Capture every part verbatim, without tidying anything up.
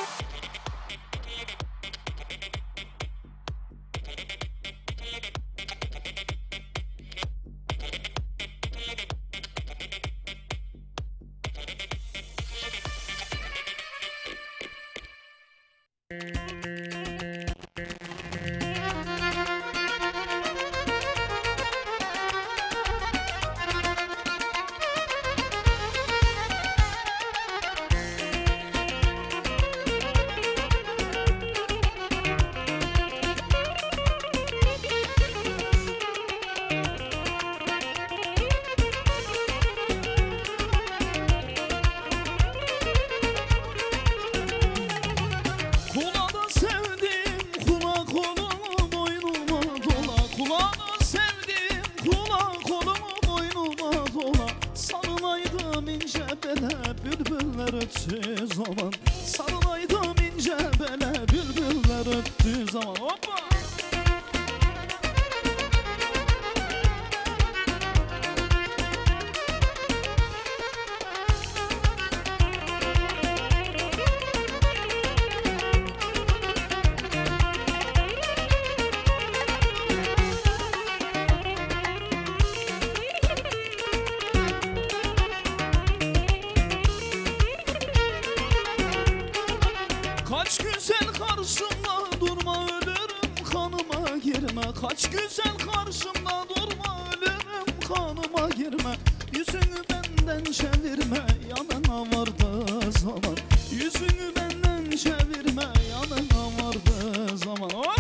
bülbüller öttüğü zaman, sarılaydım ince bele bülbüller öttüğü zaman. Hoppa! Kaç güzel karşımda durma ölürüm kanıma girme. Kaç güzel karşımda durma ölürüm kanıma girme. Yüzünü benden çevirme yanına vardığı zaman. Yüzünü benden çevirme yanına vardığı zaman. Hop!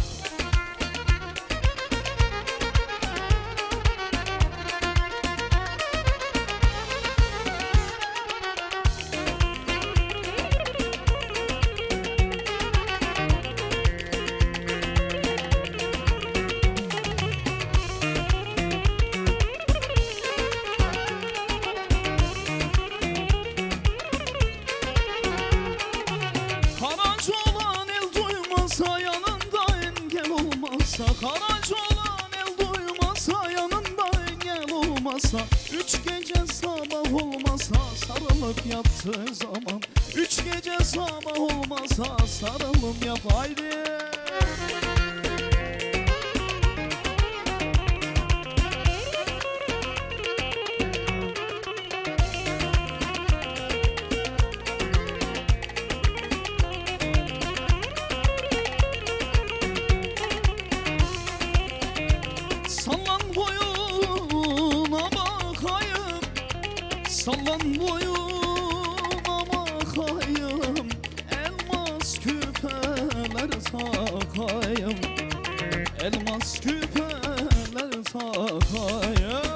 Karaca olan el duymasa, yanında engel olmasa, üç gece sabah olmasa sarılıp yattığı zaman, üç gece sabah olmasa sarılıp yap haydi. Sallan boyuna bakayım, elmas küpeler takayım, elmas küpeler takayım.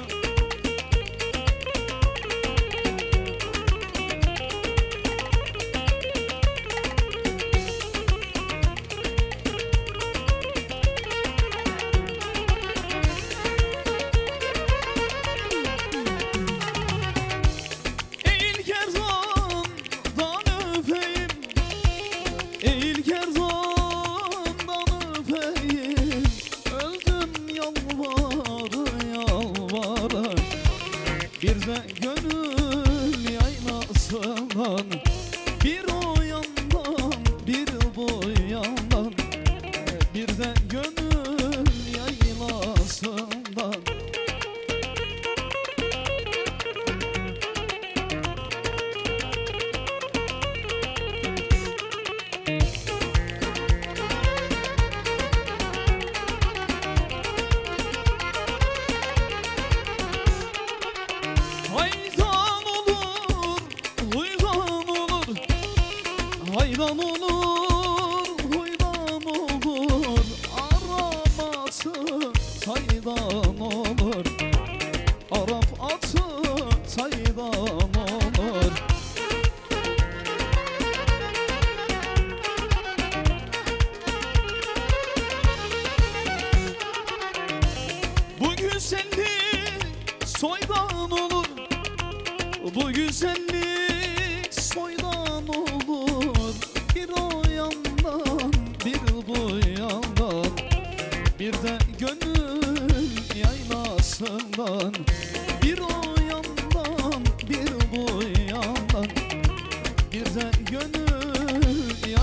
Bir de gönül yaylasından, bir o yandan bir bu yandan, bir de gönül yaylasından. Hayran olur, huydan olur, araması saydan olur, Arap atı saydan olur. Bu güzellik soydan olur, bu güzellik soydan olur. Bir o yandan, bir bu yandan, bir de gönül yaylasından, bir o yandan, bir bu yandan, bir de gönül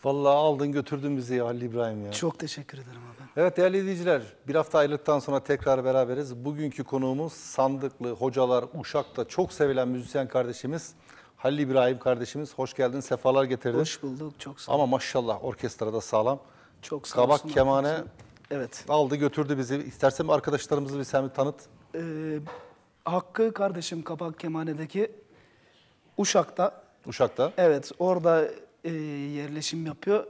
Vallahi aldın götürdün bizi ya Halil İbrahim ya. Çok teşekkür ederim abi. Evet değerli izleyiciler, bir hafta ayrılıktan sonra tekrar beraberiz. Bugünkü konuğumuz Sandıklı Hocalar Uşak'ta çok sevilen müzisyen kardeşimiz Halil İbrahim kardeşimiz. Hoş geldin, sefalar getirdin. Hoş bulduk, çok sağ ol. Ama maşallah orkestrada sağlam. Çok sağ Kabak, olsun kemane arkadaşlar. Evet. aldı götürdü bizi. İstersen arkadaşlarımızı bir sen bir tanıt. Ee, Hakkı kardeşim Kabak Kemane'deki Uşak'ta. Uşak'ta. Evet, orada e, yerleşim yapıyor.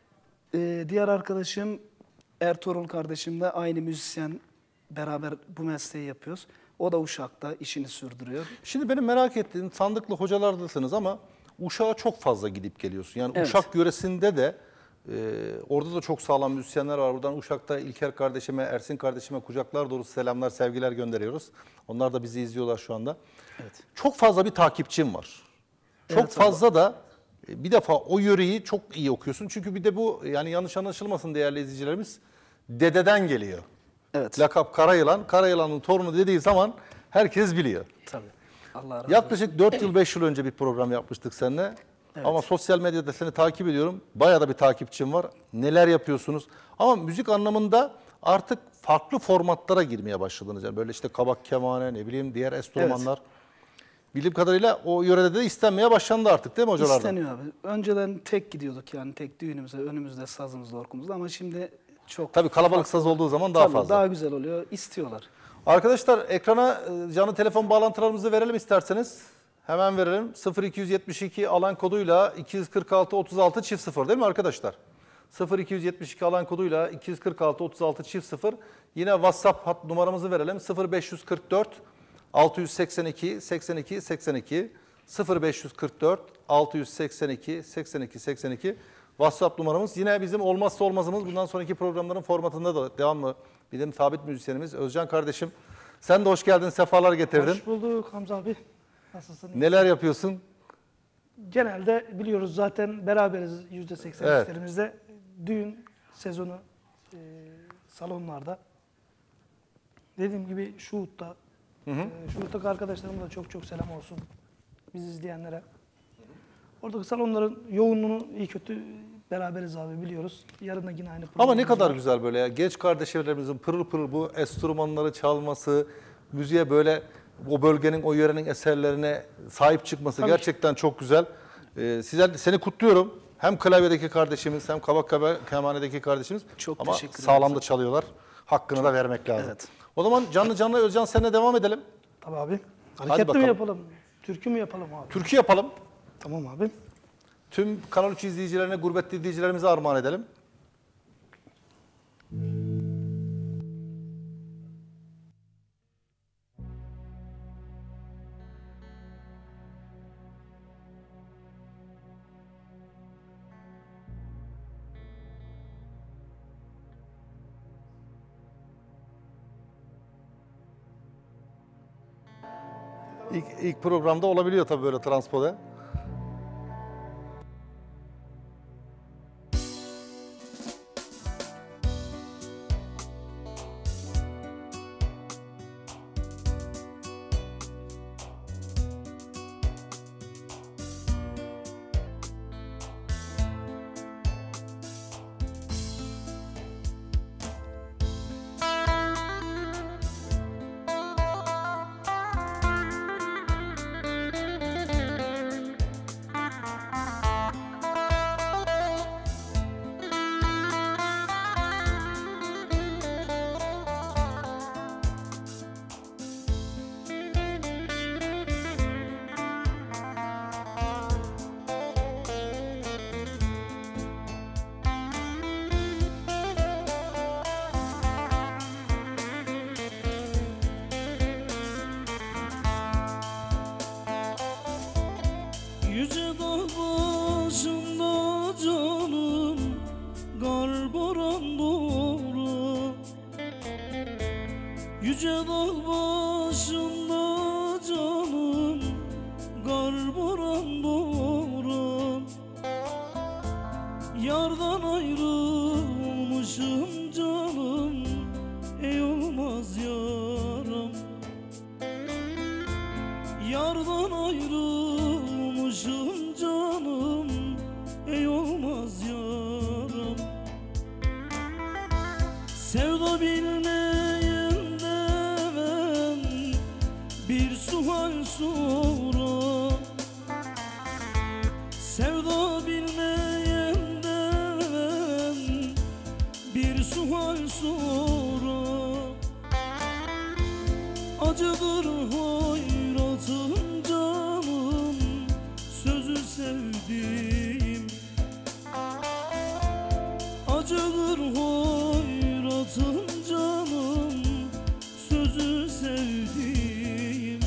E, diğer arkadaşım Ertuğrul kardeşim de aynı müzisyen, beraber bu mesleği yapıyoruz. O da Uşak'ta işini sürdürüyor. Şimdi benim merak ettiğim, Sandıklı hocalardasınız ama Uşak'a çok fazla gidip geliyorsun. Yani Evet. Uşak yöresinde de e, orada da çok sağlam müzisyenler var. Buradan Uşak'ta İlker kardeşime, Ersin kardeşime kucaklar dolusu selamlar, sevgiler gönderiyoruz. Onlar da bizi izliyorlar şu anda. Evet. Çok fazla bir takipçim var. Çok Evet, fazla da e, bir defa o yöreyi çok iyi okuyorsun. Çünkü bir de bu, yani yanlış anlaşılmasın değerli izleyicilerimiz, dededen geliyor. Evet. Lakap Karayılan, Karayılan'ın torunu dediği zaman herkes biliyor. Tabii. Allah razı olsun. Yaklaşık dört yıl beş yıl önce bir program yapmıştık seninle. Evet. Ama sosyal medyada seni takip ediyorum. Bayağı da bir takipçim var. Neler yapıyorsunuz? Ama müzik anlamında artık farklı formatlara girmeye başladınız. Yani böyle işte kabak, kemane, ne bileyim diğer enstrümanlar. Bildiğim kadarıyla o yörede de istenmeye başlandı artık değil mi hocalardan? İsteniyor abi. Önceden tek gidiyorduk yani tek düğünümüze, önümüzde sazımızda, orkumuzda ama şimdi çok... Tabii kalabalık saz olduğu zaman daha Tabii, fazla. daha güzel oluyor. İstiyorlar. Arkadaşlar ekrana e, canlı telefon bağlantılarımızı verelim isterseniz. Hemen verelim. sıfır iki yetmiş iki alan koduyla iki yüz kırk altı otuz altı çift sıfır değil mi arkadaşlar? sıfır iki yetmiş iki alan koduyla iki yüz kırk altı otuz altı çift sıfır. Yine WhatsApp hat numaramızı verelim. sıfır beş kırk dört altı yüz seksen iki seksen iki seksen iki sıfır beş kırk dört altı yüz seksen iki seksen iki seksen iki WhatsApp numaramız. Yine bizim olmazsa olmazımız bundan sonraki programların formatında da devamlı bizim sabit müzisyenimiz Özcan kardeşim. Sen de hoş geldin, sefalar getirdin. Hoş bulduk Hamza abi. Nasılsın? Neler yapıyorsun? Genelde biliyoruz zaten beraberiz yüzde seksen Evet. işlerimizde. Düğün sezonu e, salonlarda. Dediğim gibi Şuhut'ta. E, Şuhut'taki arkadaşlarıma da çok çok selam olsun. Bizi izleyenlere. Oradaki salonların yoğunluğunu iyi kötü beraberiz abi biliyoruz. Yarın da yine aynı Ama ne programımız kadar var. güzel böyle ya. Genç kardeşlerimizin pırıl pırıl bu enstrümanları çalması, müziğe böyle o bölgenin, o yörenin eserlerine sahip çıkması Tabii. gerçekten çok güzel. Ee, sizler, seni kutluyorum. Hem klavyedeki kardeşimiz hem kabak kaba- kemanedeki kardeşimiz. Çok ama teşekkür ederim. sağlam da çalıyorlar. Hakkını da vermek lazım. Evet. O zaman canlı canlı Özcan seninle devam edelim. Tabii abi. Hareketli bakalım. mi yapalım? Türkü mü yapalım abi? Türkü yapalım. Tamam abi. Tüm Kanal üç izleyicilerine, gurbetli izleyicilerimize armağan edelim. İlk, ilk programda olabiliyor tabii böyle transpode. Yüce dağ başında canım, kar boran doğru. Yüce dağ başında canım, kar boran doğru. Yardan ayrılmışım canım, ey olmaz yaram. Yardan ayrılmışım canım, ey olmaz yaram. Sevda bilmeyim de ben bir sual sonra. Sevda bilmeyim de ben bir sual sonra. Acıdır hayratım canım sözü sevdiğim. Acıdır hayratım canım sözü sevdiğim.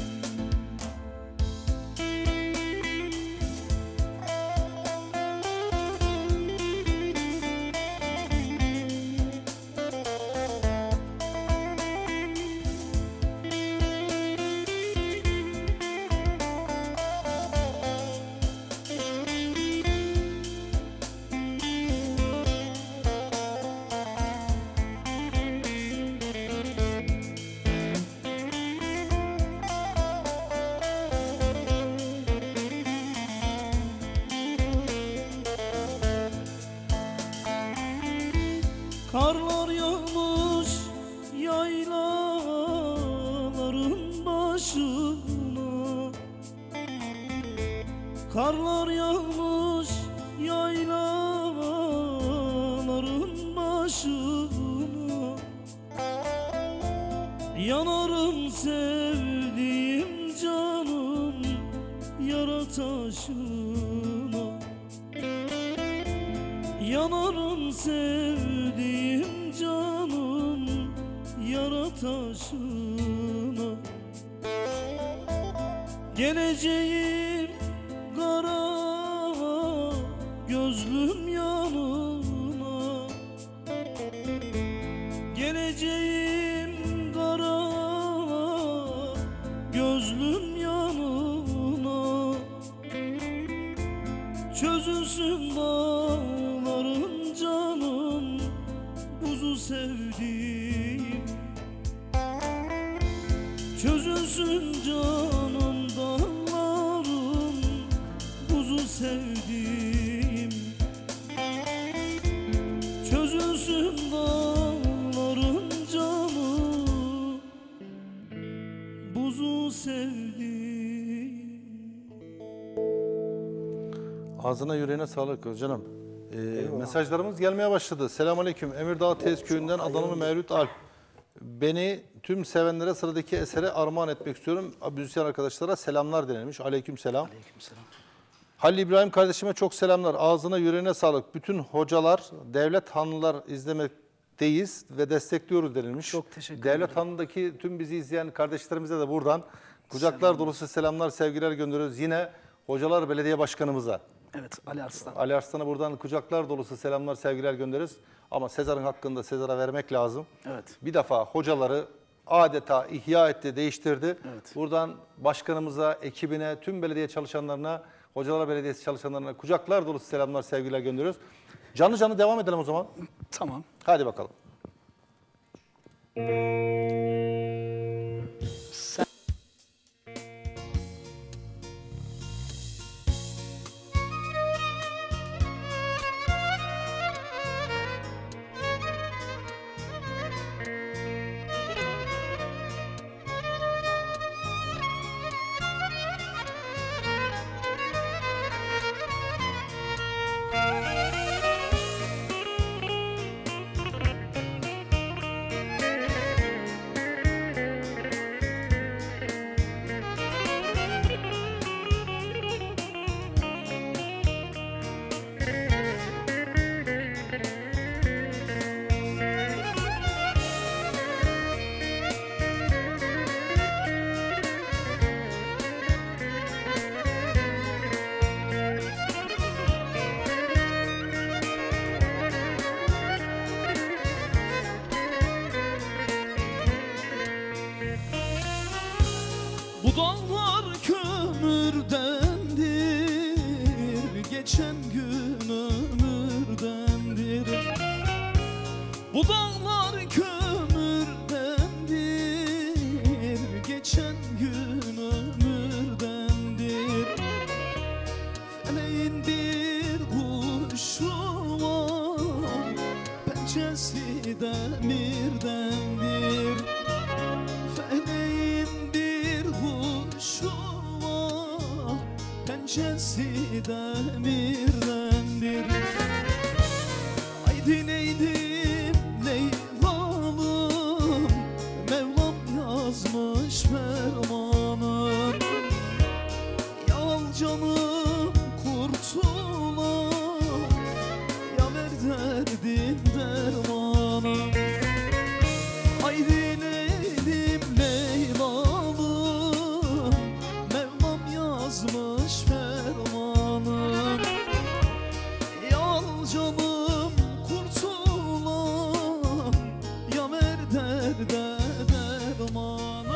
Karlar yağmış yaylaların başına. Karlar yağmış yaylaların başına. Yanarım sevdiğim canım yara taşına. Yanarım sevdiğim canım yara taşına. Geleceğim kara gözlüm yanına. Geleceğim kara gözlüm yanına. Çözülsün dağların canım buzu sevdiğim. Çözülsün canım dağların buzu sevdiğim. Çözülsün dağların canım buzu sevdiğim. Ağzına yüreğine sağlık Özcanım. Ee, mesajlarımız gelmeye başladı. Selamünaleyküm. Emirdağ Tez Köyü'nden Adanalı Mevlüt Alp. Beni tüm sevenlere sıradaki esere armağan etmek istiyorum. Müzisyen arkadaşlara selamlar denilmiş. Aleyküm selam. Aleykümselam. Halil İbrahim kardeşime çok selamlar. Ağzına yüreğine sağlık. Bütün hocalar, devlet hanlılar izlemekteyiz ve destekliyoruz denilmiş. Çok teşekkür Devlet ederim. Hanı'ndaki tüm bizi izleyen kardeşlerimize de buradan kucaklar dolusu selamlar, sevgiler gönderiyoruz. Yine Hocalar Belediye Başkanımıza, Evet, Ali Arslan. Ali Arslan'a buradan kucaklar dolusu selamlar, sevgiler gönderiyoruz. Ama Sezar'ın hakkında Sezar'a vermek lazım. Evet. Bir defa hocaları adeta ihya etti, değiştirdi. Evet. Buradan başkanımıza, ekibine, tüm belediye çalışanlarına, Hocalar Belediyesi çalışanlarına kucaklar dolusu selamlar, sevgiler gönderiyoruz. Canlı canlı devam edelim o zaman. Tamam. Hadi bakalım. Bu dağlar kömürdendir, geçen gün ömürdendir. Bu dağlar kömürdendir, geçen gün ömürdendir. Feleğin bir kuşu var, pençesi demir. gecesi de birdendir. Haydi neydim Leyla'lım, Mevlam yazmış fermanım. Yal canım kurtulan, ya ver derdim dermanım. Haydi neydim Leyla'lım, Mevlam yazmış fermanım. Yal canım kurtulan, ya ver derde dermanım.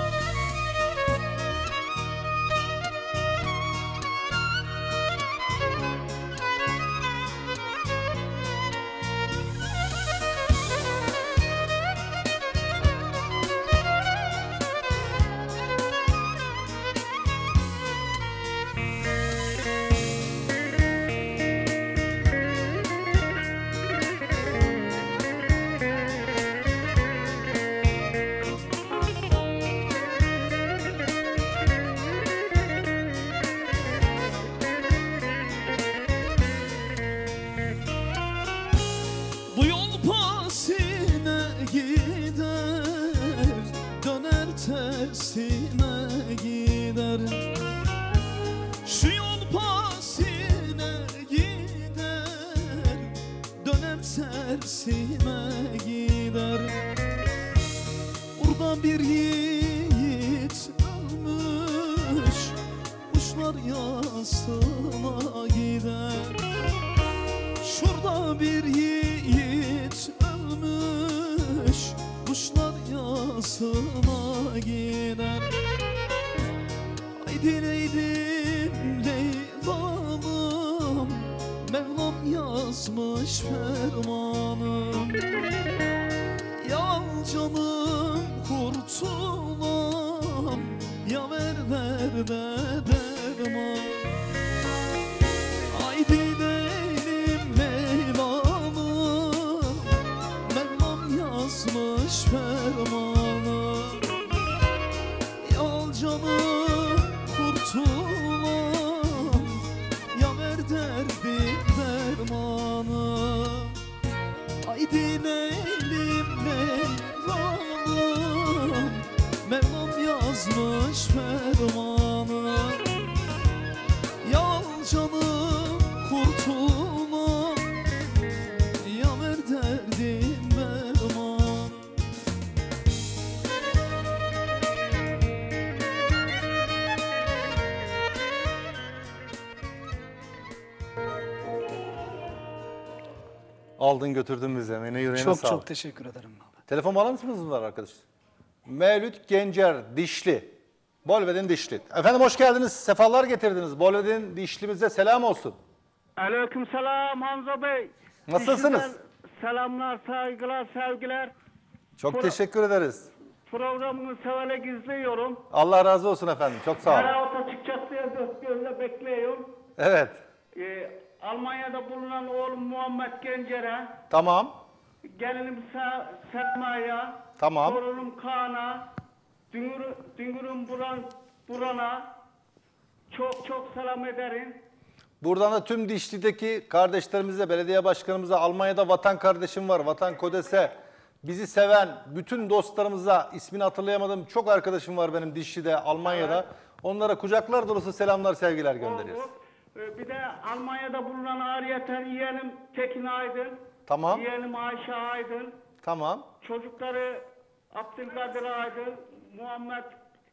Bu yol pasine gider, döner tersine gider. Şu yol pasine gider, döner tersine gider. Burada bir yiğit ölmüş, kuşlar yasına gider. Şurada bir yiğit ölmüş, kuşlar yasına gider. Haydi neydim Leyla'lım, Mevlam yazmış fermanım. Yal canım kurtulan, ya ver derde derman. Haydi neydim Leyla'lım, Mevlam yazmış fermanım. Yal canım kurtulan, ya ver derdim dermanım. Haydi neylim Leyla'lım, Mevlam yazmış fermanım. Yal canım kurtulan, ya ver derdim derman. Aldın götürdün bize. Emeğine yüreğine Çok sağlık. çok teşekkür ederim abi. Telefon bağlantımız mı var arkadaşlar? Mevlüt Gencer Dişli. Bolvedin Dişli. Efendim hoş geldiniz. Sefalar getirdiniz. Bolvedin Dişli'mize selam olsun. Aleykümselam Hamza Bey. Nasılsınız? Sizden selamlar, saygılar, sevgiler. Çok Pro- teşekkür ederiz. Programını severek izliyorum. Allah razı olsun efendim. Çok sağ olun. Herhalde çıkacak diye dört gözle bekliyorum. Evet. Ee, Almanya'da bulunan oğlum Muhammed Gencer'e, Tamam. gelinim Se- Selma'ya, Tamam. torunum Kaan'a, Düngür, Düngür'üm Buran, Buran'a çok çok selam ederim. Buradan da tüm Dişli'deki kardeşlerimize, belediye başkanımıza, Almanya'da vatan kardeşim var, Vatan Kodes'e, bizi seven bütün dostlarımıza, ismini hatırlayamadım, çok arkadaşım var benim Dişli'de, Almanya'da. Onlara kucaklar dolusu selamlar, sevgiler gönderiyoruz. Oldu. Ee, Bir de Almanya'da bulunan ariyeten yeğenim Tekin Aydın, Tamam, yeğenim Ayşe Aydın, tamam. çocukları Abdülkadir Aydın, Muhammed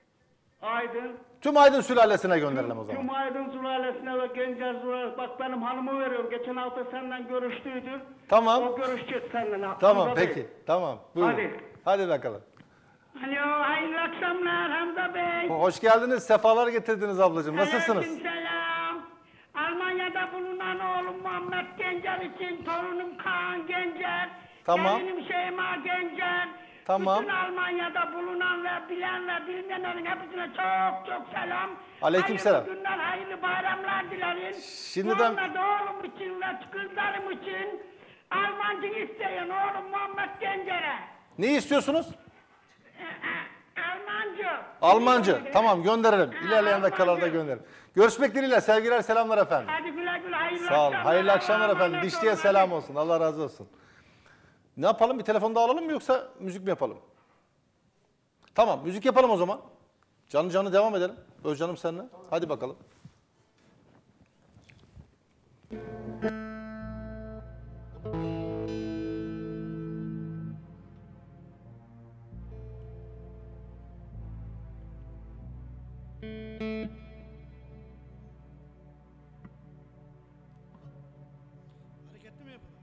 Aydın, Tüm Aydın sülalesine gönderelim o zaman. tüm Aydın sülalesine ve Gencer sülalesine. Bak benim hanımı veriyorum. Geçen hafta senden görüştüydü. Tamam. O görüşecek seninle. Tamam, Hamza Bey. peki. Tamam, buyurun. Hadi. Hadi bakalım. Alo, hayırlı akşamlar Hamza Bey. Hoş geldiniz, sefalar getirdiniz ablacığım. Nasılsınız? Aleykümselam. Almanya'da bulunan oğlum Muhammed Gencer için torunum Kaan Gencer. Tamam. Gelinim Şeyma Gencer. Tamam. Bütün Almanya'da bulunan ve bilen ve bilmeyenlerin hepsine çok çok selam. Aleykümselam. Hayırlı günler, hayırlı bayramlar dilerim. Şimdiden- Muhammed oğlum için ve kızlarım için Almancı isteyen oğlum Muhammed Gencer'e. Ne istiyorsunuz? Almancı. Almancı. Tamam gönderelim. İlerleyen dakikalarda gönderelim. Görüşmek dileğiyle. Sevgiler, selamlar efendim. Hadi güle güle, hayırlı Sağ olun. akşamlar. Hayırlı akşamlar Allah'a efendim. emanet Dişli'ye olun. selam olsun. Allah razı olsun. Ne yapalım? Bir telefon daha alalım mı yoksa müzik mi yapalım? Tamam, müzik yapalım o zaman. Canı canı devam edelim. Özcanım seninle. Hadi bakalım. Hareketli mi yapalım?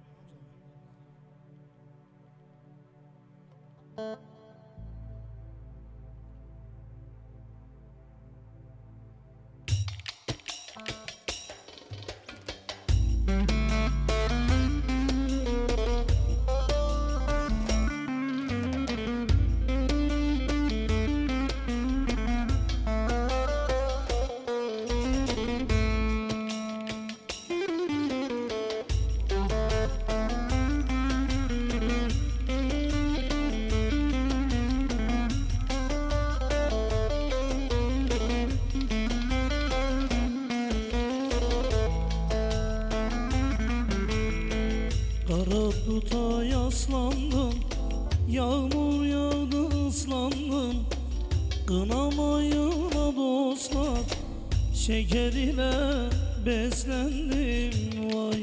Kara duta yaslandım, yağmur yağdı ıslandım. Kınamayına dostlar, şeker ile beslendim vay.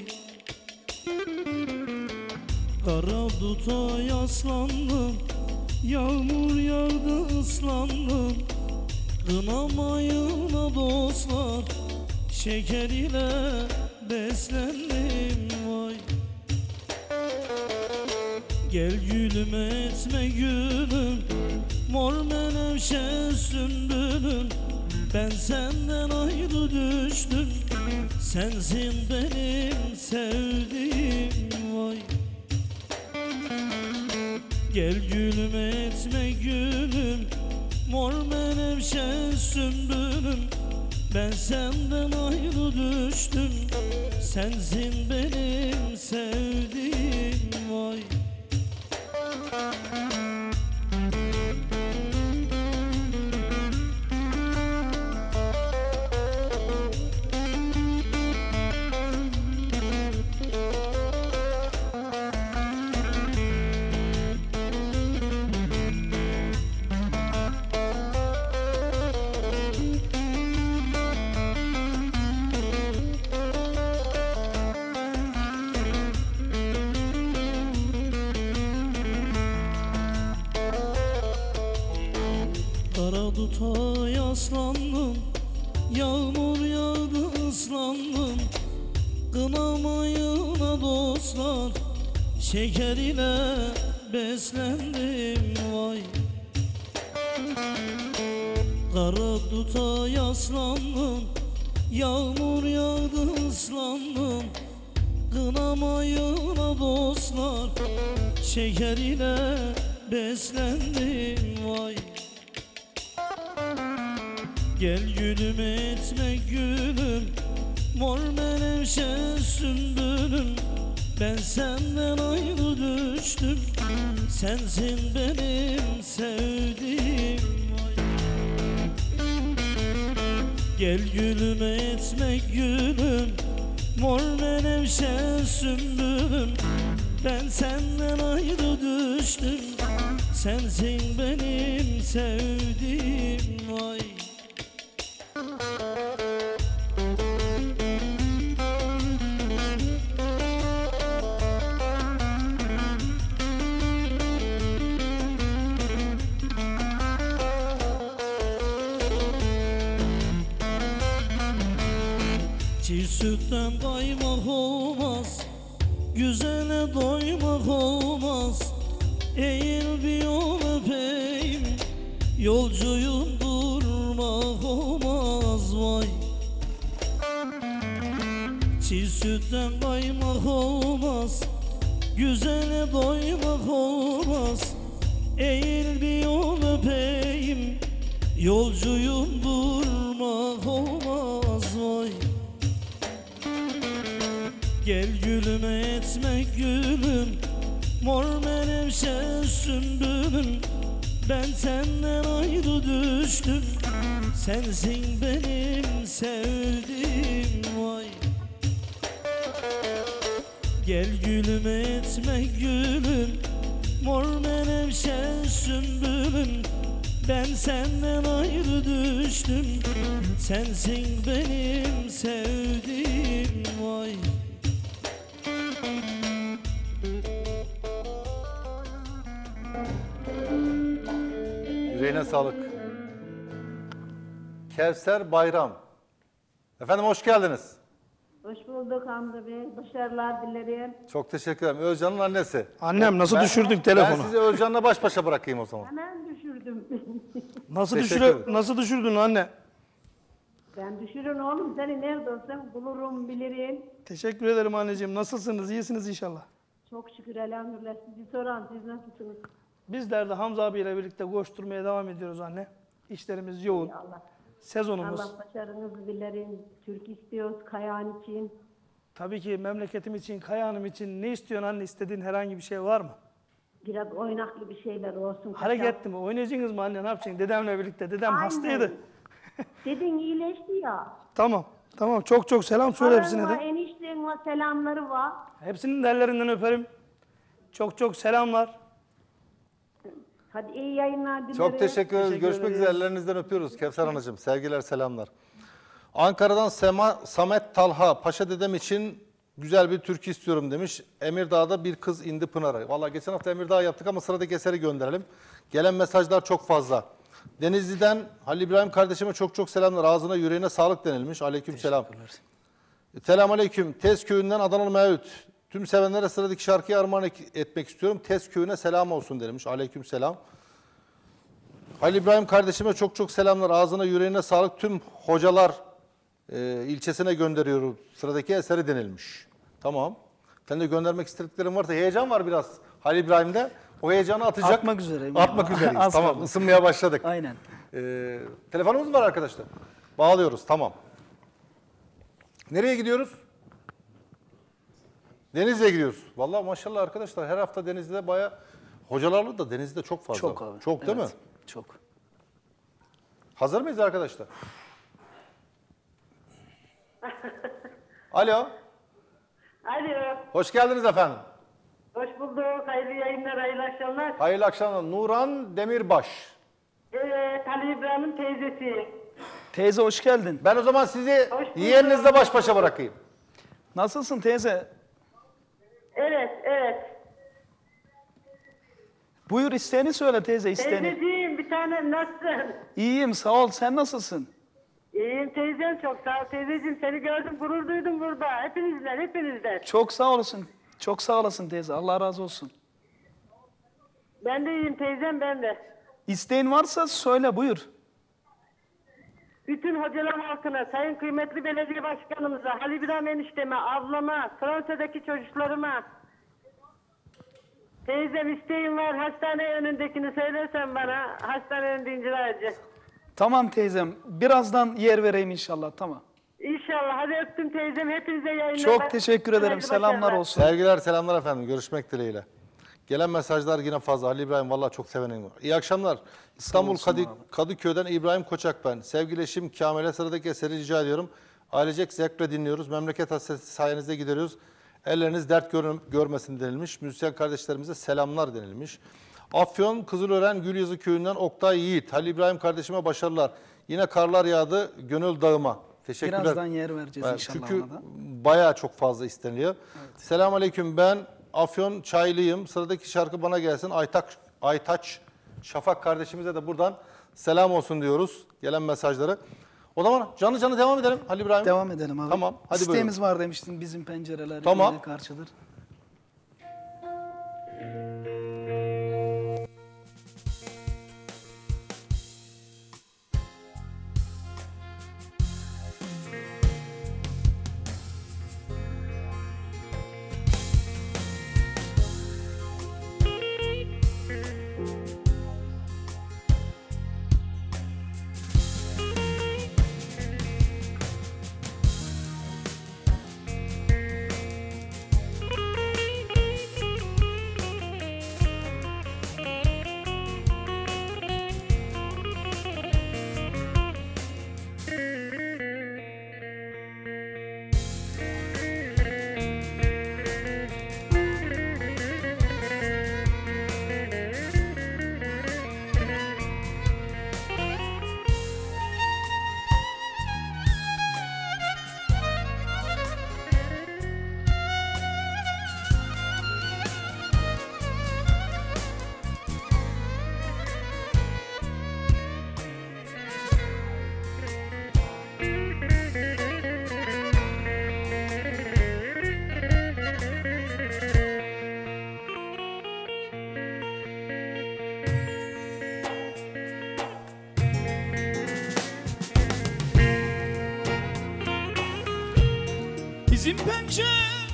Kara duta yaslandım, yağmur yağdı ıslandım. Kınamayına dostlar, şeker ile beslendim vay. Gel gülüm etme gülüm, mor menevşe sümbülüm. Ben senden ayrı düştüm, sensin benim sevdiğim vay. Gel gülüm etme gülüm, mor menevşe sümbülüm. Ben senden ayrı düştüm, sensin benim sevdiğim vay. Kara duta yaslandım, yağmur yağdı ıslandım. Kınamayına dostlar, şeker ile beslendim vay. Kara duta yaslandım, yağmur yağdı ıslandım. Kınamayına dostlar, şeker ile beslendim vay. Gel gülüm etme gülüm, mor menevşe sümbülüm. Ben senden ayrı düştüm, sensin benim sevdiğim vay. Gel gülüm etme gülüm, mor menevşe sümbülüm. Ben senden ayrı düştüm, sensin benim sevdiğim vay. Çiğ sütten kaymak olmaz, güzele doymak olmaz. Eğil bir yol öpeyim, yolcuyum durmak olmaz vay. Çiğ sütten kaymak olmaz, güzele doymak olmaz. Eğil bir yol öpeyim, yolcuyum durmak olmaz vay. Gel gülüm etme gülüm, mor menevşe sümbülüm. Ben senden ayrı düştüm, sensin benim sevdiğim vay. Gel gülüm etme gülüm, mor menevşe sümbülüm. Ben senden ayrı düştüm, sensin benim sevdiğim vay. Yüreğine sağlık. Kevser Bayram. Efendim hoş geldiniz. Hoş bulduk Hamdi Bey. Başarılar dilerim. Çok teşekkür ederim. Özcan'ın annesi. Annem nasıl Ben- düşürdün telefonu? Ben sizi Özcan'la baş başa bırakayım o zaman. Hemen düşürdüm. Nasıl Teşekkür düşüre, ederim. nasıl düşürdün anne? Ben düşürün oğlum. Seni nerede olsam bulurum, bilirim. Teşekkür ederim anneciğim. Nasılsınız? İyisiniz inşallah. Çok şükür elhamdülillah. Sizi soran, siz nasılsınız? Bizler de Hamza abiyle birlikte koşturmaya devam ediyoruz anne. İşlerimiz yoğun. Allah, Sezonumuz. Allah başarınızı dilerim. Türk istiyoruz Kayahan için. Tabii ki memleketim için, Kayahan'ım için ne istiyorsun anne? İstediğin herhangi bir şey var mı? Biraz oynaklı bir şeyler olsun. Hareketli mi? Oynayacaksınız mı anne? Ne yapacaksın? Dedemle birlikte. Dedem Aynen. hastaydı. Dedin iyileşti ya. Tamam. Tamam. Çok çok selam söyle hepsine Karın var, de. enişten var, selamları var. Hepsinin de ellerinden öperim. Çok çok selamlar. Hadi iyi yayınlar dilerim. Çok teşekkür ederiz. Teşekkür Görüşmek ederiz. üzere. Ellerinizden öpüyoruz. Kevser Hanımcığım. Sevgiler, selamlar. Ankara'dan Sema, Samet Talha. Paşa dedem için güzel bir türkü istiyorum demiş. Emirdağ'da bir kız indi Pınar'a. Vallahi geçen hafta Emirdağ yaptık ama sıradaki eseri gönderelim. Gelen mesajlar çok fazla. Denizli'den Halil İbrahim kardeşime çok çok selamlar. Ağzına yüreğine sağlık denilmiş. Aleyküm selam. Selamun aleyküm. Tez köyünden Adanalı Mevlüt. Tüm sevenlere sıradaki şarkıyı armağan etmek istiyorum. Tez köyüne selam olsun denilmiş. Aleyküm selam. Halil İbrahim kardeşime çok çok selamlar. Ağzına yüreğine sağlık. Tüm hocalar e, ilçesine gönderiyorum. Sıradaki eseri denilmiş. Tamam. Sen de göndermek istediklerin varsa heyecan var biraz Halil İbrahim'de. O heyecanı atacak. Atmak üzereyim. Atmak üzereyiz. Az Tamam. kaldı. Isınmaya başladık. Aynen. Ee, telefonumuz var arkadaşlar. Bağlıyoruz. Tamam. Nereye gidiyoruz? Denizli'ye gidiyoruz. Vallahi maşallah arkadaşlar her hafta Denizli'de bayağı hocalarlı da Denizli'de çok fazla. Çok var. abi. Çok değil Evet, mi? Çok. Hazır mıyız arkadaşlar? Alo. Alo, Hoş geldiniz efendim. hoş bulduk. Hayırlı yayınlar, hayırlı akşamlar. Hayırlı akşamlar. Nuran Demirbaş. Evet, Ali İbrahim'in teyzesi. Teyze hoş geldin. Ben o zaman sizi Hoş bulduk. yeğeninizle baş başa bırakayım. Nasılsın teyze? Evet, evet. Buyur isteğini söyle teyze isteğini. Teyzeciğim, bir tane nasılsın? İyiyim sağ ol sen nasılsın? İyiyim teyzem, çok sağ ol. Teyzeciğim, seni gördüm, gurur duydum burada. Hepinizden, hepinizden. Çok sağ olasın. Çok sağ olasın teyze Allah razı olsun. Ben de iyiyim teyzem, ben de. İsteğin varsa söyle buyur. Bütün hocalar halkına, sayın kıymetli belediye başkanımıza, Halil İbrahim enişteme, ablama, Fransa'daki çocuklarıma. Teyzem isteğim var, hastane önündekini söylersen bana, hastane önünde incir ağacı. Tamam teyzem birazdan yer vereyim inşallah tamam. İnşallah. Hadi öptüm teyzem. Hepinize yayınlar. Çok teşekkür ederim Hayırlı selamlar başarılar. olsun. Sevgiler, selamlar efendim. Görüşmek dileğiyle. Gelen mesajlar yine fazla. Ali İbrahim vallahi çok sevenim var. İyi akşamlar. İstanbul olsun Kadı, abi. Kadıköy'den İbrahim Koçak ben. Sevgili eşim Kamil'e sıradaki eseri rica ediyorum. Ailecek zevkle dinliyoruz. Memleket hasreti sayenizde gideriyoruz. Elleriniz dert gör, görmesin denilmiş. Müzisyen kardeşlerimize selamlar denilmiş. Afyon Kızılören Gülyazı Köyü'nden Oktay Yiğit. Halil İbrahim kardeşime başarılar. Yine karlar yağdı Gönül Dağıma. Teşekkürler. Birazdan yer vereceğiz Evet, inşallah çünkü ona da. bayağı çok fazla isteniyor. Selamun Aleyküm, ben Afyon Çaylıyım. Sıradaki şarkı bana gelsin. Aytaç, Aytaç Şafak kardeşimize de buradan selam olsun diyoruz. Gelen mesajları. O zaman canlı canlı devam edelim Halil İbrahim. Devam edelim abi. Tamam, hadi İsteğimiz var demiştin bizim pencereler Tamam. yine karşıdır. Thank pence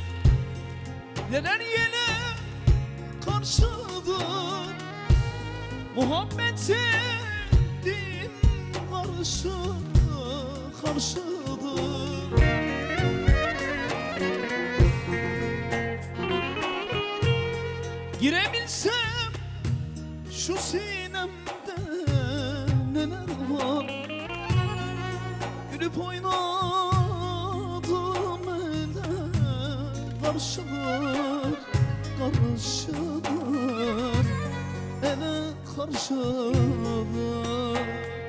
neler yele karşıdır. Muhabbetin din karşı karşıdır. Girebilsem şu sinemde neler var. Gülüp oynadım ele karşıdır, karşıdır, ele karşıdır.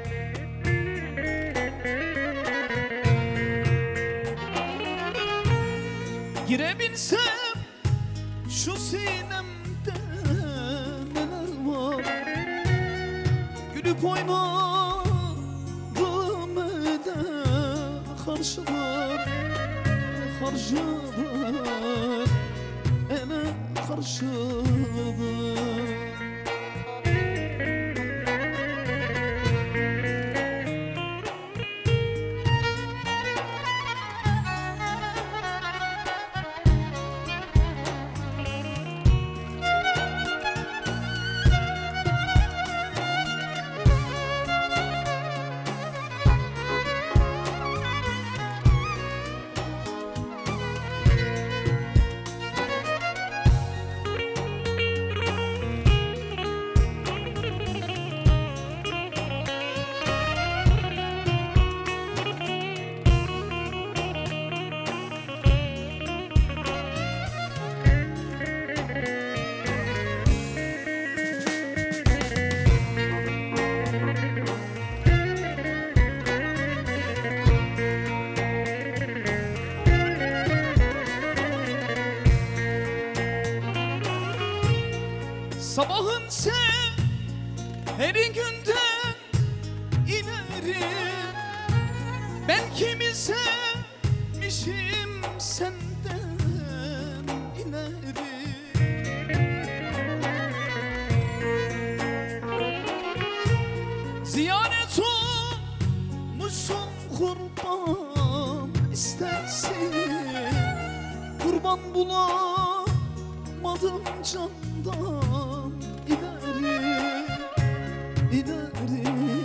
Girebilsem şu sinemde neler var. Gülüp oynadım ele karşıdır, karşıdır, ele karşıdır. Sabahın sen her günden ileri. Ben kimi sevmişim senden ileri. Ziyaret olmuşsun kurban istersin. Kurban bulamadım candan ileri, ileri,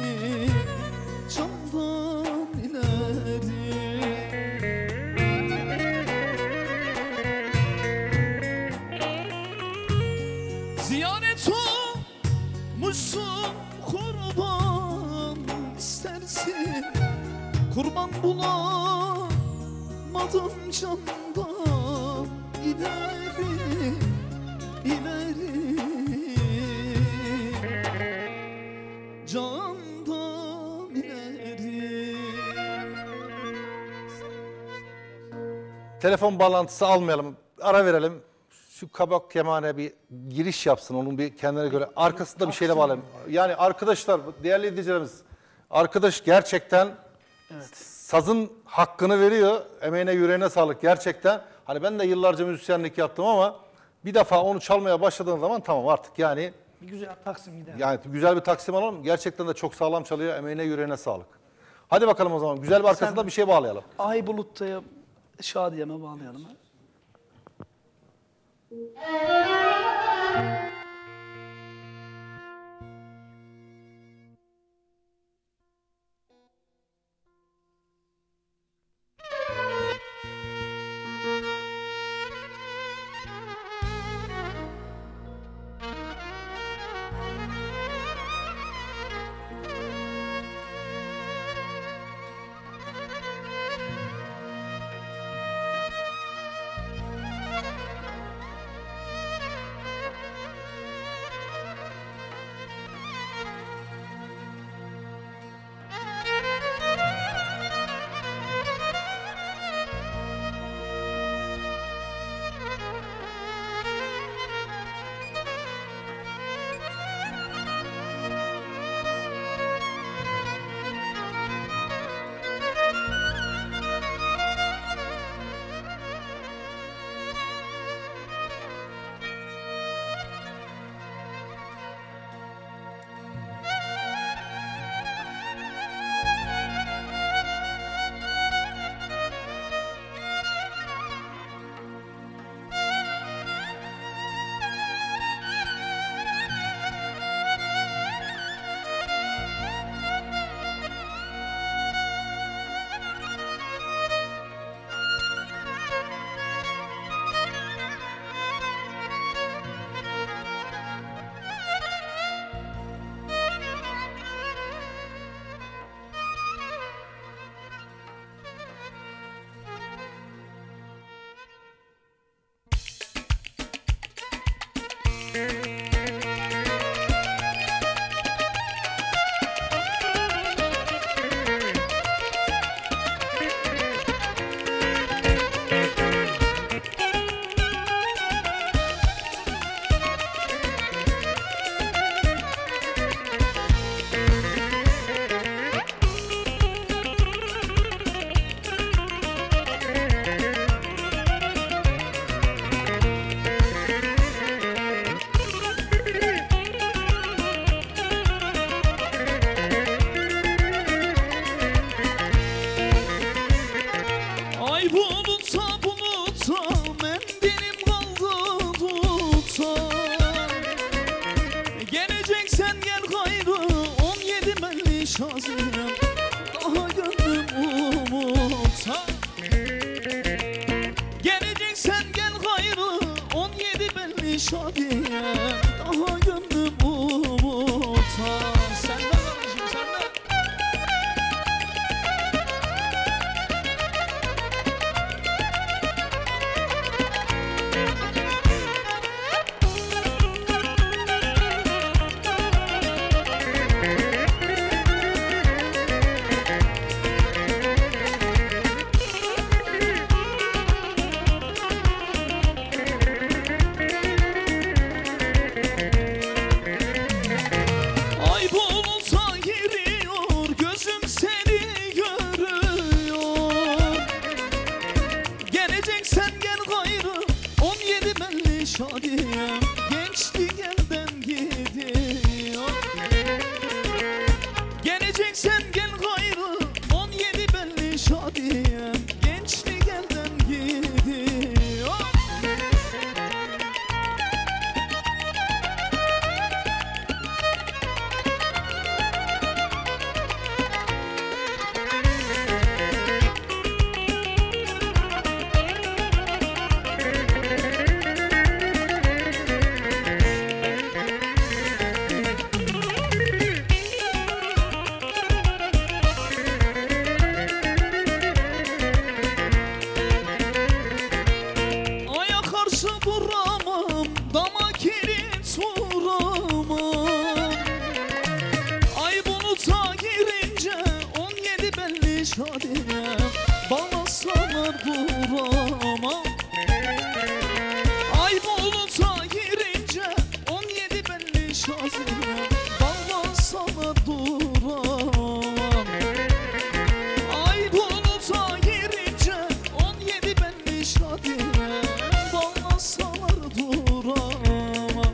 candan ileri. Ziyaret olmuşsun kurban istersin. Kurban bulamadım candan ileri, ileri, candan ileri. Telefon bağlantısı almayalım. Ara verelim. Şu kabak kemane bir giriş yapsın. Onun bir kendine göre. Arkasında bir şeyle bağlayalım. Yani arkadaşlar, değerli izleyicilerimiz, arkadaş gerçekten sazın hakkını veriyor. Emeğine yüreğine sağlık gerçekten. Hani ben de yıllarca müzisyenlik yaptım ama bir defa onu çalmaya başladığın zaman tamam artık yani. Bir güzel taksim gider. Yani güzel bir taksim alalım. Gerçekten de çok sağlam çalıyor. Emeğine yüreğine sağlık. Hadi bakalım o zaman. Güzel bir arkasında Sen- bir şey bağlayalım. Ay Bulut'ta'ya Şadiye'me bağlayalım. Ha? belli şadiyem, daha gönlüm umuta. Sen de kardeşim, sen de. Ay buluta giriyor, gözüm seni görüyor. Geleceksen gel gayrı, on yedi belli şadiyem, gençlik elden gidiyor. Geleceksen gel gayrı, on yedi belli şadiyem, gençlik elden gidiyor. Aya karşı duramam, dama kilit vuramam. Ay buluta girince on yedi belli şadiyem, bağlasalar duramam. Ay buluta girince on yedi belli şadiyem, bağlasalar duramam. Ay buluta girince on yedi belli şadiyem, bağlasalar duramam.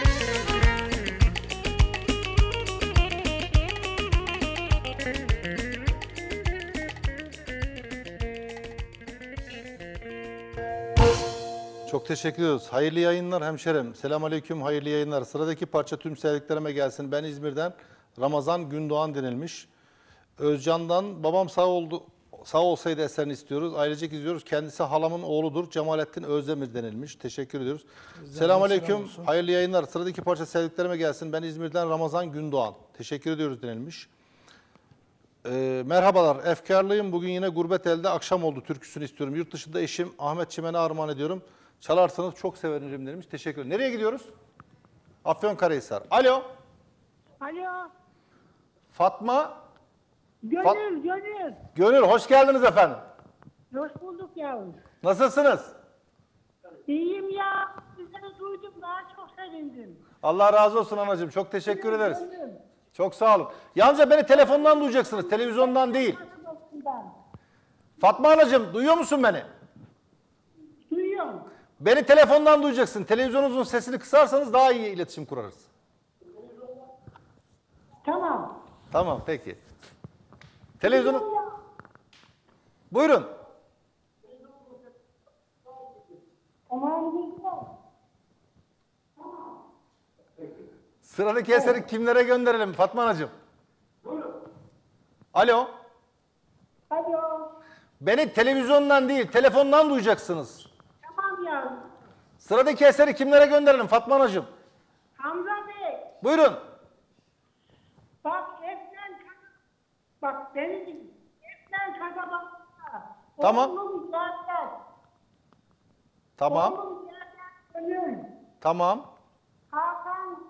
Çok teşekkür ediyoruz. Hayırlı yayınlar hemşerim. Selamünaleyküm, hayırlı yayınlar. Sıradaki parça tüm sevdiklerime gelsin. Ben İzmir'den Ramazan Gündoğan denilmiş. Özcan'dan babam sağ oldu sağ olsaydı eserini istiyoruz. Ailecek izliyoruz. Kendisi halamın oğludur. Cemalettin Özdemir denilmiş. Teşekkür ediyoruz. Selamünaleyküm. selam olsun. Hayırlı yayınlar. Sıradaki parça sevdiklerime gelsin. Ben İzmir'den Ramazan Gündoğan. Teşekkür ediyoruz denilmiş. Ee, merhabalar, efkarlıyım. Bugün yine gurbet elde akşam oldu türküsünü istiyorum. Yurt dışında eşim Ahmet Çimen'e armağan ediyorum. Çalarsanız çok sevinirim demiş. Teşekkür ederim. Nereye gidiyoruz? Afyonkarahisar. Alo. Alo. Fatma. Gönül, gönül. Gönül, hoş geldiniz efendim. Hoş bulduk yavrum. Nasılsınız? İyiyim ya. Sizleri duydum. Daha çok sevindim. Allah razı olsun anacığım. Çok teşekkür ederiz. Gönül. Çok sağ olun. Yalnızca beni telefondan duyacaksınız. Televizyondan değil. Nasılsın? Fatma anacığım, duyuyor musun beni? Duyuyorum. Beni telefondan duyacaksın. Televizyonunuzun sesini kısarsanız daha iyi iletişim kurarız. Tamam. Tamam, peki. Televizyonu... Buyurun. Aman güzel. Sıradaki eseri kimlere gönderelim Fatma anacığım? Alo. Alo. Beni televizyondan değil, telefondan duyacaksınız. Tamam yavrum. Sıradaki eseri kimlere gönderelim Fatma anacığım? Hamza Bey. Buyurun. Bak Eflen Bak beni dinle. Eflen kasabasında. Tamam. Oğlum zaten. Tamam. Oğlum zaten Gönül. Tamam. Hakan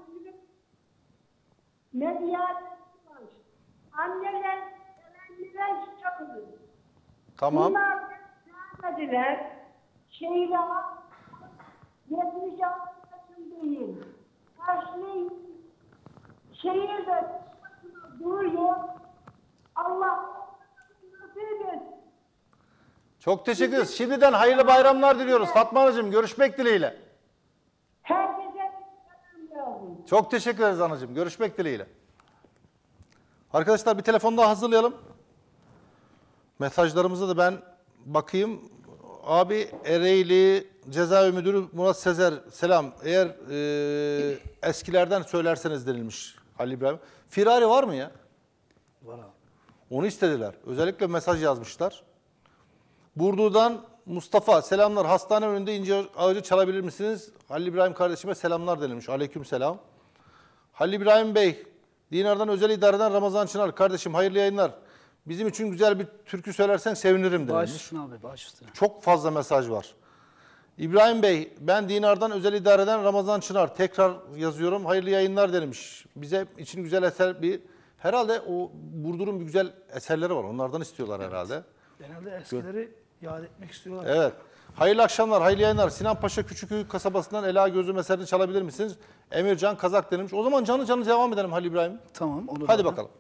Medyat anneler sevenler kitabıdır. Tamam. Bunlar vermediler. Şehirde yetmiş altı yaşındayım. Karşılayın. Şehirde duruyor. Allah nasip etsin. Çok teşekkür ederiz. Şimdiden hayırlı bayramlar diliyoruz Fatma anacığım. Görüşmek dileğiyle. Herkese selam yavrum. Çok teşekkür ederiz anacığım. Görüşmek dileğiyle. Arkadaşlar bir telefon daha hazırlayalım. Mesajlarımıza da ben bakayım. Abi Ereğli Cezaevi Müdürü Murat Sezer selam. Eğer e, eskilerden söylerseniz denilmiş Halil İbrahim. Firari var mı ya? Var abi. Onu istediler. Özellikle mesaj yazmışlar. Burdur'dan Mustafa selamlar. Hastane önünde incir ağacı çalabilir misiniz? Halil İbrahim kardeşime selamlar denilmiş. Aleyküm selam. Halil İbrahim Bey, Dinar'dan özel idareden Ramazan Çınar. Kardeşim hayırlı yayınlar. Bizim için güzel bir türkü söylersen sevinirim Baş denilmiş. üstüne abi, baş üstüne. Çok fazla mesaj var. İbrahim Bey, ben Dinar'dan özel idareden Ramazan Çınar. Tekrar yazıyorum. Hayırlı yayınlar denilmiş. Bize için güzel eser bir... Herhalde o Burdur'un bir güzel eserleri var. Onlardan istiyorlar herhalde. Genelde eskileri yad etmek istiyorlar. Evet. Hayırlı akşamlar, hayırlı yayınlar. Sinan Paşa Küçükköy kasabasından Ela Gözüm eserini çalabilir misiniz? Emircan Kazak denilmiş. O zaman canlı canlı devam edelim Halil İbrahim. Tamam, olur. Hadi abi. bakalım.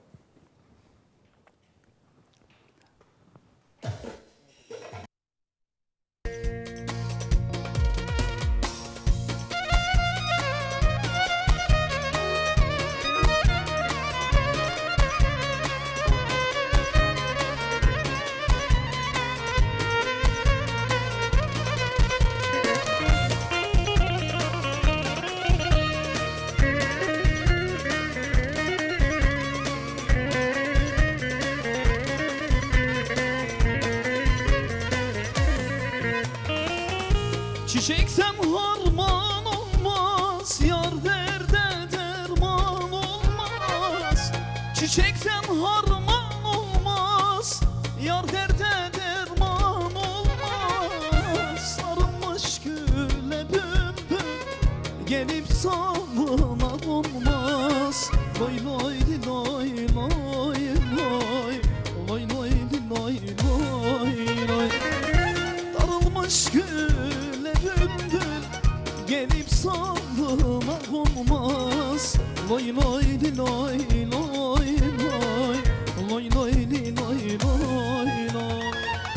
Çiçeksem harman olmaz, yar derde derman olmaz. Çiçeksem harman olmaz, yar derde derman olmaz. Sarılmış güle bülbül, gelip salına konmaz. Lay lay di lay lay lay, lay lay di lay lay lay. Darılmış güle bülbül, gelip salına konmaz. Lay lay di lay lay lay, lay lay di lay lay lay.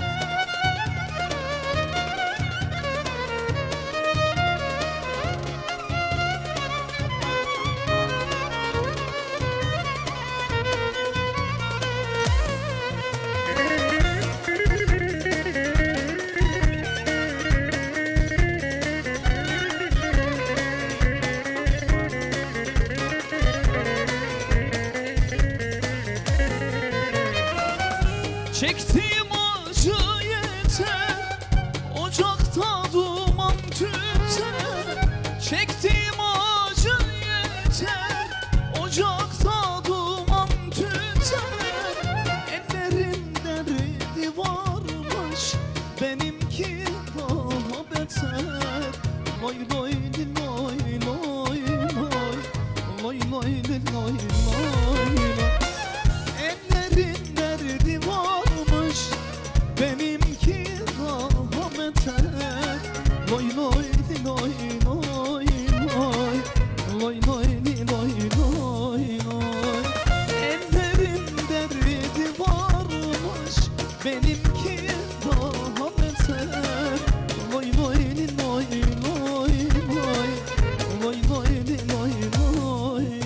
Çektiğim acı yeter, ocakta duman tüter. Çektiğim acı yeter, ocakta duman tüter. Ellerin derdi varmış, benimki daha beter. Lay lay di lay lay lay, lay lay di lay lay lay. Ellerin derdi varmış, benimki daha beter. Lay lay di lay lay lay, lay lay di lay lay lay. Ellerin derdi varmış, benimki daha beter. Lay lay di lay lay lay, lay lay di lay lay lay.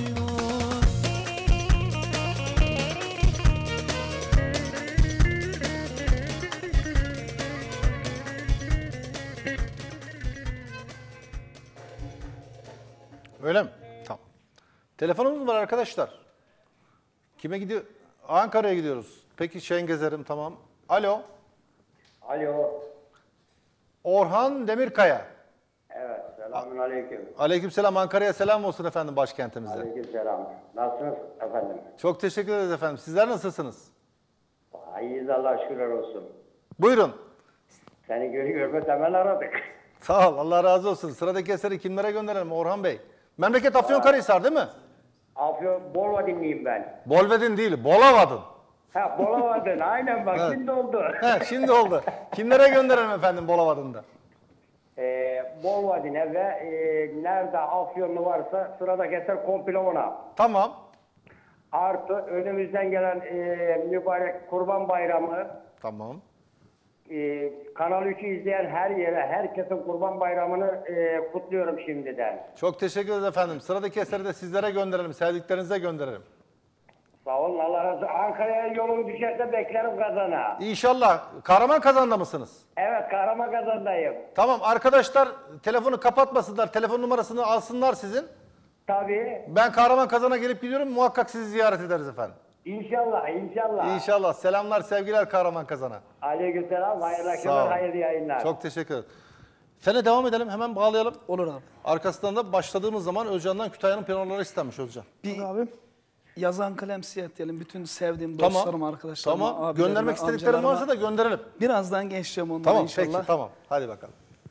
Öyle mi? Tamam. Telefonumuz var arkadaşlar. Kime gidiyor? Ankara'ya gidiyoruz. Peki Şengezerim tamam. Alo. Alo. Orhan Demirkaya. Evet, selamun aleyküm. Aleykümselam, Ankara'ya selam olsun efendim başkentimize. Aleyküm selam. Nasılsınız efendim? Çok teşekkür ederiz efendim. Sizler nasılsınız? İyiyiz, Allah'a şükürler olsun. Buyurun. Seni görü görmez hemen aradık. Sağ ol, Allah razı olsun. Sıradaki eseri kimlere gönderelim Orhan Bey? Memleket Afyonkarahisar değil mi? Afyon, Bolva dinleyeyim ben. Bolvedin değil, Bolavadın. Ha, Bolava'dın, aynen bak, Evet. şimdi oldu. He, şimdi oldu. Kimlere gönderelim efendim Bolavadın'da? Ee, Bolva'dine ve e, nerede Afyonlu varsa sıradaki eser komple ona. Tamam. Artı önümüzden gelen e, mübarek Kurban Bayramı, Tamam. e, Kanal üçü izleyen her yere, herkesin Kurban Bayramı'nı e, kutluyorum şimdiden. Çok teşekkür ederiz efendim. Sıradaki eseri de sizlere gönderelim, sevdiklerinize gönderelim. Sağ olun, Allah razı olsun. Ankara'ya yolun düşerse beklerim Kazan'a. İnşallah. Kahraman Kazan'da mısınız? Evet, Kahraman Kazan'dayım. Tamam arkadaşlar telefonu kapatmasınlar. Telefon numarasını alsınlar sizin. Tabii. Ben Kahraman Kazan'a gelip gidiyorum. Muhakkak sizi ziyaret ederiz efendim. İnşallah, inşallah. İnşallah. Selamlar, sevgiler Kahraman Kazan'a. Aleykümselam, hayırlı Sağ akşamlar, ol. hayırlı yayınlar. Çok teşekkür ederim. Sene devam edelim, hemen bağlayalım. Olur abi. Arkasından da başladığımız zaman Özcan'dan Kütahya'nın piyanoları istenmiş Özcan. Bir Abi. yazan kalem siyah diyelim. Bütün sevdiğim Tamam. dostlarım, arkadaşlarıma, Tamam. abilerime, Göndermek istediklerin amcalarıma. varsa da gönderelim. Birazdan geçeceğim onlara Tamam, inşallah. peki, tamam. Hadi bakalım.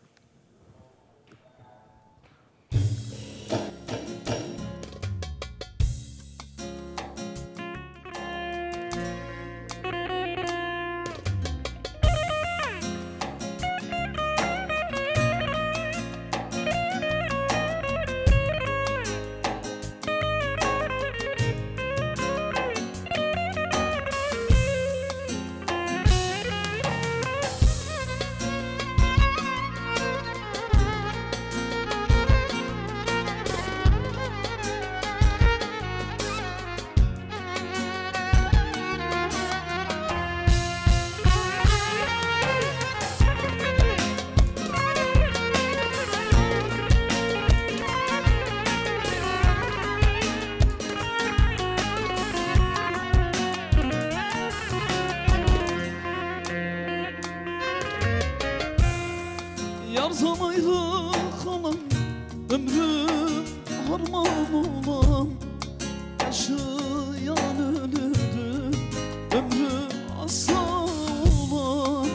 Yarzan ayrı kalan ömrüm harman olan, yaşayan ölüdü ömrü asa olan.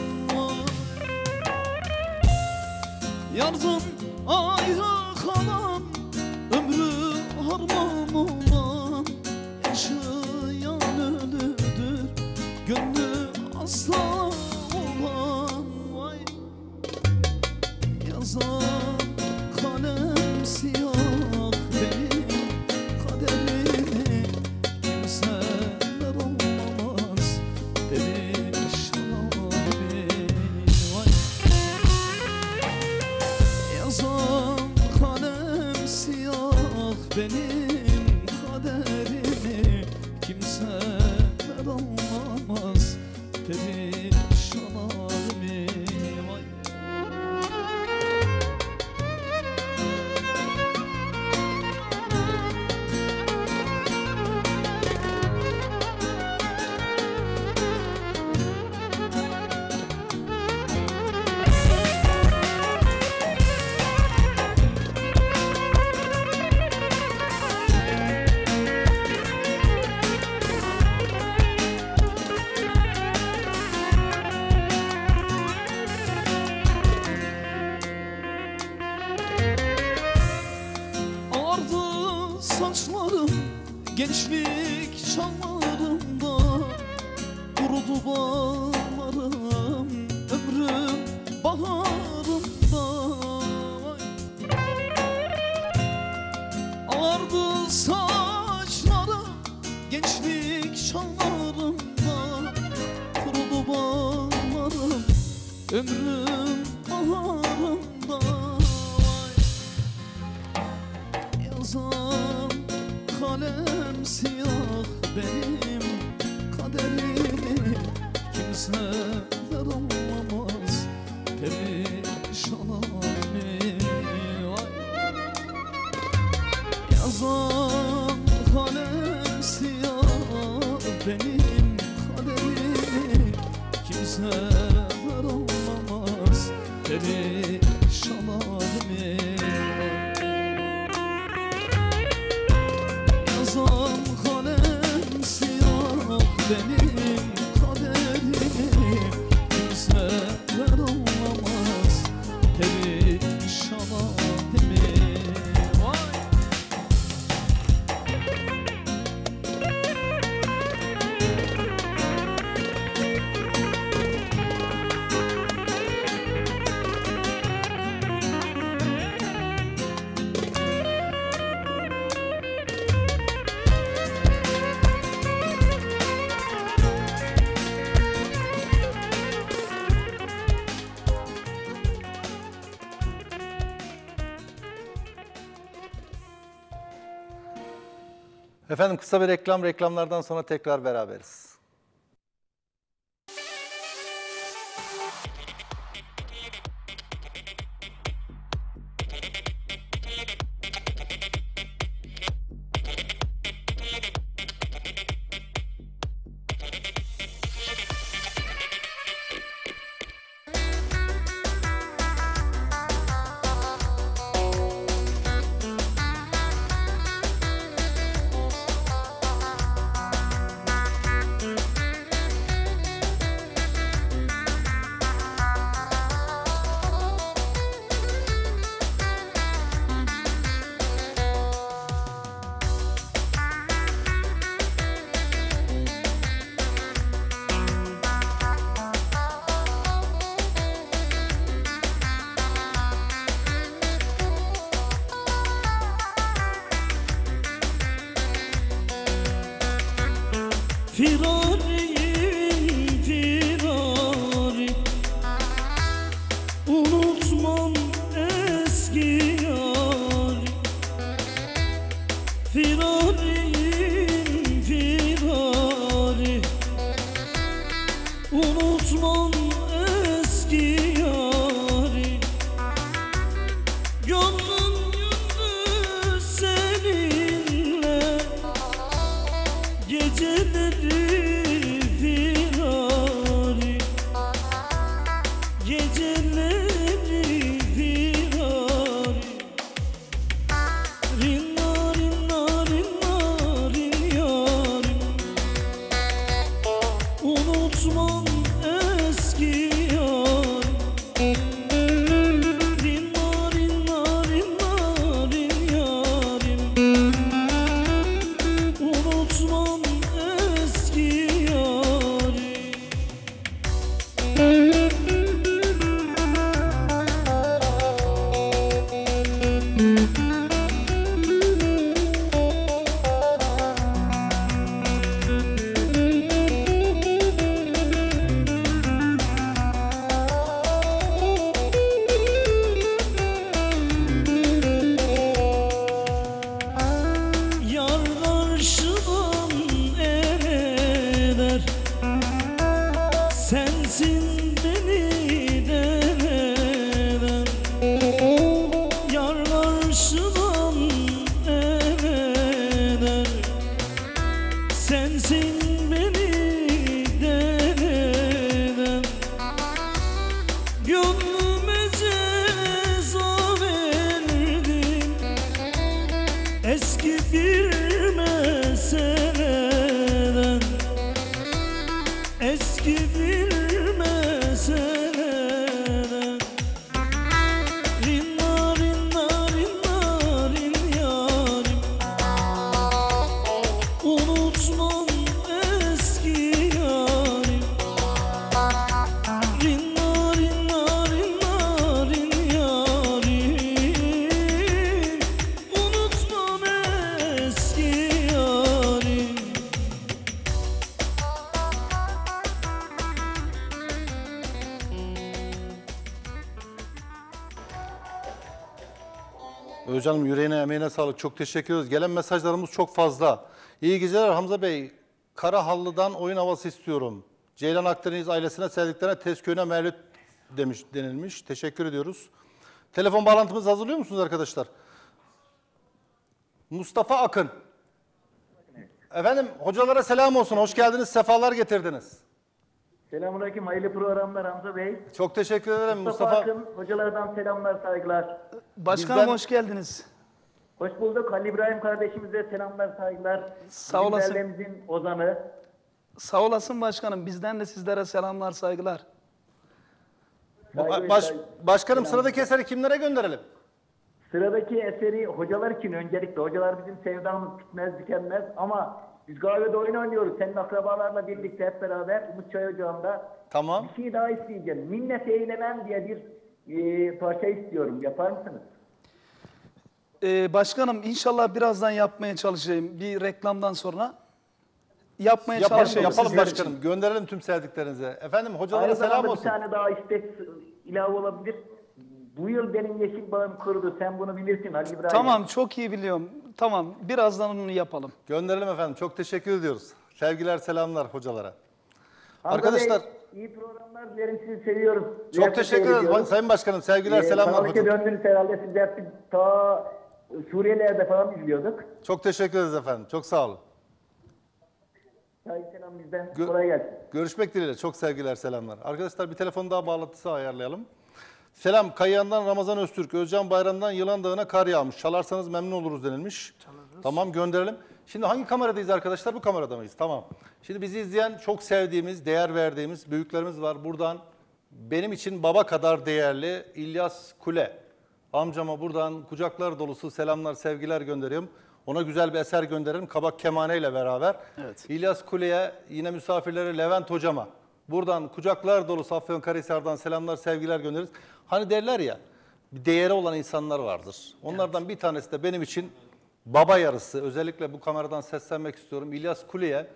Yarzan ayrı kalan ömrü harman olan, yaşayan ölüdür gönlü asa olan. Vay. Yazan kalem siyah benim kaderimi, kimseler anlamaz perişan halim. Vay. Yazan kalem siyah benim kaderimi, kimseler anlamaz perişan halimi. Vay. Ağardı saçlarım gençlik çağlarımda, kurudu bağlarım ömrüm baharımda. Vay. Ağardı saçlarım gençlik çağlarımda, kurudu bağlarım ömrüm baharımda. Vay. Yazan kalem siyah benim kaderimi, kimseler anlamaz perişan halimi. Vay. Yazan kalem siyah benim kaderimi, kimseler anlamaz perişan halimi. Yazan kalem siyah benim kaderimi, kimseler anlamaz perişan halimi. Vay. Efendim kısa bir reklam, reklamlardan sonra tekrar beraberiz. Firariyim firari, unutmam eski yari. Firariyim firari, unutmam eski yari. Gönlüm gündüz seninle, geceleri firari, geceleri firari. Rinna rinna rinna rin yarim, unutmam eski yarim. Rinna rinna rinna rin yarim, unutmam eski yarim. Yar karşıdan eder, sensin beni dereden. Yar karşıdan eder, sensin beni dereden. Gönlüme ceza verdin, eski bir meseleden, eski bir meseleden. Rinna rinna rinna rin yarim, unutmam eski yarim. Rinna rinna rinna rin yarim, unutmam eski yarim. Özcan'ım yüreğine emeğine sağlık. Çok teşekkür ederiz. Gelen mesajlarımız çok fazla. İyi geceler Hamza Bey. Karahallı'dan oyun havası istiyorum. Ceylan Akdeniz ailesine, sevdiklerine, Tezköy'üne mevlüt demiş, denilmiş. Teşekkür ediyoruz. Telefon bağlantımızı hazırlıyor musunuz arkadaşlar? Mustafa Akın. Efendim hocalara selam olsun. Hoş geldiniz, sefalar getirdiniz. Selamünaleyküm, hayırlı programlar Hamza Bey. Çok teşekkür ederim Mustafa, Mustafa. Akın, hocalardan selamlar, saygılar. Başkanım Bizden- hoş geldiniz. Hoş bulduk. Halil İbrahim kardeşimize selamlar, saygılar. Sağ olasın. Bizim derneğimizin ozanı. Sağ olasın başkanım. Bizden de sizlere selamlar, saygılar. Saygı ve Baş, saygı- başkanım selamlar. sıradaki eseri kimlere gönderelim? Sıradaki eseri hocalar için öncelikle. Hocalar bizim sevdamız bitmez, tükenmez ama biz kahvede oyun oynuyoruz. Senin akrabalarla birlikte hep beraber Umut Çay Ocağı'nda. Tamam. Bir şey daha isteyeceğim. Minnet eylemem diye bir e, parça istiyorum. Yapar mısınız? Ee, başkanım inşallah birazdan yapmaya çalışayım. Bir reklamdan sonra yapmaya Yapalım, çalışayım. yapalım sizler başkanım. için. Gönderelim tüm sevdiklerinize. Efendim hocalara Aynı selam zamanda olsun. bir tane daha istek ilave olabilir. Bu yıl benim yeşil bağım kurudu. Sen bunu bilirsin Ali İbrahim. Tamam çok iyi biliyorum. Tamam birazdan onu yapalım. Gönderelim efendim. Çok teşekkür ediyoruz. Sevgiler, selamlar hocalara. Hamza Arkadaşlar Bey, iyi programlar dilerim, sizi seviyorum. çok Ziyarete teşekkür ederiz seyrediyorum. Sayın Başkanım. Sevgiler, Ee, selamlar Sağlık'a hocam. döndünüz herhalde, siz de hep ta Suriyelilerde falan izliyorduk. Çok teşekkür ederiz efendim. Çok sağ olun. Hayır, selam bizden. Gö- Kolay gelsin. Görüşmek dileğiyle. Çok sevgiler, selamlar. Arkadaşlar bir telefon daha bağlantısı ayarlayalım. Selam. Kayahan'dan Ramazan Öztürk. Özcan Bayram'dan Yılan Dağı'na kar yağmış. Çalarsanız memnun oluruz denilmiş. Çalarız. Tamam gönderelim. Şimdi hangi kameradayız arkadaşlar? Bu kamerada mıyız? Tamam. Şimdi bizi izleyen çok sevdiğimiz, değer verdiğimiz büyüklerimiz var. Buradan benim için baba kadar değerli İlyas Kule. Amcama buradan kucaklar dolusu selamlar, sevgiler gönderiyorum. Ona güzel bir eser gönderirim. Kabak Kemane ile beraber. Evet. İlyas Kule'ye, yine misafirleri Levent Hocama. Buradan kucaklar dolusu Afyonkarahisar'dan selamlar, sevgiler göndeririz. Hani derler ya, bir değeri olan insanlar vardır. Onlardan bir tanesi de benim için baba yarısı. Özellikle bu kameradan seslenmek istiyorum. İlyas Kule'ye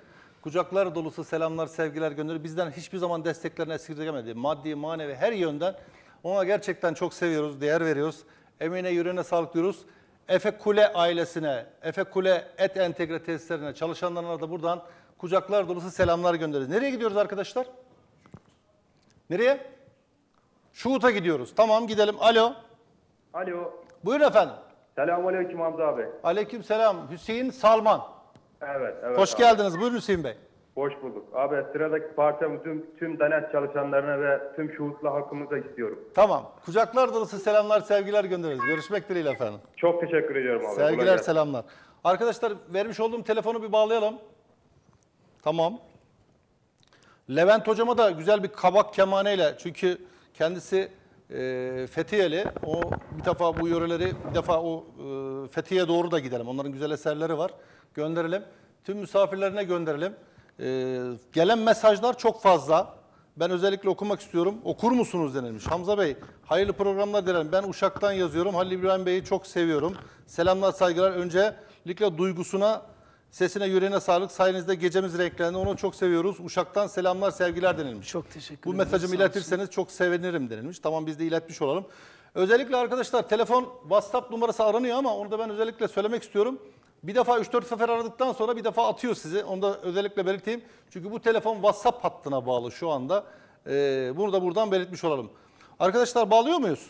kucaklar dolusu selamlar, sevgiler gönderiyor. Bizden hiçbir zaman desteklerini esirgemedi. Maddi, manevi her yönden. Ona gerçekten çok seviyoruz, değer veriyoruz. Emeğine, yüreğine sağlık diyoruz. Efe Kule ailesine, Efe Kule et entegre tesislerine, çalışanlarına da buradan kucaklar dolusu selamlar gönderiyoruz. Nereye gidiyoruz arkadaşlar? Nereye? Şuhut'a gidiyoruz. Tamam gidelim. Alo. Alo. Buyurun efendim. Selamünaleyküm Hamza abi. Aleyküm selam. Hüseyin Salman. Evet, evet. Hoş abi. geldiniz. Buyurun Hüseyin Bey. Hoş bulduk. Abi sıradaki parçamı tüm, tüm Danet çalışanlarına ve tüm şuhutlu halkımıza istiyorum. Tamam. Kucaklar dolusu selamlar, sevgiler gönderiyoruz. Görüşmek dileğiyle efendim. Çok teşekkür ediyorum abi. Kolay Sevgiler, gelsin. selamlar. Arkadaşlar vermiş olduğum telefonu bir bağlayalım. Tamam. Levent hocama da güzel bir kabak kemaneyle, çünkü kendisi e, Fethiyeli. O bir defa bu yöreleri, bir defa o e, Fethiye'ye doğru da gidelim. Onların güzel eserleri var. Gönderelim. Tüm misafirlerine gönderelim. E, gelen mesajlar çok fazla. Ben özellikle okumak istiyorum. Okur musunuz denilmiş. Hamza Bey, hayırlı programlar dilerim. Ben Uşak'tan yazıyorum. Halil İbrahim Bey'i çok seviyorum. Selamlar, saygılar. Öncelikle duygusuna, sesine, yüreğine sağlık. Sayenizde gecemiz renklendi. Onu çok seviyoruz. Uşak'tan selamlar, sevgiler denilmiş. Çok teşekkür Bu ederim. mesajımı Sağ olsun. iletirseniz çok sevinirim denilmiş. Tamam, biz de iletmiş olalım. Özellikle arkadaşlar telefon, WhatsApp numarası aranıyor ama onu da ben özellikle söylemek istiyorum. Bir defa üç dört sefer aradıktan sonra bir defa atıyor sizi. Onu da özellikle belirteyim. Çünkü bu telefon WhatsApp hattına bağlı şu anda. Ee, bunu da buradan belirtmiş olalım. Arkadaşlar bağlıyor muyuz?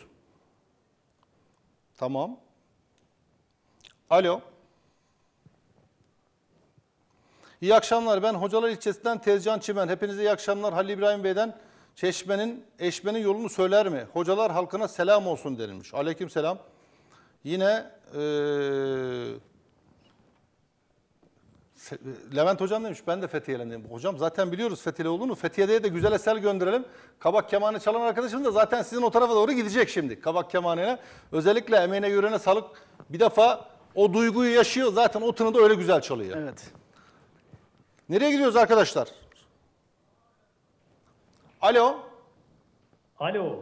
Tamam. Alo. İyi akşamlar. Ben Hocalar İlçesi'nden Tezcan Çimen. Hepinize iyi akşamlar. Halil İbrahim Bey'den Çeşme'nin, Eşme'nin yolunu söyler mi? Hocalar halkına selam olsun denilmiş. Aleyküm selam. Yine ee, Levent hocam demiş, ben de Fethiye'liyim. Hocam zaten biliyoruz Fethiyeli olduğunu. Fethiye'de de güzel eser gönderelim. Kabak kemanı çalan arkadaşımız da zaten sizin o tarafa doğru gidecek şimdi. Kabak kemanına. Özellikle emeğine, yüreğine sağlık. Bir defa o duyguyu yaşıyor. Zaten o tını da öyle güzel çalıyor. Evet. Nereye gidiyoruz arkadaşlar? Alo. Alo.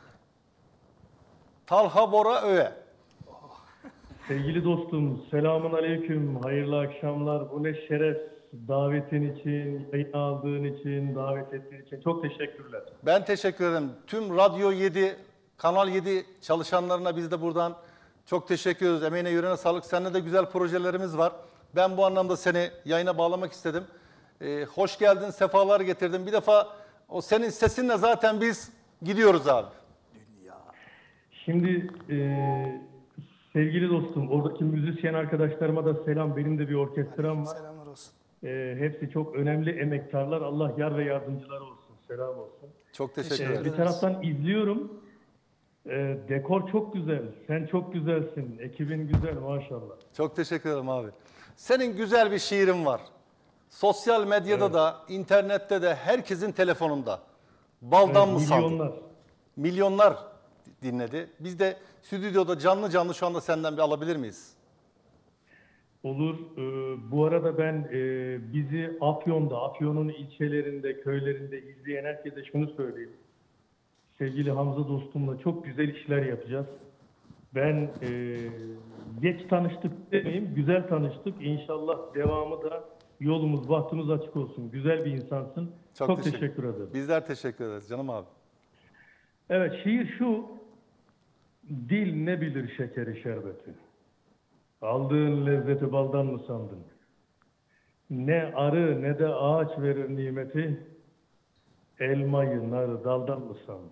Talha Bora Öğe. Sevgili dostum, selamun aleyküm, hayırlı akşamlar. Bu ne şeref, davetin için, yayın aldığın için, davet ettiğin için çok teşekkürler. Ben teşekkür ederim. Tüm Radyo yedi, Kanal yedi çalışanlarına biz de buradan çok teşekkür ediyoruz. Emeğine, yüreğine sağlık. Seninle de güzel projelerimiz var. Ben bu anlamda seni yayına bağlamak istedim. Ee, hoş geldin, sefalar getirdin. Bir defa o senin sesinle zaten biz gidiyoruz abi. Şimdi e, sevgili dostum, oradaki müzisyen arkadaşlarıma da selam. Benim de bir orkestram var. Selamlar olsun. E, hepsi çok önemli emektarlar. Allah yar ve yardımcıları olsun. Selam olsun. Çok teşekkür E, ederim. bir taraftan izliyorum. E, dekor çok güzel. Sen çok güzelsin. Ekibin güzel maşallah. Çok teşekkür ederim abi. Senin güzel bir şiirin var. Sosyal medyada Evet. da, internette de, herkesin telefonunda. Baldan Evet, mı sandın? milyonlar. Milyonlar dinledi. Biz de stüdyoda canlı canlı şu anda senden bir alabilir miyiz? Olur. Ee, bu arada ben e, bizi Afyon'da, Afyon'un ilçelerinde, köylerinde izleyen herkese şunu söyleyeyim. Sevgili Hamza dostumla çok güzel işler yapacağız. Ben e, geç tanıştık demeyeyim, güzel tanıştık. İnşallah devamı da yolumuz, bahtımız açık olsun. Güzel bir insansın. Çok Çok, teşekkür- teşekkür ederim. Bizler teşekkür ederiz canım abi. Evet, şiir şu. Dil ne bilir şekeri şerbeti. Aldığın lezzeti baldan mı sandın? Ne arı ne de ağaç verir nimeti. Elmayı, narı daldan mı sandın?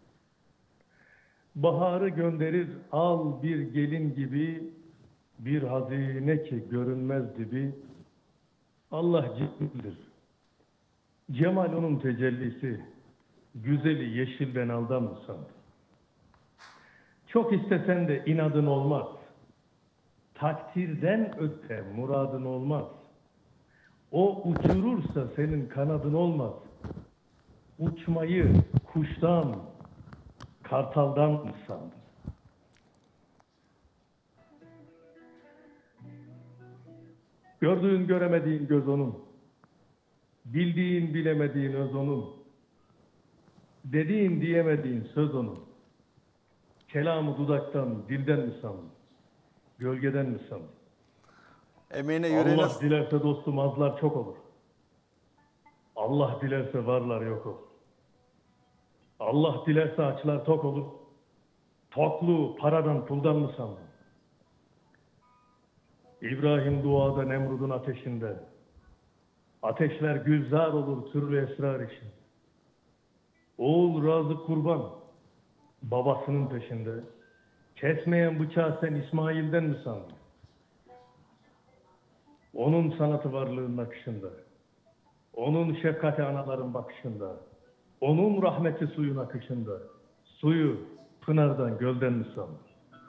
Baharı gönderir al bir gelin gibi. Bir hazine ki görünmez dibi. Allah cemildir. Cemal onun tecellisi. Güzeli yeşilden aldan mı sandın? Çok istesen de inadın olmaz. Takdirden öte muradın olmaz. O uçurursa senin kanadın olmaz. Uçmayı kuştan, kartaldan mı sandın? Gördüğün göremediğin göz onun. Bildiğin bilemediğin öz onun. Dediğin diyemediğin söz onun. Kelamı dudaktan, dilden mi sandın? Gölgeden mi sandın? Emeğine, yüreğine... Allah dilerse dostum azlar çok olur. Allah dilerse varlar yok olur. Allah dilerse açlar tok olur. Tokluğu paradan puldan mı sandın? İbrahim duada Nemrud'un ateşinde. Ateşler gülzar olur türlü esrar için. Oğul razı kurban, babasının peşinde. Kesmeyen bıçağı sen İsmail'den mi sandın? Onun sanatı varlığın akışında. Onun şefkati anaların bakışında. Onun rahmeti suyun akışında. Suyu pınardan, gölden mi sandın?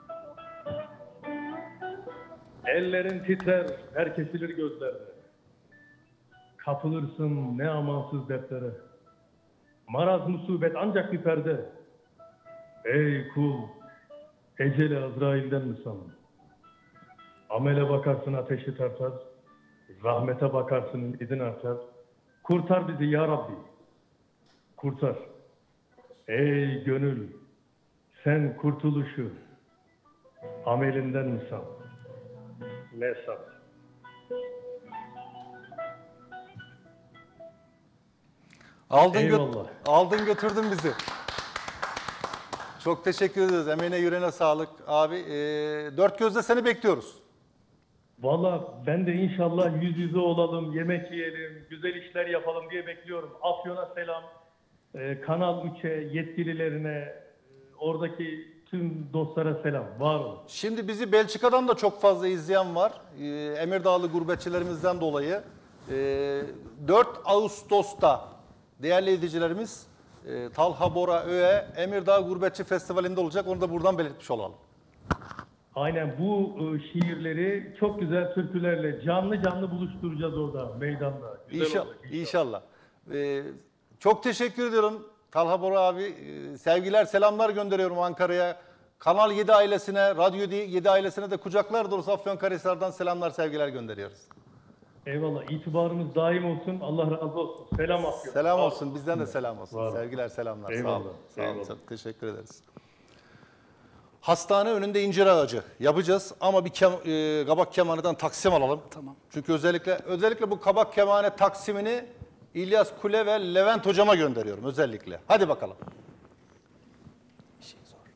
Ellerin titrer, her kesilir gözlerine. Kapılırsın ne amansız dertlere. Maraz musibet ancak bir perde. Ey kul, eceli Azrail'den mi sandın? Amele bakarsın ateşi tartar, rahmete bakarsın ümidin artar. Kurtar bizi ya Rabbi, kurtar. Ey gönül, sen kurtuluşu amelinden mi sandın? Ne sandın? Aldın, gö Eyvallah. aldın götürdün bizi. Çok teşekkür ederiz. Emeğine yüreğine sağlık. Abi e, dört gözle seni bekliyoruz. Valla ben de inşallah yüz yüze olalım, yemek yiyelim, güzel işler yapalım diye bekliyorum. Afyon'a selam, ee, Kanal üçe, yetkililerine, e, oradaki tüm dostlara selam. Var olun. Şimdi bizi Belçika'dan da çok fazla izleyen var. Ee, Emirdağlı gurbetçilerimizden dolayı. Ee, dört Ağustos'ta değerli izleyicilerimiz e, Talha Bora Öğe Emirdağ Gurbetçi Festivali'nde olacak. Onu da buradan belirtmiş olalım. Aynen bu e, şiirleri çok güzel türkülerle canlı canlı buluşturacağız orada, meydanda. Güzel İnşallah. olacak İnşallah. Ee, çok teşekkür ediyorum Talha Bora abi. Ee, sevgiler, selamlar gönderiyorum Ankara'ya. Kanal yedi ailesine, Radyo yedi ailesine de kucaklar dolusu Afyonkarahisar'dan selamlar, sevgiler gönderiyoruz. Eyvallah. İtibarımız daim olsun. Allah razı olsun. Selam Afyon. Selam olsun. Bizden de selam olsun. Var. Sevgiler, selamlar. Eyvallah. Sağ olun. Sağ olun. Eyvallah. Çok teşekkür ederiz. Hastane önünde incir ağacı yapacağız ama bir kem, e, kabak kemaneden taksim alalım. Tamam. Çünkü özellikle özellikle bu kabak kemane taksimini İlyas Kule ve Levent hocama gönderiyorum özellikle. Hadi bakalım. İşin zor.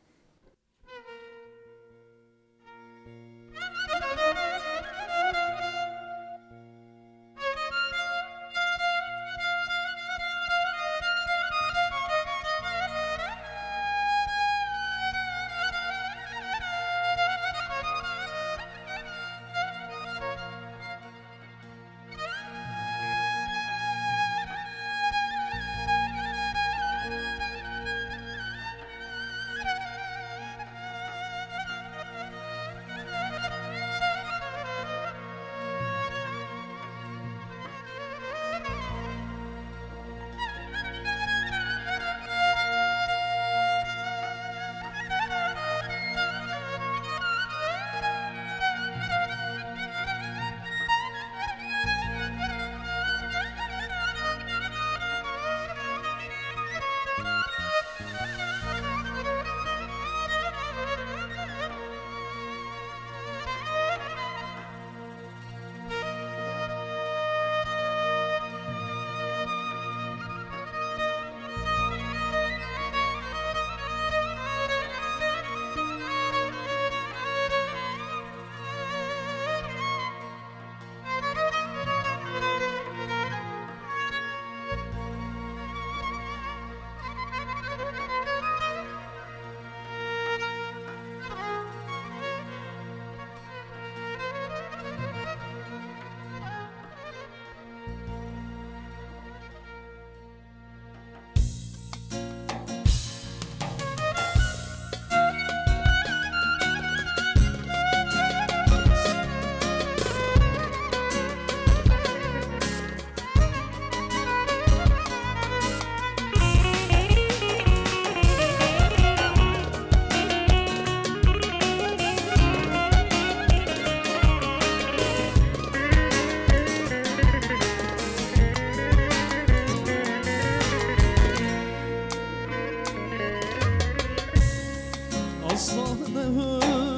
Aslanı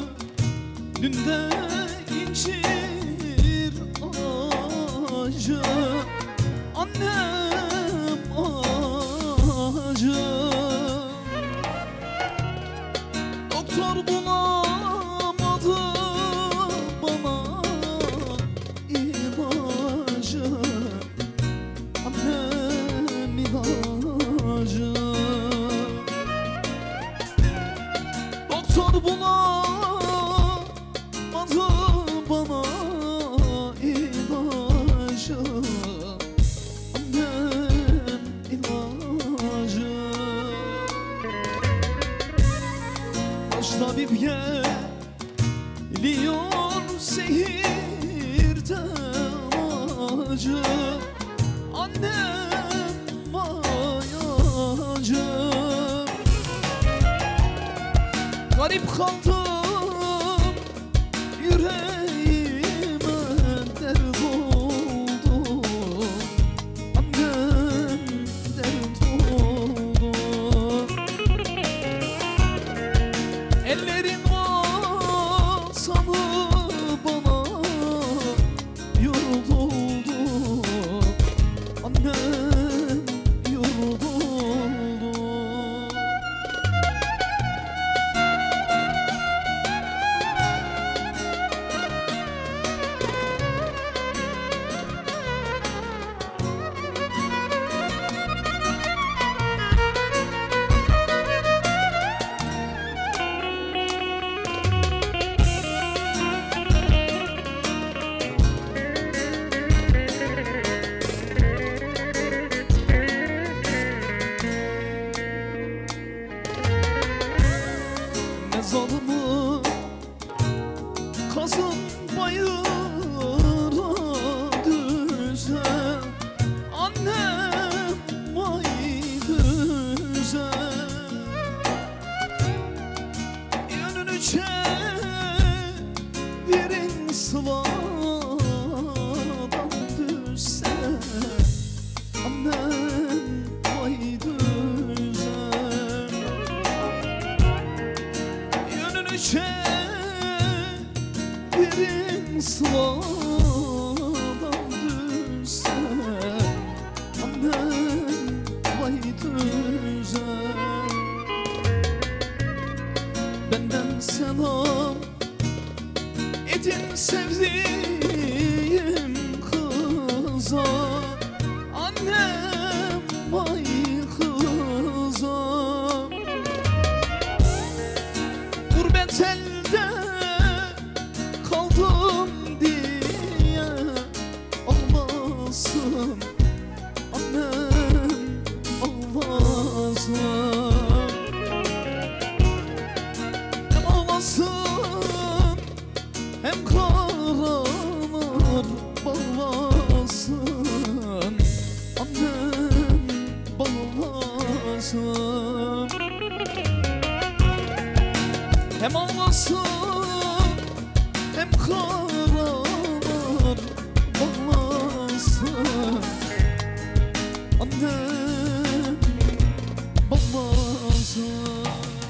önünde incir ağacı, anne Biliyor zehirden acı annem mayacı. Garip kaldım yüreğime dert oldu. Annem dert oldu. Ellerin vasalı bana yurt oldu. Annem yurt oldu. Mezarımı kazın bayıra düze. Annem vay düze. Yönünü çevirin sıladan düze. Annem vay düze. Yönünü çevirin sıladan düze. Annem vay düze. Benden selam edin sevdiğim kıza. Annem vay kıza. Gurbet elde kaldım diye ağlasın. Annem ağlasın. Hem ağlasın hem karalar bağlasın. Annem bağlasın. Hem ağlasın hem karalar bağlasın. Annem bağlasın.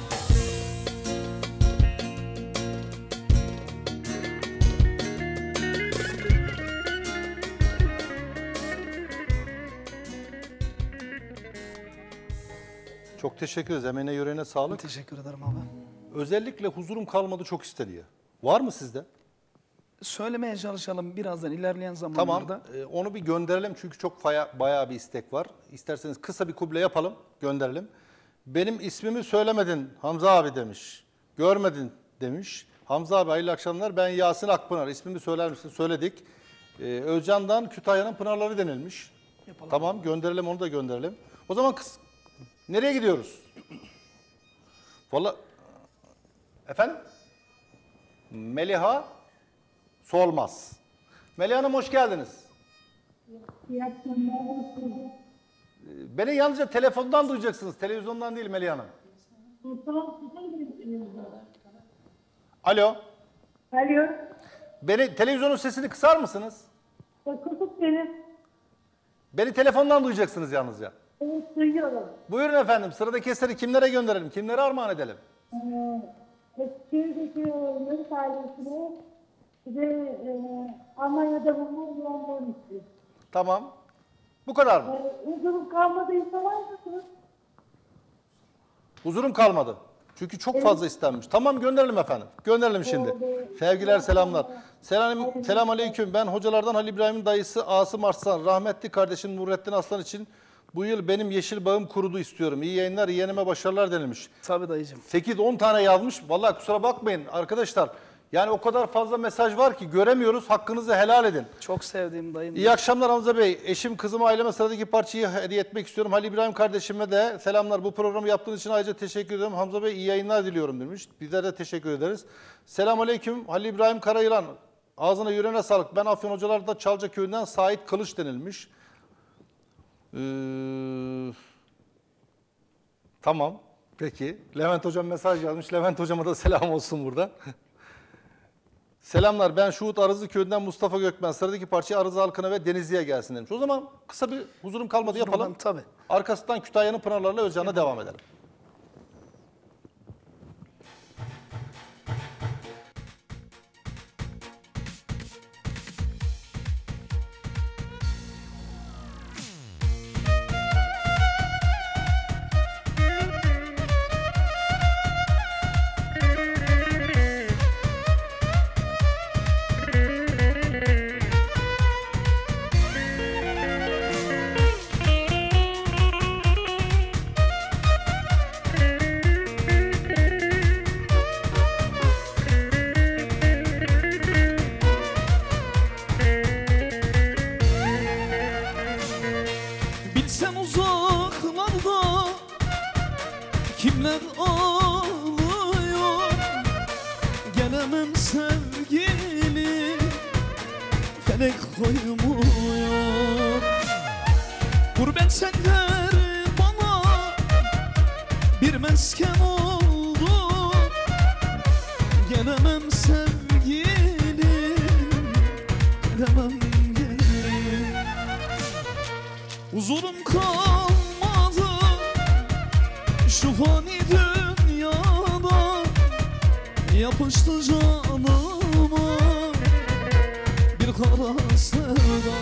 Çok teşekkür ederiz. Emeğine yüreğine sağlık. Teşekkür ederim abi. Özellikle huzurum kalmadı çok isteniyor. Var mı sizde? Söylemeye çalışalım birazdan ilerleyen Tamam. zamanlarda. e, onu bir gönderelim çünkü çok faya, bayağı bir istek var. İsterseniz kısa bir kuble yapalım, gönderelim. Benim ismimi söylemedin Hamza abi demiş. Görmedin demiş. Hamza abi hayırlı akşamlar. Ben Yasin Akpınar. İsmimi söyler misin? Söyledik. Ee, Özcan'dan Kütahya'nın Pınarları denilmiş. Yapalım. Tamam gönderelim onu da gönderelim. O zaman kız, nereye gidiyoruz? Vallahi efendim? Meliha Solmaz. Meliha Hanım hoş geldiniz. Beni yalnızca telefondan duyacaksınız. Televizyondan değil Meliha Hanım. Alo. Alo. Beni televizyonun sesini kısar mısınız? Kısık benim. Beni telefondan duyacaksınız yalnızca. Evet, duyuyorum. Buyurun efendim. Sıradaki eseri kimlere gönderelim? Kimlere armağan edelim? Eskişehir'deki Melik ailesine bir de e, Almanya'da bulunan London istiyor. Tamam. Bu kadar mı? E, Huzurum kalmadıysa var mısınız? Huzurum kalmadı. Çünkü çok fazla istenmiş. Tamam gönderelim efendim. Gönderelim şimdi. Sevgiler, selamlar. Selam, selam aleyküm. Ben hocalardan Halil İbrahim'in dayısı Asım Arslan. Rahmetli kardeşim Nurettin Aslan için bu yıl benim yeşil bağım kurudu istiyorum. İyi yayınlar, yeğenime başarılar denilmiş. Tabii dayıcığım. sekiz on tane yazmış. Vallahi kusura bakmayın arkadaşlar. Yani o kadar fazla mesaj var ki göremiyoruz. Hakkınızı helal edin. Çok sevdiğim dayım. İyi akşamlar Hamza Bey. Eşim, kızım, aileme sıradaki parçayı hediye etmek istiyorum. Halil İbrahim kardeşime de selamlar. Bu programı yaptığınız için ayrıca teşekkür ederim. Hamza Bey iyi yayınlar diliyorum demiş. Bizler de teşekkür ederiz. Selamünaleyküm. Halil İbrahim Karayılan. Ağzına yüreğine sağlık. Ben Afyon Hocalar'da Çalca Köyü'nden Sait Kılıç denilmiş. Ee, tamam. Peki. Levent Hocam mesaj yazmış. Levent Hocama da selam olsun burada. Selamlar, ben Şuhut Arızlı Köyü'nden Mustafa Gökmen. Sıradaki parça Arızlı halkına ve Denizli'ye gelsin demiş. O zaman kısa bir huzurum kalmadı Huzurumdan, yapalım. tabii. Arkasından Kütahya'nın Pınarlar'la Özcan'la devam edelim. Bilsem uzaklarda kimler ağlıyor, gelemem sevgili, felek koymuyor. Gurbet senler bana bir mesken oldu, gelemem sevgili, gelemem gelin. Huzurum kalmadı şu fani dünyada, yapıştı canıma bir kara sevda.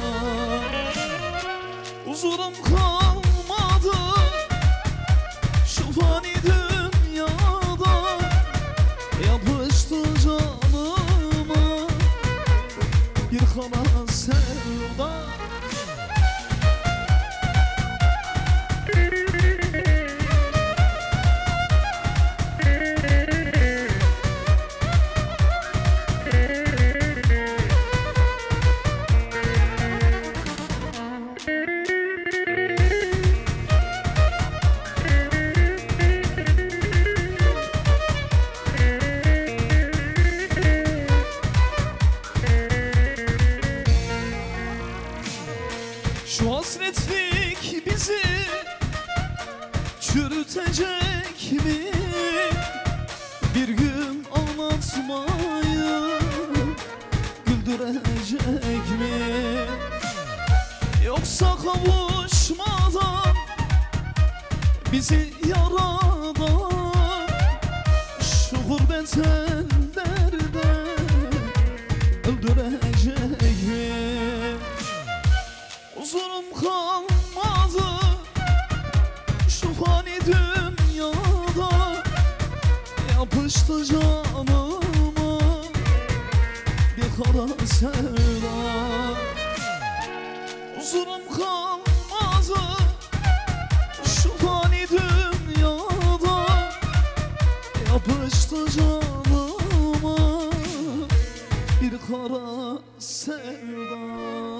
Huzurum kalmadı şu fani dünyada, yapıştı canıma bir kara sevda. Şu hasretlik bizi çürütecek mi? Bir gün anlatmayı güldürecek mi? Yoksa kavuşmadan bizi yaradan şu gurbet ellerde öldürecek mi? Huzurum kalmadı şu fani dünyada, yapıştı canıma bir kara sevda. Huzurum kalmadı şu fani dünyada, yapıştı canıma bir kara sevda.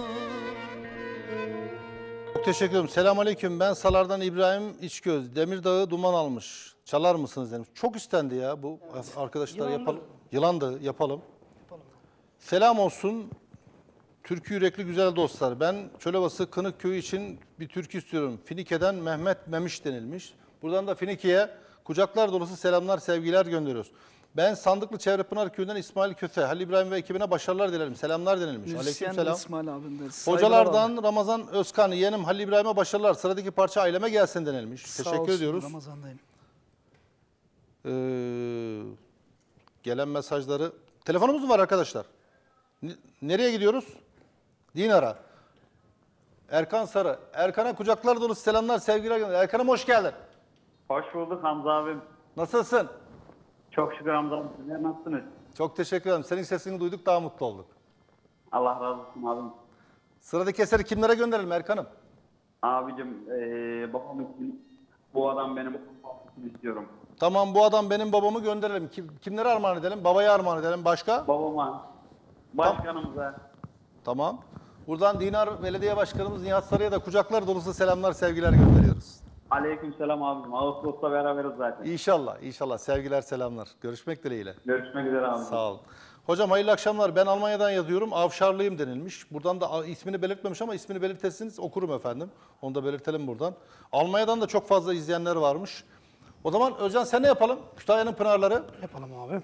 Çok teşekkür ederim. Selamünaleyküm. Ben Salar'dan İbrahim İçgöz. Demirdağ'ı duman almış. Çalar mısınız demiş. Çok istendi ya bu arkadaşlar Yılandı. yapalım. Yılandı yapalım. Selam olsun. Türkü yürekli güzel dostlar. Ben Çölovası Kınık Köyü için bir türkü istiyorum. Finike'den Mehmet Memiş denilmiş. Buradan da Finike'ye kucaklar dolusu selamlar, sevgiler gönderiyoruz. Ben Sandıklı Çevrepınar Köyü'nden İsmail Köse. Halil İbrahim ve ekibine başarılar dilerim. Selamlar denilmiş. Aleykümselam. İsmail abim deriz. Hocalardan Ramazan Özkan, yeğenim Halil İbrahim'e başarılar. Sıradaki parça aileme gelsin denilmiş. Sağ Teşekkür olsun, ediyoruz. Ramazan'dayım. Ee, gelen mesajları... Telefonumuz mu var arkadaşlar? N- nereye gidiyoruz? Dinara. Erkan Sarı. Erkan'a kucaklar dolusu selamlar, sevgiler gönder. Erkan'ım hoş geldin. Hoş bulduk Hamza abim. Nasılsın? Çok şükür Hamza abim. Sizler nasılsınız? Çok teşekkür ederim. Senin sesini duyduk, daha mutlu olduk. Allah razı olsun abim. Sıradaki eseri kimlere gönderelim Erkan'ım? Abicim ee, babam için bu adam benim olmasını istiyorum. Tamam, bu adam benim babamı gönderelim. Kim, kimlere armağan edelim? Babaya armağan edelim. Başka? Babama, başkanımıza. Tamam. Buradan Dinar Belediye Başkanımız Nihat Sarı'ya da kucaklar dolusu selamlar, sevgiler gönderiyoruz. Aleykümselam abim. Ağustos'ta beraberiz zaten. İnşallah, inşallah. Sevgiler, selamlar. Görüşmek dileğiyle. Görüşmek üzere abi. Sağ olun. Hocam hayırlı akşamlar. Ben Almanya'dan yazıyorum. Avşarlıyım denilmiş. Buradan da ismini belirtmemiş ama ismini belirtirseniz okurum efendim. Onu da belirtelim buradan. Almanya'dan da çok fazla izleyenler varmış. O zaman Özcan sen ne yapalım? Kütahya'nın Pınarları. Yapalım abi.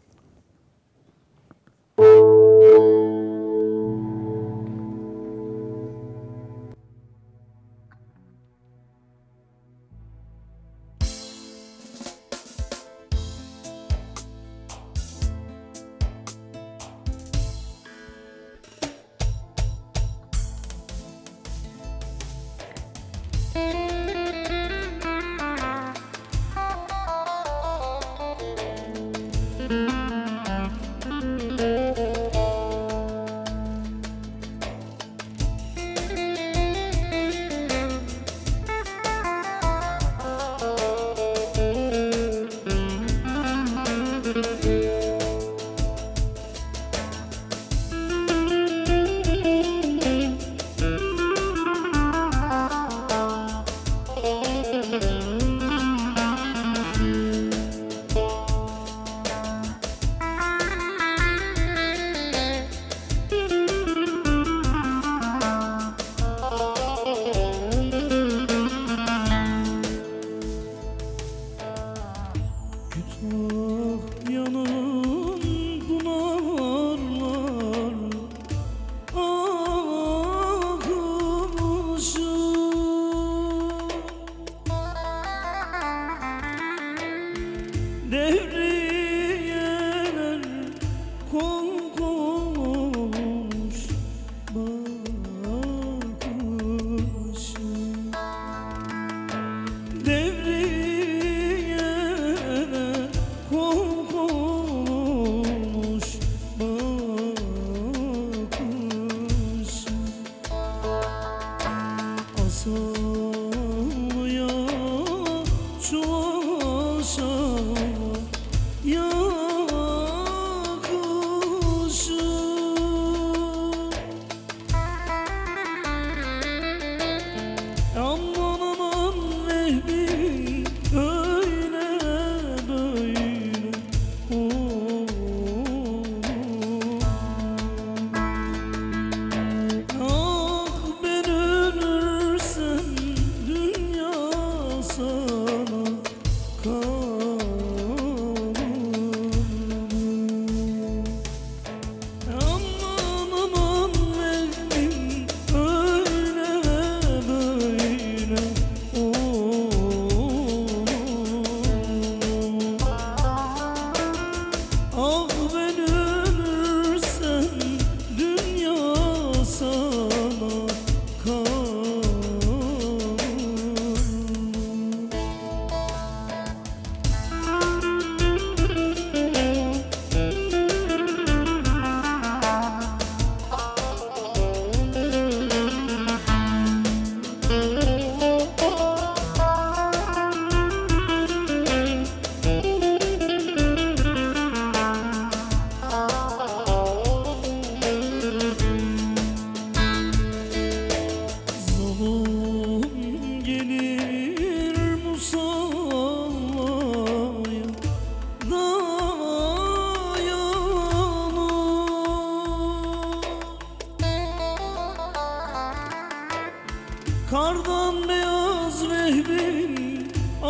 Kardan beyaz vehbin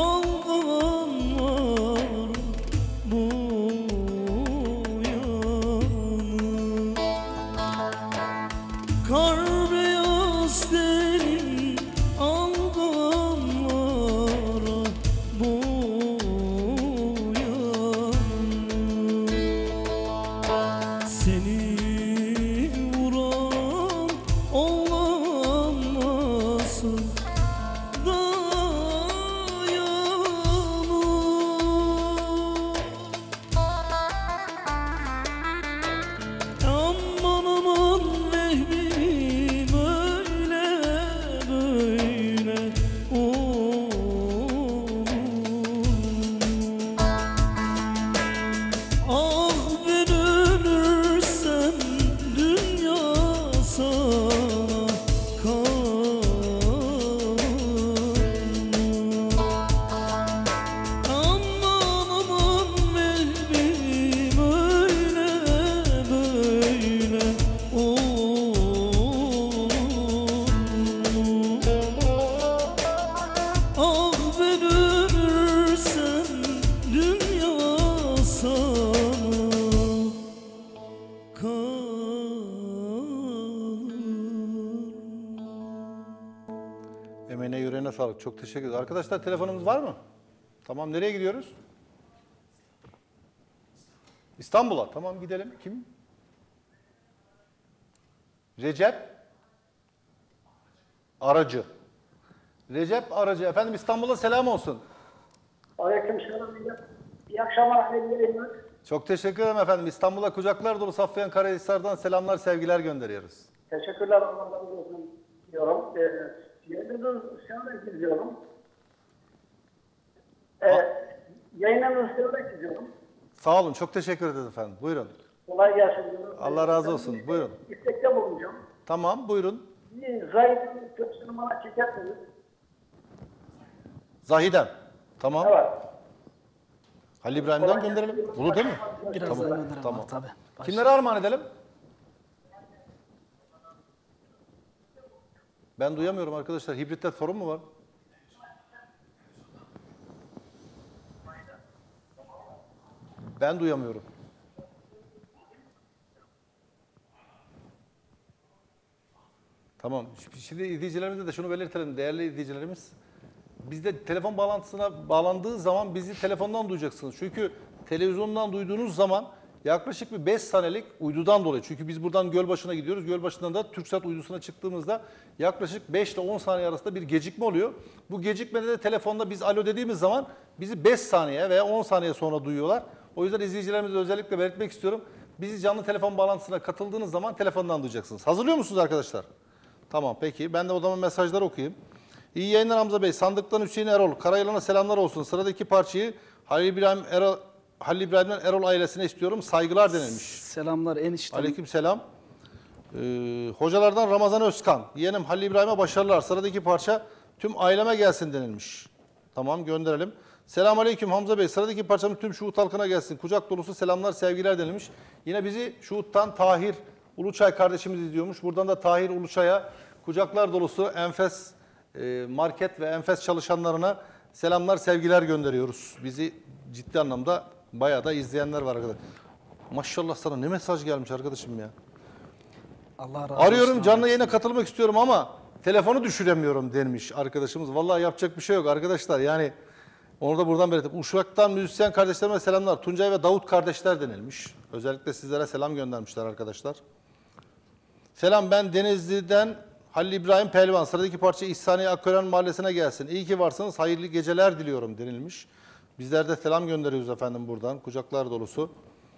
alganlar bu yanı. Kar beyaz tenin alganlara bu yanı. Seni vuran olmasın aman aman vehbim öyle böyle olur. kalır. Emeğine yüreğine sağlık. Çok teşekkür ederim. Arkadaşlar telefonumuz var mı? Tamam, nereye gidiyoruz? İstanbul'a. Tamam, gidelim. Kim? Recep Aracı. Recep Aracı. Efendim İstanbul'a selam olsun. Aleykümselam. İyi akşamlar. Hayırlı yayınlar. Çok teşekkür ederim efendim. İstanbul'a kucaklar dolu Safyan Karahisar'dan selamlar, sevgiler gönderiyoruz. Teşekkürler. Allah razı olsun diyorum. Ee, yayınınızı severek izliyorum. Ee, yayınınızı severek izliyorum. Sağ olun. Çok teşekkür ederiz efendim. Buyurun. Kolay gelsin diyorum. Allah razı olsun. Ben Buyurun. İstekte bulunacağım. Tamam, buyurun. Bir Zahid'in köprüsünü bana çekerseniz. Zahidem. Tamam. Evet. Halil İbrahim'den gönderelim. Bunu değil mi? Birazdan Tamam. gönderelim Tamam. abi, tabii. Kimlere armağan edelim? Ben duyamıyorum arkadaşlar. Hibritte sorun mu var? Ben duyamıyorum. Tamam. Şimdi izleyicilerimize de şunu belirtelim. Değerli izleyicilerimiz. Bizde telefon bağlantısına bağlandığı zaman bizi telefondan duyacaksınız. Çünkü televizyondan duyduğunuz zaman yaklaşık bir beş saniyelik uydudan dolayı. Çünkü biz buradan Gölbaşı'na gidiyoruz. Gölbaşı'ndan da TürkSat uydusuna çıktığımızda yaklaşık beş ile on saniye arasında bir gecikme oluyor. Bu gecikmede de telefonda biz alo dediğimiz zaman bizi beş saniye veya on saniye sonra duyuyorlar. O yüzden izleyicilerimize özellikle belirtmek istiyorum. Bizi canlı telefon bağlantısına katıldığınız zaman telefondan duyacaksınız. Hazırlıyor musunuz arkadaşlar? Tamam, peki. Ben de o zaman mesajları okuyayım. İyi yayınlar Hamza Bey. Sandıktan Hüseyin Erol. Karayılan'a selamlar olsun. Sıradaki parçayı Halil İbrahim Erol, Halil İbrahim'den Erol ailesine istiyorum. Saygılar denilmiş. Selamlar eniştem. Aleyküm selam. Ee, hocalardan Ramazan Özkan. Yeğenim Halil İbrahim'e başarılar. Sıradaki parça tüm aileme gelsin denilmiş. Tamam, gönderelim. Selamun Aleyküm Hamza Bey. Sıradaki parçamız tüm Şuhut halkına gelsin. Kucak dolusu selamlar, sevgiler denilmiş. Yine bizi Şuhut'tan Tahir Uluçay kardeşimiz izliyormuş. Buradan da Tahir Uluçay'a kucaklar dolusu Enfes e, market ve Enfes çalışanlarına selamlar, sevgiler gönderiyoruz. Bizi ciddi anlamda bayağı da izleyenler var arkadaşlar. Maşallah sana ne mesaj gelmiş arkadaşım ya. Allah razı Arıyorum olsun canlı abi. yayına katılmak istiyorum ama telefonu düşüremiyorum demiş arkadaşımız. Vallahi yapacak bir şey yok arkadaşlar. Yani onu da buradan belirtip Uşak'tan müzisyen kardeşlerime selamlar. Tuncay ve Davut kardeşler denilmiş. Özellikle sizlere selam göndermişler arkadaşlar. Selam, ben Denizli'den Halil İbrahim Pelvan. Sıradaki parça İhsaniye Akkören Mahallesi'ne gelsin. İyi ki varsınız. Hayırlı geceler diliyorum denilmiş. Bizler de selam gönderiyoruz efendim buradan. Kucaklar dolusu.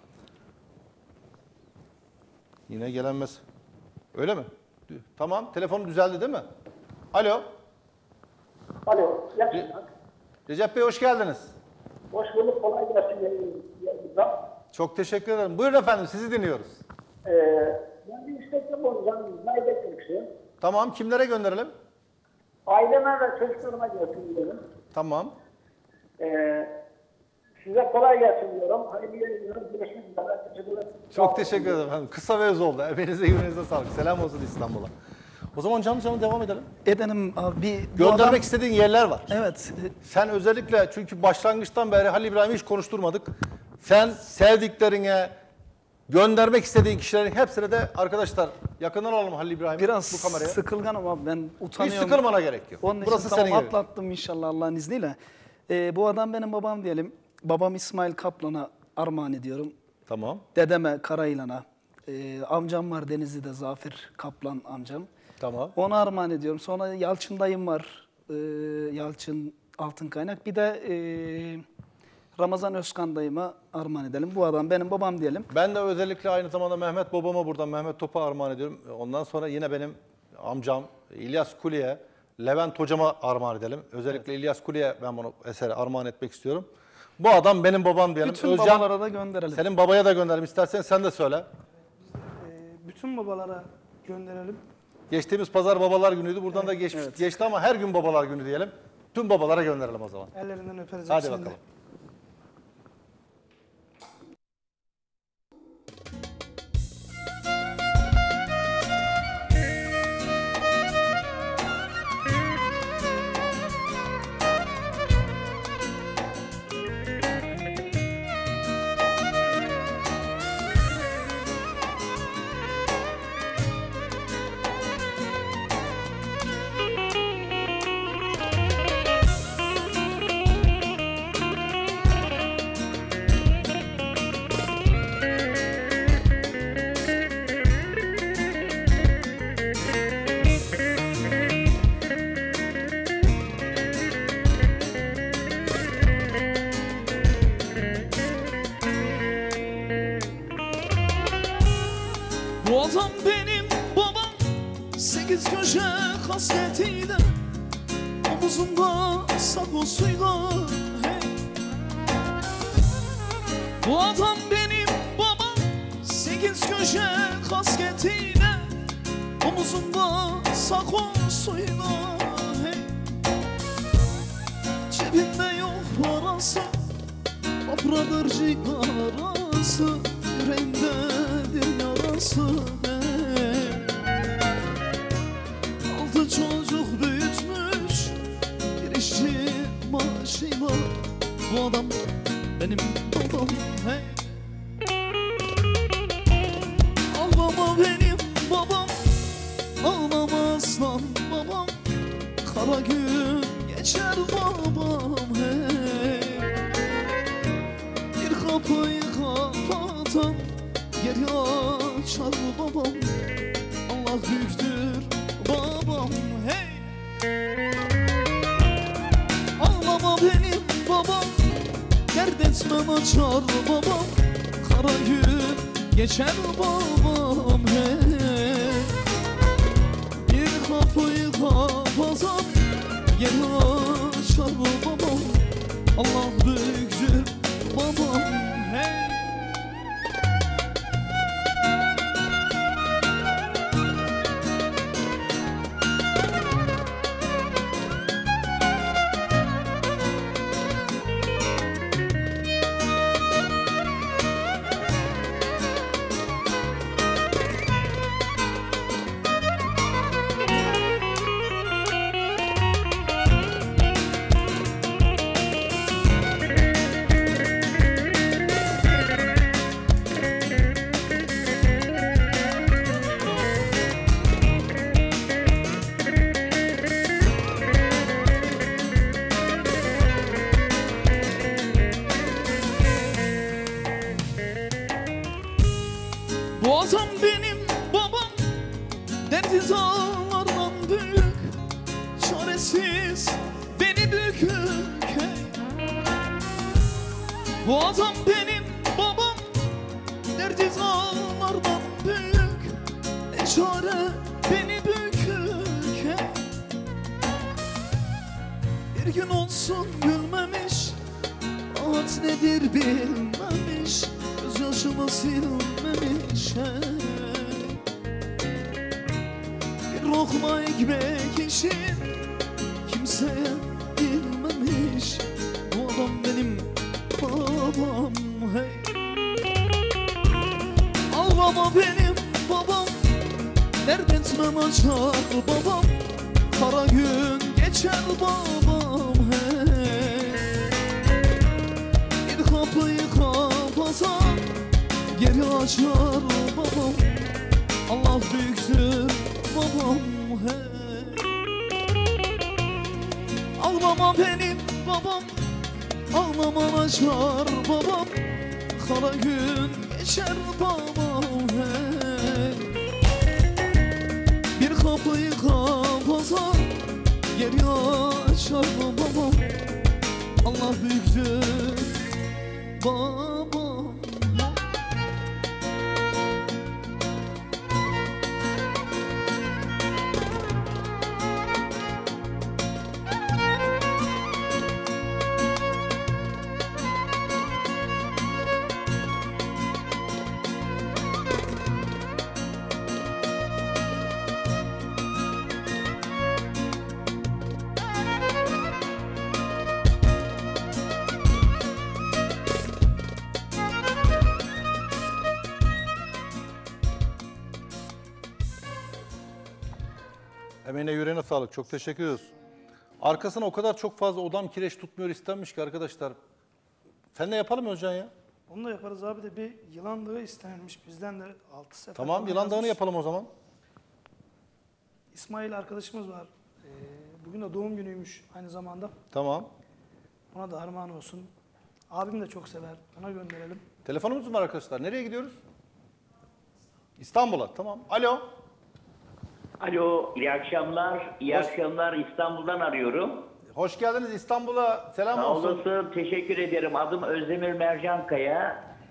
Yine gelenmez. Öyle mi? Tamam. Telefon düzeldi değil mi? Alo. Alo. Yakın. Recep Bey hoş geldiniz. Hoş bulduk. Kolay gelsin yayınınızda. Çok teşekkür ederim. Buyurun efendim, sizi dinliyoruz. Ee, ben bir istekte bulunacağım. Zahid'e köprüsü. Tamam, kimlere gönderelim? Aileme ve çocuklarıma gelsin diyorum. Tamam. Ee, size kolay gelsin diyorum. Hayırlı yayınlar. Görüşmek üzere. Teşekkürler. Çok teşekkür ederim efendim. Kısa ve öz oldu. Emeğinize yüreğinize sağlık. Selam olsun İstanbul'a. O zaman canlı canlı devam edelim. Edelim abi. Bir, bu Göndermek adam- istediğin yerler var. Evet. Sen özellikle, çünkü başlangıçtan beri Halil İbrahim'i hiç konuşturmadık. Sen sevdiklerine, göndermek istediğin kişilerin hepsine de arkadaşlar yakından alalım Halil İbrahim'i Biraz bu kameraya. sıkılganım abi, ben utanıyorum. Hiç sıkılmana gerek yok. Onun için Burası tamam, senin yerin. atlattım inşallah Allah'ın izniyle. Ee, bu adam benim babam diyelim. Babam İsmail Kaplan'a armağan ediyorum. Tamam. Dedeme Karayılan'a. Ee, amcam var Denizli'de, Zafer Kaplan amcam. Tamam. Ona armağan ediyorum. Sonra Yalçın dayım var. Ee, Yalçın Altın Kaynak. Bir de e, Ramazan Özkan dayıma armağan edelim. Bu adam benim babam diyelim. Ben de özellikle aynı zamanda Mehmet babama buradan Mehmet Top'a armağan ediyorum. Ondan sonra yine benim amcam İlyas Kuli'ye, Levent hocama armağan edelim. Özellikle evet. İlyas Kuli'ye ben bunu eseri armağan etmek istiyorum. Bu adam benim babam diyelim. Bütün Özcan, babalara da gönderelim. Senin babaya da gönderelim. İstersen sen de söyle. Ee, bütün babalara gönderelim. Geçtiğimiz pazar babalar günüydü. Buradan evet, da geçmiş, evet. geçti ama her gün babalar günü diyelim. Tüm babalara gönderelim o zaman. Ellerinden öperiz. Hadi bakalım. Bu adam benim babam, sekiz köşe kasketiyle, omuzunda sakosuyla. Hey. Bu adam benim babam, sekiz köşe kasketiyle, omuzunda sakosuyla. Hey. Cebinde yok parası, afradır cigarası, yüreğindedir yarası. Hey. Altı çocuk büyütmüş bir işçi maaşıyla. Bu adam benim babam. Hey. Ağlama benim babam, ağlama aslan babam, kara gün geçer babam. Hey. Bir kapıyı kapatan geri açar babam. Allah büyüktür babam. Hey. Ağlama benim babam, dert etmem açar babam, kara gün geçer babam. Hey. Bir kapıyı kapatan geri açar babam. Allah büyüktür babam. Hey. Bu adam benim babam, derdi dağlardan büyük, çaresiz beni bükük. Hey. Bu adam benim babam, derdi dağlardan büyük, ne çare beni bükük. Hey. Bir gün olsun gülmemiş, rahat nedir bilmemiş, gözyaşımı silmemiş. Hey. Bir lokma ekmek için kimseye bilmemiş. Bu adam benim babam. Hey. Ağlama benim babam, dert etmem açar babam, kara gün geçer babam. Hey. Bir kapıyı kapatan geri açar babam. Allah büyüktür babam. Hey. Ağlama benim babam, ağlama açar babam, kara gün geçer babam. Hey. Bir kapıyı kapatan geri açar babam. Allah büyüktür babam. Emeğine yüreğine sağlık. Çok teşekkür ediyoruz. Arkasına o kadar çok fazla odam kireç tutmuyor istenmiş ki arkadaşlar. Sen de yapalım mı Özcan ya? Onu da yaparız abi, de bir yılan dağı istenilmiş bizden de altı sefer. Tamam, falan yılan dağını yazmış. yapalım o zaman. İsmail arkadaşımız var. Ee, bugün de doğum günüymüş aynı zamanda. Tamam. Ona da armağan olsun. Abim de çok sever. Ona gönderelim. Telefonumuz mu var arkadaşlar? Nereye gidiyoruz? İstanbul'a. Tamam. Alo. Alo, iyi akşamlar. İyi Hoş- akşamlar. İstanbul'dan arıyorum. Hoş geldiniz İstanbul'a. Selam Sağ olsun. olasın, teşekkür ederim. Adım Özdemir Mercankaya.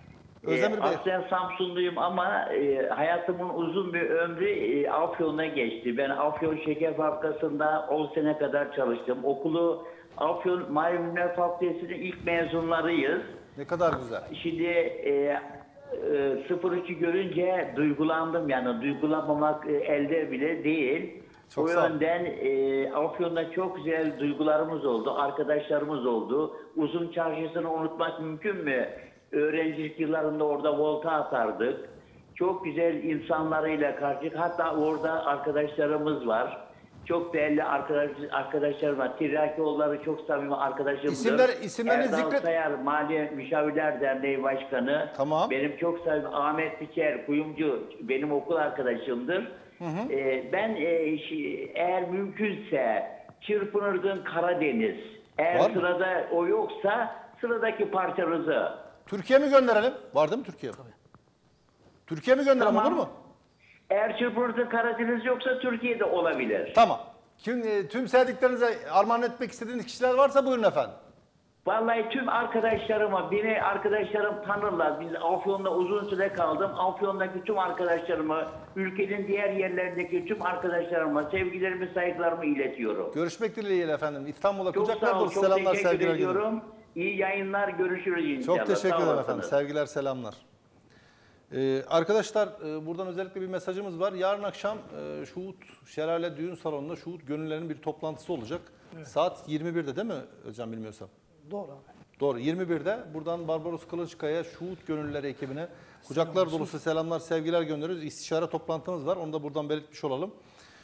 Özdemir Ee, Bey. aslen Samsunluyum ama e, hayatımın uzun bir ömrü e, Afyon'da geçti. Ben Afyon Şeker Fabrikası'nda on sene kadar çalıştım. Okulu Afyon Marifetler Fakültesi'nin ilk mezunlarıyız. Ne kadar güzel. Şimdi e, e, sıfır üçü görünce duygulandım, yani duygulanmamak e, elde bile değil. Çok o sağ ol. yönden e, Afyon'da çok güzel duygularımız oldu, arkadaşlarımız oldu. Uzun Çarşısı'nı unutmak mümkün mü? Öğrencilik yıllarında orada volta atardık. Çok güzel insanlarıyla karşılaştık. Hatta orada arkadaşlarımız var. Çok değerli arkadaş, arkadaşlarım var. Tiryakioğulları çok samimi arkadaşımdır. İsimler, isimlerini Erdal zikret. Sayar, Maliye Müşavirler Derneği Başkanı. Tamam. Benim çok samimi Ahmet Biçer, kuyumcu, benim okul arkadaşımdır. Hı hı. Ee, ben e, şi- eğer mümkünse çırpınırdım Karadeniz. Eğer Var mı? sırada o yoksa sıradaki parçamızı. Türkiye mi gönderelim? Var değil mi Türkiye? Tabii. Türkiye mi gönderelim, Tamam. olur mu? Eğer çırpınırdım Karadeniz yoksa Türkiye'de olabilir. Tamam. Tüm, e, tüm sevdiklerinize armağan etmek istediğiniz kişiler varsa buyurun efendim. Vallahi tüm arkadaşlarıma, beni arkadaşlarım tanırlar. Biz Afyon'da uzun süre kaldım. Afyon'daki tüm arkadaşlarımı, ülkenin diğer yerlerindeki tüm arkadaşlarıma sevgilerimi, saygılarımı iletiyorum. Görüşmek dileğiyle efendim. İstanbul'a Çok kucaklar sağ ol, dolusu çok selamlar, teşekkür sevgiler ediyorum. gönderiyorum. İyi yayınlar, görüşürüz inşallah. Çok teşekkür Sağ ederim olasınız. efendim. Sevgiler, selamlar. Ee, arkadaşlar e, buradan özellikle bir mesajımız var. Yarın akşam e, Şuhut Şelale Düğün Salonu'nda Şuhut Gönüllerinin bir toplantısı olacak. Evet. Saat yirmi birde değil mi Özcan, bilmiyorsam? Doğru abi. Doğru, yirmi birde buradan Barbaros Kılıçkaya Şuhut Gönüllüleri ekibine kucaklar dolusu selamlar, sevgiler gönderiyoruz. İstişare toplantımız var, onu da buradan belirtmiş olalım.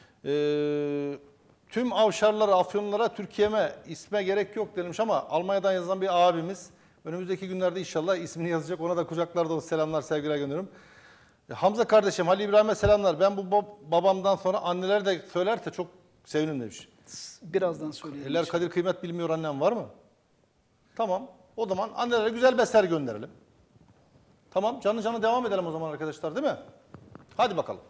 Ee, tüm Avşarlara, Afyonlulara Türkiye'me isme gerek yok denilmiş ama Almanya'dan yazılan bir abimiz önümüzdeki günlerde inşallah ismini yazacak. Ona da kucaklar dolusu selamlar, sevgiler gönderiyorum. Ee, Hamza kardeşim, Halil İbrahim'e selamlar. Ben bu bab- babamdan sonra anneler de söylerse çok sevinirim demiş. Birazdan söyleyelim. Eller kadir kıymet bilmiyor annem var mı? Tamam. O zaman annelere güzel besler gönderelim. Tamam. Canlı canlı devam edelim o zaman arkadaşlar, değil mi? Hadi bakalım.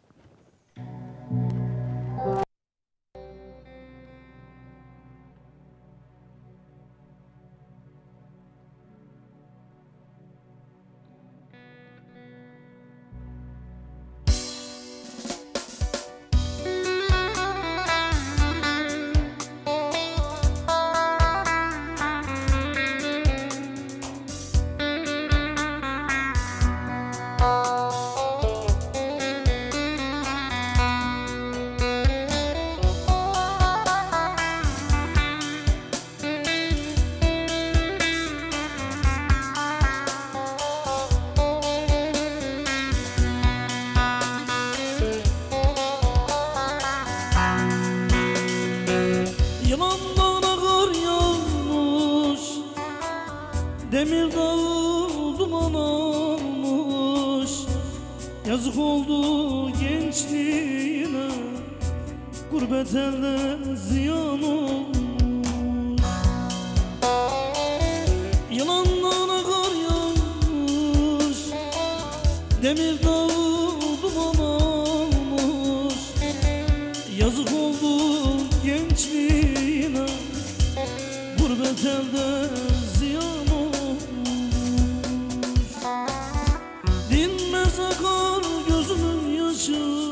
Yılanlara kar yağmış, demir dağı duman almış. Yazık oldu gençliğine, gurbet elde ziyan olmuş. Yılanlara kar yağmış, demir dağı duman almış. Yazık oldu gençliğine, gurbet elde ziyan olmuş. Dinmez akar gözümün yaşı,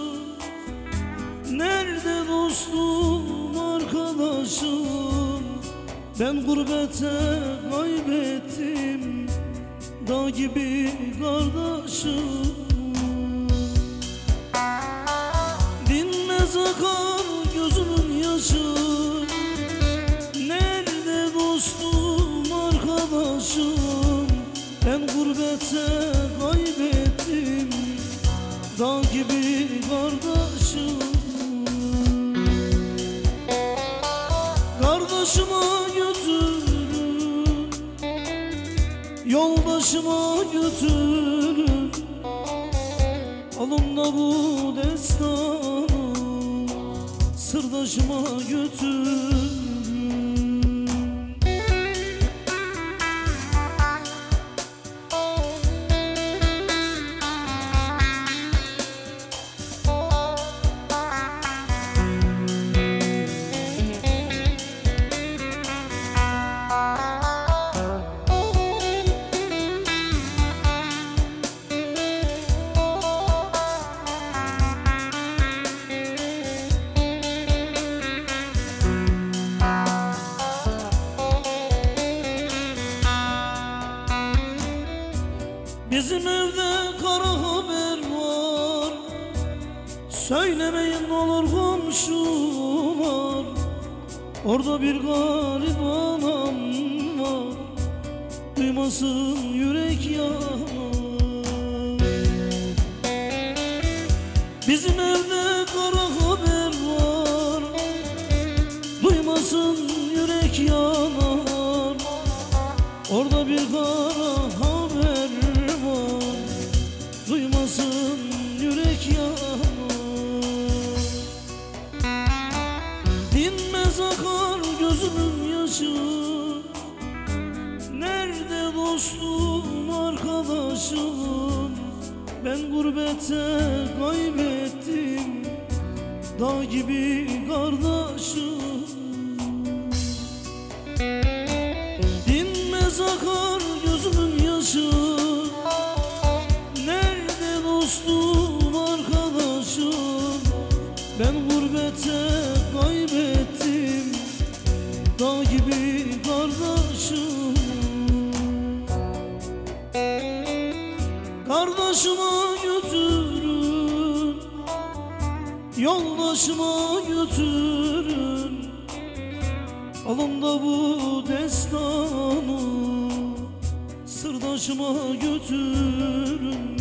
nerede dostum arkadaşım? Ben gurbete kaybettim dağ gibi kardeşim. Dinmez akar gözümün yaşı, nerede dostum arkadaşım? Ben gurbete kaybettim dağ gibi kardeşim. Kardeşime götürün, yoldaşıma götürün, alın da bu destanı sırdaşıma götürün. Söylemeyin ne olur komşular, orada bir garip anam var, duymasın yürek yanar. Bizim evde kara haber var, duymasın yürek yanar, orada bir kara haber var, duymasın yürek yanar. Dinmez akar gözümün yaşı, nerede dostum arkadaşım, ben gurbette kaybettim dağ gibi kardeşim. Dinmez akar gözümün yaşı, nerede dostum arkadaşım, ben gurbette kaybettim dağ gibi kardeşim. Kardeşime götürün, yoldaşıma götürün, alın da bu destanı sırdaşıma götürün.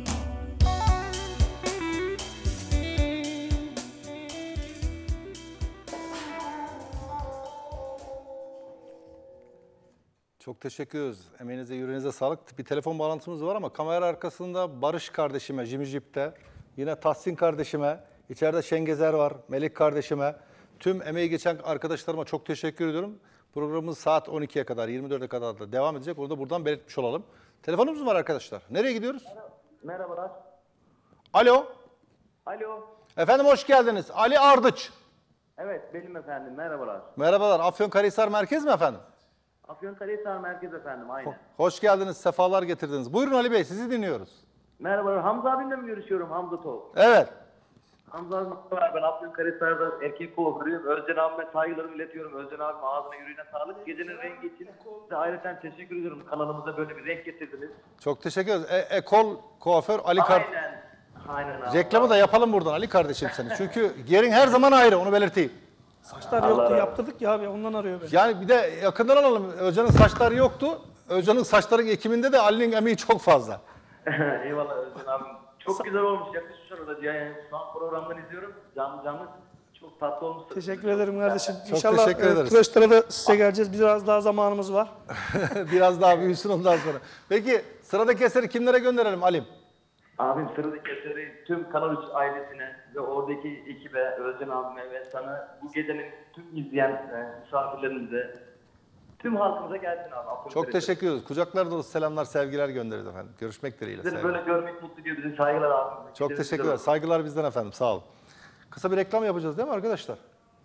Çok teşekkür ederiz. Emeğinize, yüreğinize sağlık. Bir telefon bağlantımız var ama kamera arkasında Barış kardeşime, Jimmy Jeep'te, yine Tahsin kardeşime, içeride Şengezer var, Melik kardeşime, tüm emeği geçen arkadaşlarıma çok teşekkür ediyorum. Programımız saat on ikiye kadar, yirmi dörde kadar da devam edecek. Onu da buradan belirtmiş olalım. Telefonumuz var arkadaşlar. Nereye gidiyoruz? Merhabalar. Alo. Alo. Efendim hoş geldiniz. Ali Ardıç. Evet benim efendim, merhabalar. Merhabalar. Afyonkarahisar Merkez mi efendim? Afyonkarahisar Merkez efendim, aynen. Hoş geldiniz, sefalar getirdiniz. Buyurun Ali Bey, sizi dinliyoruz. Merhabalar, Hamza abimle mi görüşüyorum, Hamza Tol? Evet. Hamza abim merhaba, ben Afyonkarahisar'da erkek kuaförüyüm. Özcan abime saygılarımı iletiyorum. Özcan abim ağzına yüreğine sağlık. Gecenin rengi için size ayrıca teşekkür ediyorum. Kanalımıza böyle bir renk getirdiniz. Çok teşekkür ederiz. E Ekol kuaför Ali Kar... Aynen. Aynen abi. Reklamı da yapalım buradan Ali kardeşim seni. Çünkü yerin her zaman ayrı, onu belirteyim. Saçlar yoktu, yaptırdık ya abi, ondan arıyor beni. Yani bir de yakından alalım. Özcan'ın saçları yoktu. Özcan'ın saçların ekiminde de Ali'nin emeği çok fazla. Eyvallah Özcan abim. Çok güzel olmuş. Yaklaşık şurada. Yani şu an programdan izliyorum. Canlı canlı. Çok tatlı olmuş. Teşekkür ederim kardeşim. Çok İnşallah teşekkür e, ederiz. Tıraşlara da size geleceğiz. Biraz daha zamanımız var. Biraz daha büyüsün ondan sonra. Peki sıradaki eseri kimlere gönderelim Alim? Abim sıradaki eseri tüm Kanal üç ailesine ve oradaki ekibe, Özcan abime ve sana, bu gecenin tüm izleyen e, misafirlerimize, tüm halkımıza gelsin abi. Çok teşekkür ederiz. Kucaklar dolusu selamlar, sevgiler göndeririz efendim. Görüşmek dileğiyle. Sizleri böyle görmek mutlu ediyor bizi. Saygılar abi. Çok teşekkür ederiz. Saygılar bizden efendim. Sağ olun. Kısa bir reklam yapacağız değil mi arkadaşlar?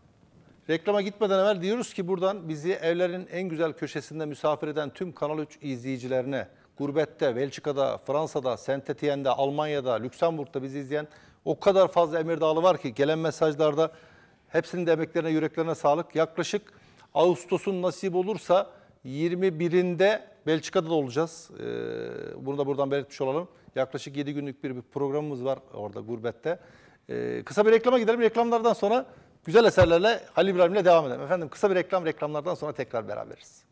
Reklama gitmeden evvel diyoruz ki buradan bizi evlerin en güzel köşesinde misafir eden tüm Kanal üç izleyicilerine, gurbette, Belçika'da, Fransa'da, Saint-Étienne'de, Almanya'da, Lüksemburg'da bizi izleyen o kadar fazla Emirdağlı var ki gelen mesajlarda hepsinin de emeklerine, yüreklerine sağlık. Yaklaşık Ağustos'un nasip olursa yirmi birinde Belçika'da da olacağız. Ee, bunu da buradan belirtmiş olalım. Yaklaşık yedi günlük bir, bir programımız var orada gurbette. Ee, kısa bir reklama gidelim. Reklamlardan sonra güzel eserlerle Halil İbrahim'le devam edelim. Efendim kısa bir reklam, reklamlardan sonra tekrar beraberiz.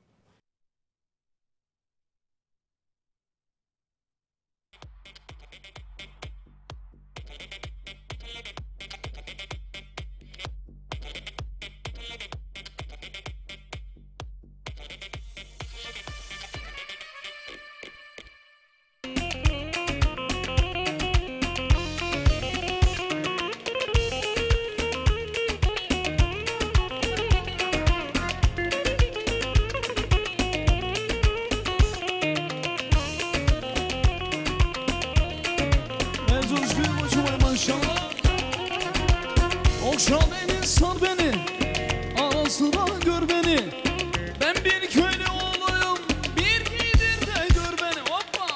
Okşa beni, sar beni, ara sıra gör beni. Ben bir köylü oğluyum, bir gidir de gör beni. Hoppa!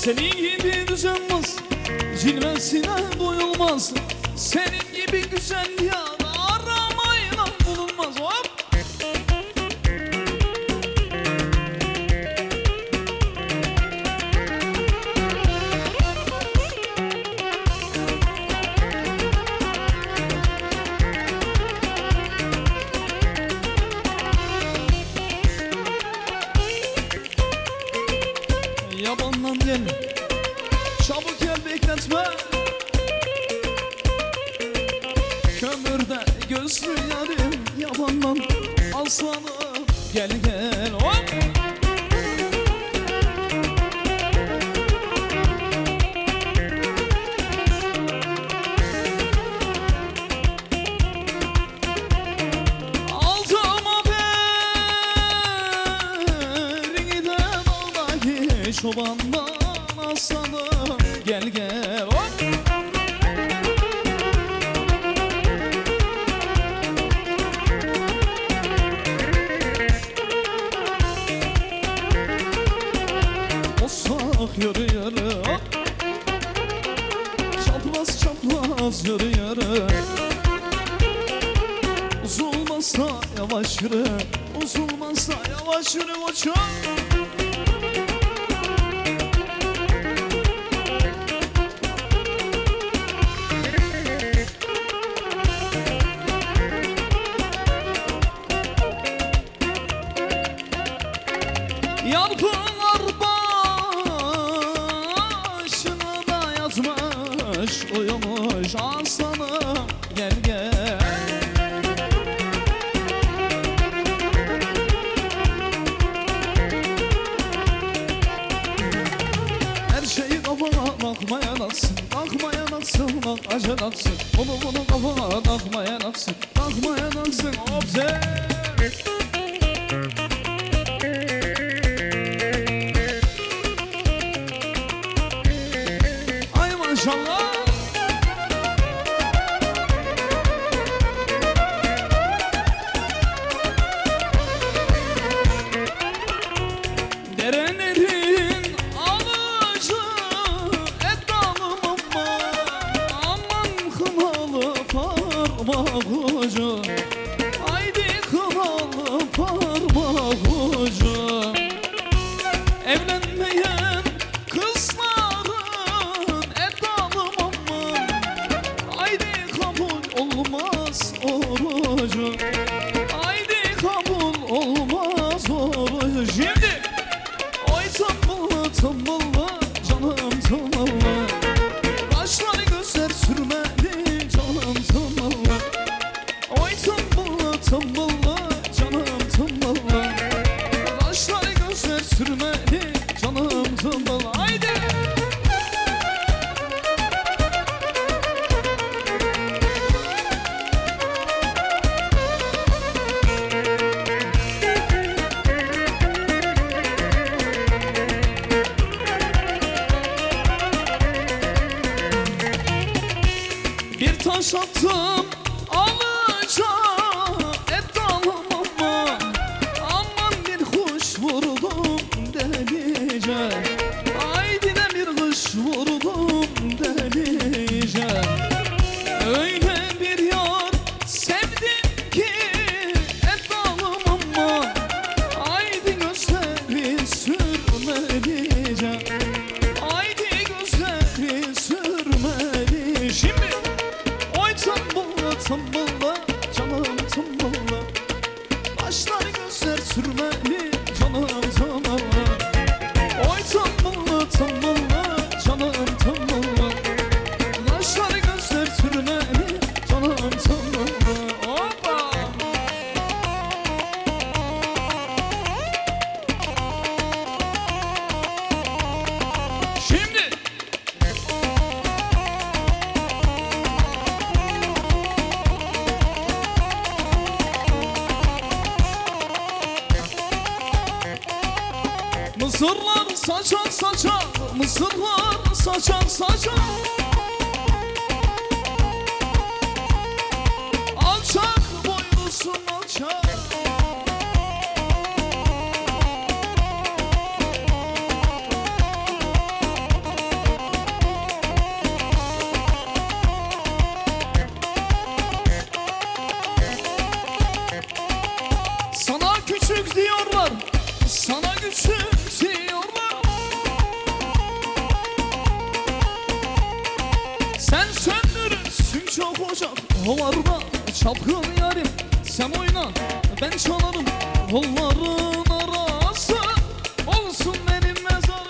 Senin gibi düzenmez, cilvesine doyulmaz. Senin gibi güzel yar aramayla bulunmaz. Hop! Yabandan gel, çabuk gel bekletme. Kömürde gözlü yarim yabandan aslanım gel gel hop. Altıma berini de dağdaki çobandan aslanım gel gel hop. Yürü yürü hop. Çapraz çapraz yürü yürü. Uzulmazsa yavaş yürü. Uzulmazsa yavaş yürü koçum. Yalpınar başına da yatmış, uyumuş aslanım gel gel. Her şeyi kafana takmaya naksın, takmaya naksın, bak acı naksın. Bunu bunu kafana takmaya naksın, takmaya naksın. Hop sen. İnşallah. Derenlerin alıcı et dalım aman, aman kınalı parmak ucu. Haydi kınalı parmak ucu. Evlenmeyen kızların et dalım aman, haydi kabul olmaz orucu. Haydi kabul olmaz orucu. Şimdi oy tımbıllı tımbıllı canım tımbıllı, kaşları gözler sürmeli canım tımbıllı. Oy tımbıllı tımbıllı canım tımbıllı, kaşları gözler sürmeli canım tımbıllı. Haydi. Bir taş attım alıca et dalım aman, aman bir kuş vurdum delice. Haydi de bir kuş vurdum delice. Öyle bir yar sevdim ki et dalım aman, haydi gözleri sürmelice. Haydi gözleri sürmeli. Şimdi oy tımbıllı tımbıllı canım tımbıllı, başları gözler sürmeli canım tımbıllı. Oy tımbıllı tımbıllı canım tımbıllı, başları gözler sürmeli canım tımbıllı. Hoppa. Şimdi mısırlar saçar saçar, mısırlar saçar saçar. Alçak boylusun alçak. çok ocak Olarda çapkın yarim sen oyna ben çalarım Kolların arası olsun benim mezarım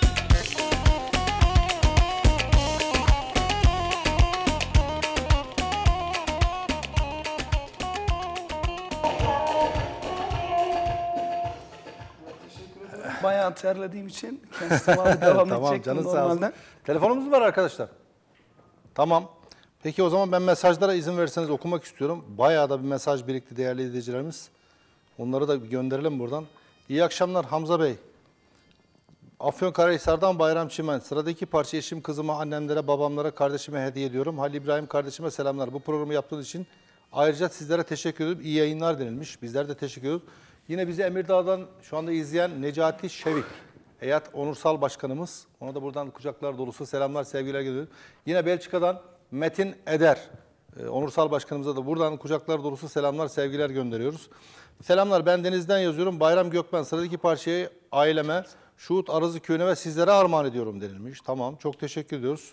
Bayağı terlediğim için kendisi abi devam Tamam edecektim canın sağ olsun. normalde. Telefonumuz var arkadaşlar. Tamam. Peki o zaman ben mesajlara izin verirseniz okumak istiyorum. Bayağı da bir mesaj birikti değerli izleyicilerimiz. Onları da bir gönderelim buradan. İyi akşamlar Hamza Bey. Afyonkarahisar'dan Bayram Çimen. Sıradaki parça eşim, kızıma, annemlere, babamlara, kardeşime hediye ediyorum. Halil İbrahim kardeşime selamlar. Bu programı yaptığınız için ayrıca sizlere teşekkür ediyorum. İyi yayınlar denilmiş. Bizler de teşekkür ediyoruz. Yine bizi Emirdağ'dan şu anda izleyen Necati Şevik, Heyat Onursal Başkanımız. Ona da buradan kucaklar dolusu selamlar, sevgiler geliyor. Yine Belçika'dan Metin Eder, e, Onursal Başkanımıza da buradan kucaklar dolusu selamlar, sevgiler gönderiyoruz. Selamlar, ben Deniz'den yazıyorum. Bayram Gökmen, sıradaki parçayı aileme, Şuhut Arızı Köyü'ne ve sizlere armağan ediyorum denilmiş. Tamam, çok teşekkür ediyoruz.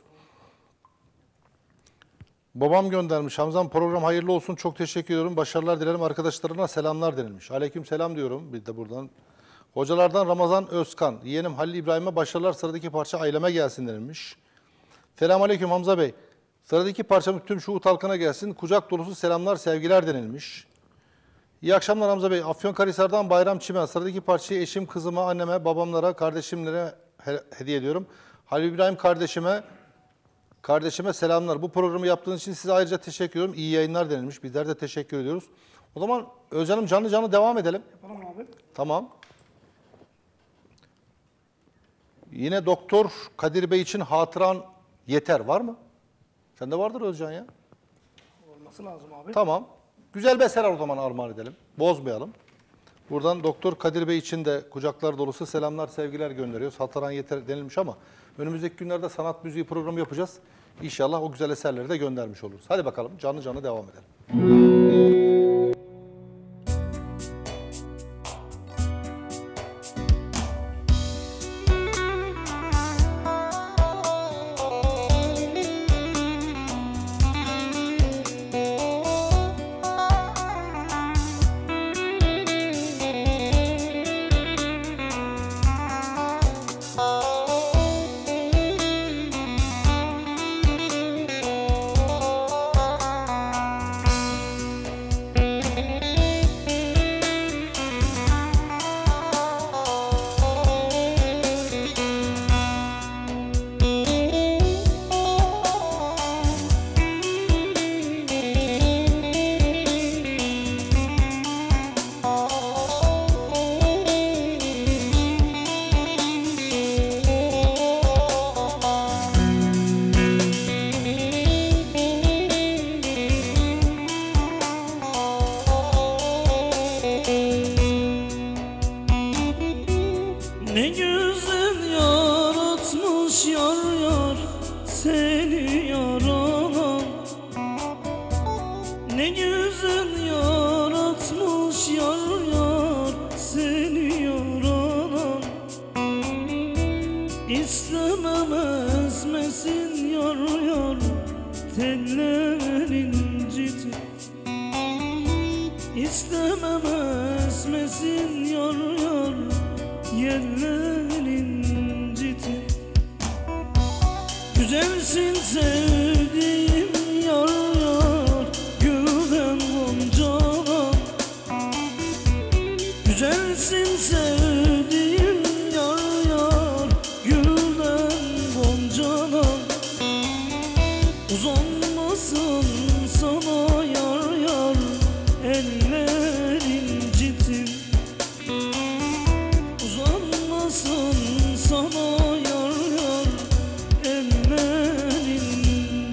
Babam göndermiş. Hamzam program hayırlı olsun. Çok teşekkür ediyorum. Başarılar dilerim. Arkadaşlarına selamlar denilmiş. Aleyküm selam diyorum. Bir de buradan. Hocalardan Ramazan Özkan. Yeğenim Halil İbrahim'e başarılar. Sıradaki parça aileme gelsin denilmiş. Selamünaleyküm Hamza Bey. Sıradaki parçamız tüm Şuhut halkına gelsin. Kucak dolusu selamlar, sevgiler denilmiş. İyi akşamlar Hamza Bey. Afyonkarahisar'dan Bayram Çimen. Sıradaki parçayı eşim, kızıma, anneme, babamlara, kardeşimlere hediye ediyorum. Halil İbrahim kardeşime Kardeşime selamlar. Bu programı yaptığınız için size ayrıca teşekkür ediyorum. İyi yayınlar denilmiş. Bizler de teşekkür ediyoruz. O zaman Özcan'ım canlı canlı devam edelim. Yapalım abi. Tamam. Yine Doktor Kadir Bey için hatıran yeter. Var mı? Sende vardır Özcan ya. Olması lazım abi. Tamam. Güzel bir eser o zaman armağan edelim. Bozmayalım. Buradan Doktor Kadir Bey için de kucaklar dolusu selamlar, sevgiler gönderiyoruz. Hatıran yeter denilmiş ama önümüzdeki günlerde sanat müziği programı yapacağız. İnşallah o güzel eserleri de göndermiş oluruz. Hadi bakalım canlı canlı devam edelim. Ne güzel yaratmış yar yar seni yaralan. Ne güzel yaratmış yar yar seni yaralan. İstemem ezmesin yar yar tellerin incitip. İstemem ezmesin yar yar yerler incitip. Güzelsin sevdiğim yar yar gülden goncalar. Güzelsin sevdiğim yar yar gülden goncalar. Uzanmasın sana yar yar eller incitip. Uzanmasın sana yar yar eller incitip.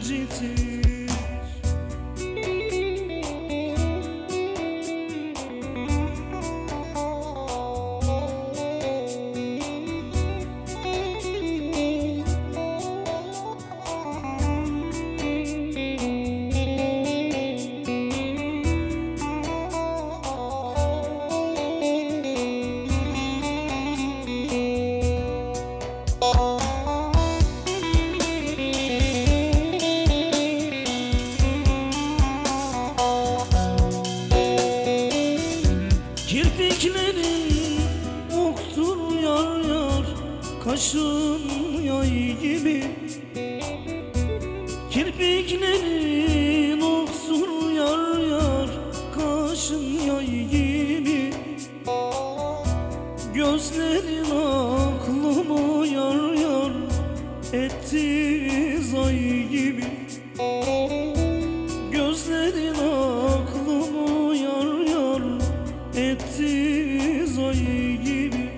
ettiğiz ay gibi. Gözlerin aklımı yar yar ettiğiz ay gibi.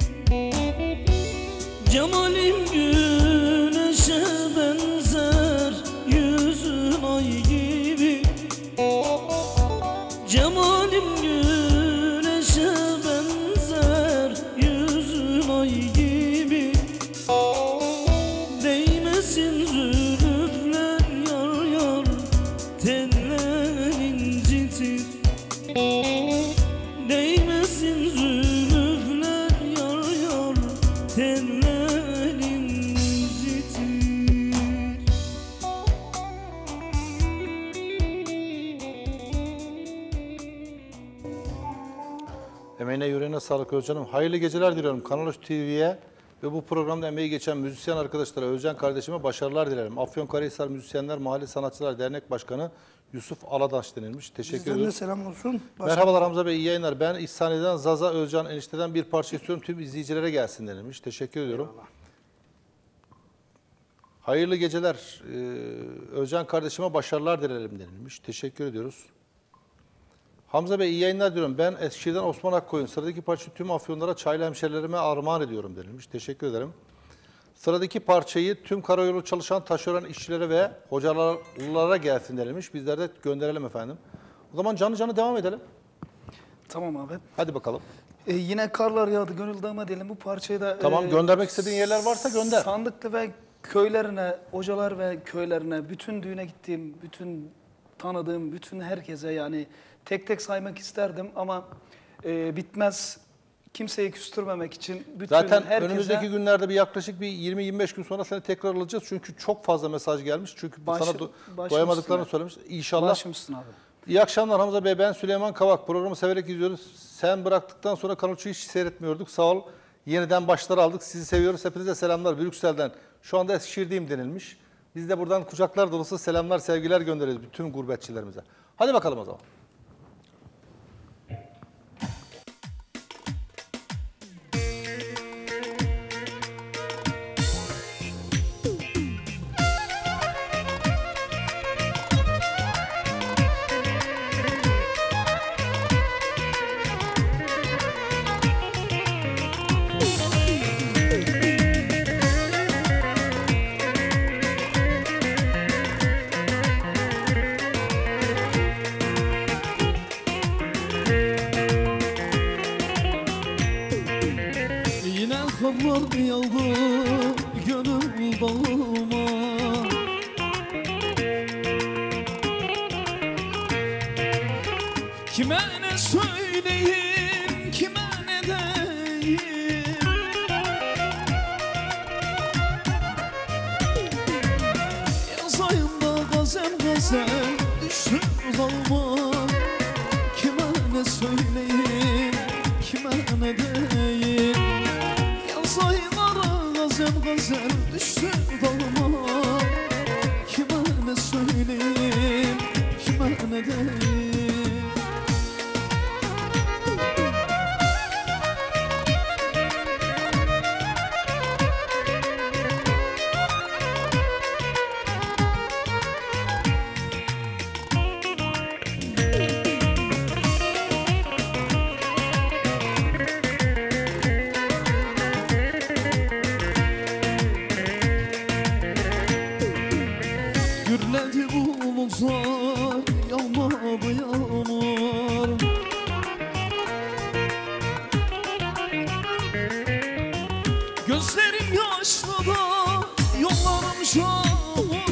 Cemalin güneşe benzer, yüzün ay gibi. Cemalin güneşe benzer, yüzün ay gibi. Değmesin zülüfler yar yar, teller incitir. Değmesin zülüfler yar yar, teller incitir. Emeğine yüreğine sağlık Özcan'ım. Hayırlı geceler diliyorum Kanal üç T V'ye ve bu programda emeği geçen müzisyen arkadaşlara, Özcan kardeşime başarılar dilerim. Afyonkarahisar Müzisyenler Mahalle Sanatçılar Dernek Başkanı Yusuf Aladaş denilmiş. Teşekkür Bizden de ediyoruz. selam olsun. Başka- Merhabalar Hamza Bey, iyi yayınlar. Ben İhsaniye'den Zaza Özcan enişteden bir parça istiyorum. Tüm izleyicilere gelsin denilmiş. Teşekkür ediyorum. Eyvallah. Hayırlı geceler. Ee, Özcan kardeşime başarılar dilerim denilmiş. Teşekkür ediyoruz. Hamza Bey iyi yayınlar diyorum. Ben Eskişehir'den Osman Akkoyun. Sıradaki parçayı tüm Afyonlara, Çaylı hemşerilerime armağan ediyorum denilmiş. Teşekkür ederim. Sıradaki parçayı tüm karayolu çalışan taşeron işçilere ve hocalara gelsin denilmiş. Bizler de gönderelim efendim. O zaman canlı canlı devam edelim. Tamam abi. Hadi bakalım. Ee, yine karlar yağdı, gönül dağıma diyelim. Bu parçayı da... Tamam, e, göndermek istediğin yerler varsa gönder. Sandıklı ve köylerine, hocalar ve köylerine, bütün düğüne gittiğim, bütün tanıdığım, bütün herkese yani tek tek saymak isterdim ama e, bitmez. Kimseyi küstürmemek için bütün Zaten herkese... önümüzdeki günlerde bir yaklaşık bir yirmi yirmi beş gün sonra seni tekrar alacağız. Çünkü çok fazla mesaj gelmiş. Çünkü Başı- sana do- başım doyamadıklarını üstüne. söylemiş. İnşallah. Başım üstüne abi. İyi akşamlar Hamza Bey. Ben Süleyman Kavak. Programı severek izliyoruz. Sen bıraktıktan sonra Kanal üçü hiç seyretmiyorduk. Sağ ol. Yeniden başlar aldık. Sizi seviyoruz. Hepinize selamlar. Brüksel'den. Şu anda Eskişehir'deyim denilmiş. Biz de buradan kucaklar dolusu selamlar, sevgiler gönderiyoruz bütün gurbetçilerimize. Hadi bakalım o zaman. Yine karlar yağdı gönül bağıma. Kime ne söyleyeyim, kime ne deyim. Yaz ayında gazel gazel düştü dalma. Kime ne söyleyeyim, kime ne deyim. Yaz aylara gazel gazel düştü dalma. Kime ne söyleyeyim, kime ne deyim. Gürledi bulutlar, yağmadı yağmur. Gözlerim yaşlı da yollarım şahur.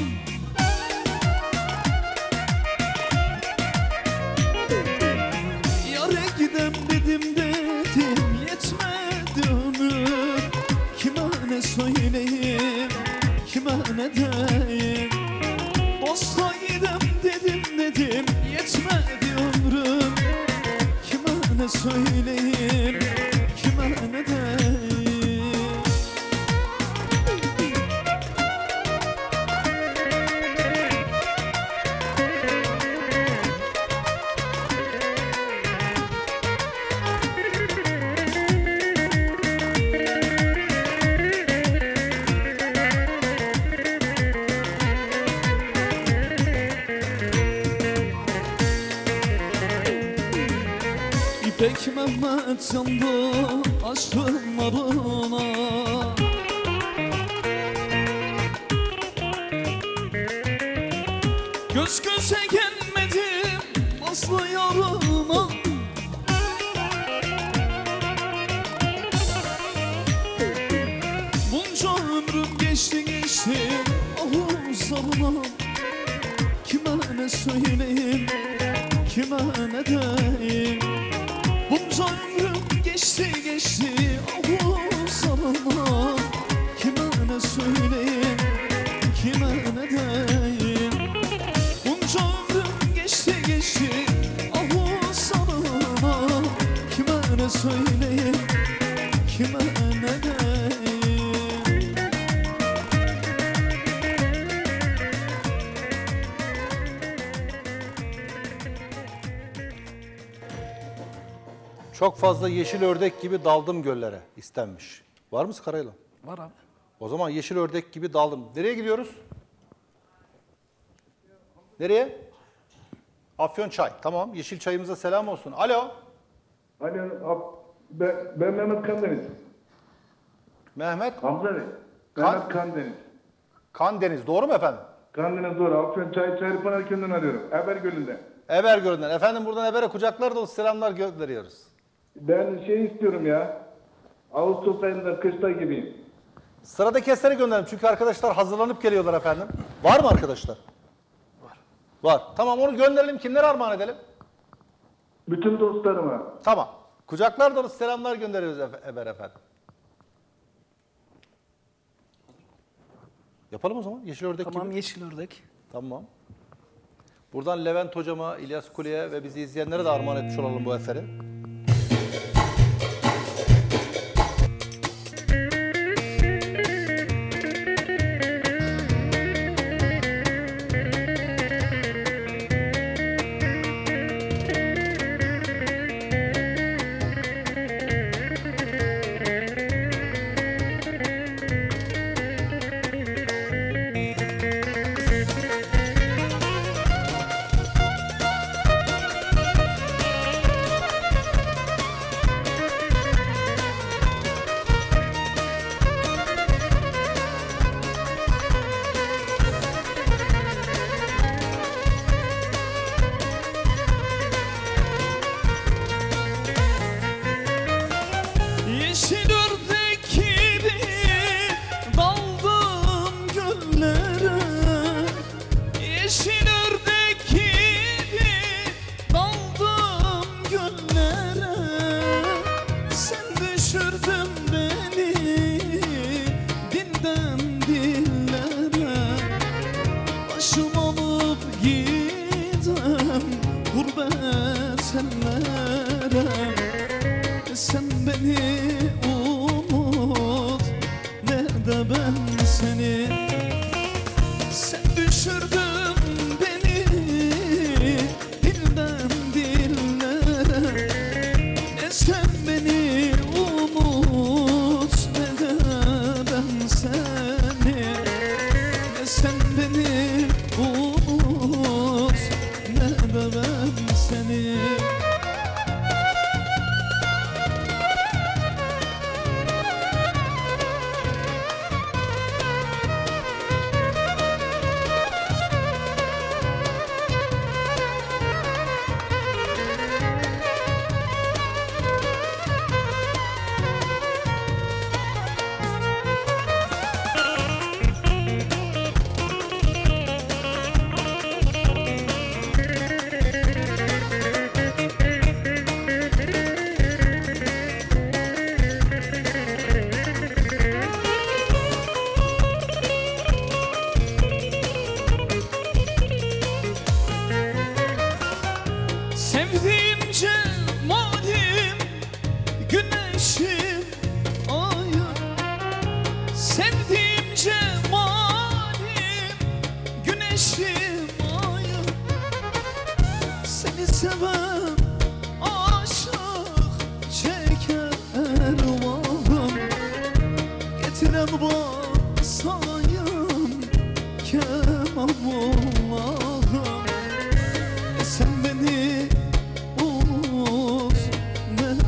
Yare gidem dedim dedim yetmedi ömür. Kime ne söyleyeyim, kime ne deyim. Dosta gidem dedim dedim yetmedi ömrüm. Kime ne söyleyeyim, kime ne deyim. Tek Mehmet yandı aşkınlarına. Göz göze gelmedim aslı yarına. Bunca ömrüm geçti geçti ahım zarına. Kime ne söyleyeyim, kime ne diyeyim. Bunca ömrüm geçti geçti ahım zarına. Kime ne söyleyeyim, kime ne diyeyim. Bunca ömrüm geçti geçti ahım zarına. Kime ne söyleyeyim, kime ne diyeyim. Çok fazla yeşil ördek gibi daldım göllere istenmiş. Var mısın Karayılan? Var abi. O zaman yeşil ördek gibi daldım. Nereye gidiyoruz? Nereye? Afyon Çay. Tamam. Yeşil çayımıza selam olsun. Alo. Alo. Ben, ben Mehmet Kandeniz. Mehmet? Hamza Bey. Kan- Mehmet Kandeniz. Kandeniz. Doğru mu efendim? Kandeniz doğru. Afyon Çay Çayırpınar köyünden arıyorum. Ebergöl'ünden. Ebergöl'ünden. Efendim buradan Eber'e kucaklar dolu selamlar gönderiyoruz. Ben şey istiyorum ya. Ağustos ayında kışta gibiyim. Sıradaki eseri gönderelim çünkü arkadaşlar hazırlanıp geliyorlar efendim. Var mı arkadaşlar? Var. Var. Tamam onu gönderelim. Kimlere armağan edelim? Bütün dostlarıma. Tamam. Kucaklar dolu selamlar gönderiyoruz Efe- Eber efendim. Yapalım o zaman. Yeşil ördek Tamam gibi. yeşil ördek. Tamam. Buradan Levent hocama, İlyas Kule'ye ve bizi izleyenlere de armağan etmiş olalım bu eseri. Yeşil ördek gibi daldım göllere. Yeşil ördek gibi daldım göllere. Sen düşürdün beni dilden dillere. Başım alıp gidem gurbet ellere. Sen beni unut, ne de ben seni. Sen düşürdün beni dilden dillere. Ne sen beni unut, ne de ben seni. Ne sen beni unut, ne de ben seni. Sevdiğim cemalim, güneşim, ayım. Sevdiğim cemalim, güneşim, ayım. Seni seven aşık çeker ervahım. Getiren basayım keman Allah'ım. Sen beni unut, ne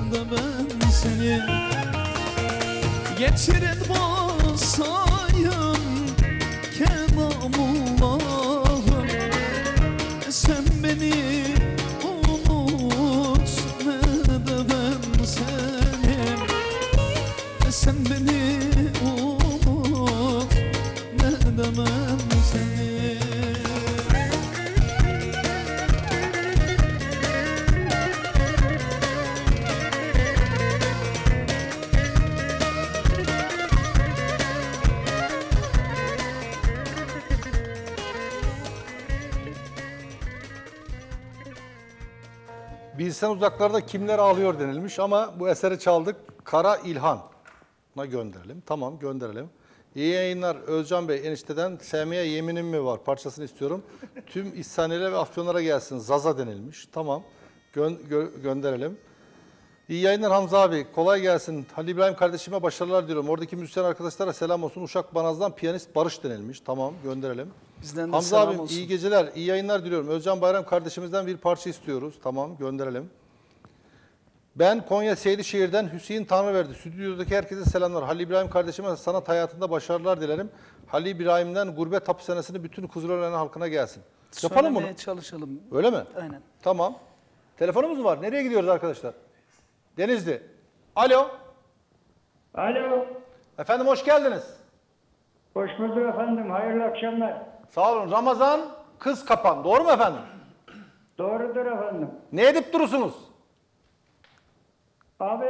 tren basayım Kenamullah'ım. Sen beni unut ne de ben seni. Sen beni unut ne de ben seni. Bilsen uzaklarda kimler ağlıyor denilmiş ama bu eseri çaldık. Kara İlhan'a gönderelim. Tamam, gönderelim. İyi yayınlar Özcan Bey, enişteden sevmeye yeminim mi var parçasını istiyorum. Tüm İhsanilere ve Afyonlara gelsin. Zaza denilmiş. Tamam, gö gö gönderelim. İyi yayınlar Hamza abi, kolay gelsin. Halil İbrahim kardeşime başarılar diliyorum. Oradaki müzisyen arkadaşlara selam olsun. Uşak Banaz'dan piyanist Barış denilmiş. Tamam, gönderelim. Bizden de Hamza selam abim olsun. iyi geceler, iyi yayınlar diliyorum. Özcan Bayram kardeşimizden bir parça istiyoruz. Tamam, gönderelim. Ben Konya Seydişehir'den Hüseyin Tanrıverdi. Stüdyodaki herkese selamlar. Halil İbrahim kardeşime sanat hayatında başarılar dilerim. Halil İbrahim'den gurbet hapishanesini bütün Kuzulören halkına gelsin. Yapalım bunu. Söylemeye çalışalım. Öyle mi? Aynen. Tamam. Telefonumuz var. Nereye gidiyoruz arkadaşlar? Denizli. Alo. Alo. Efendim hoş geldiniz. Hoş bulduk efendim. Hayırlı akşamlar. Sağ olun. Ramazan Kız Kapan. Doğru mu efendim? Doğrudur efendim. Ne edip durursunuz? Abi.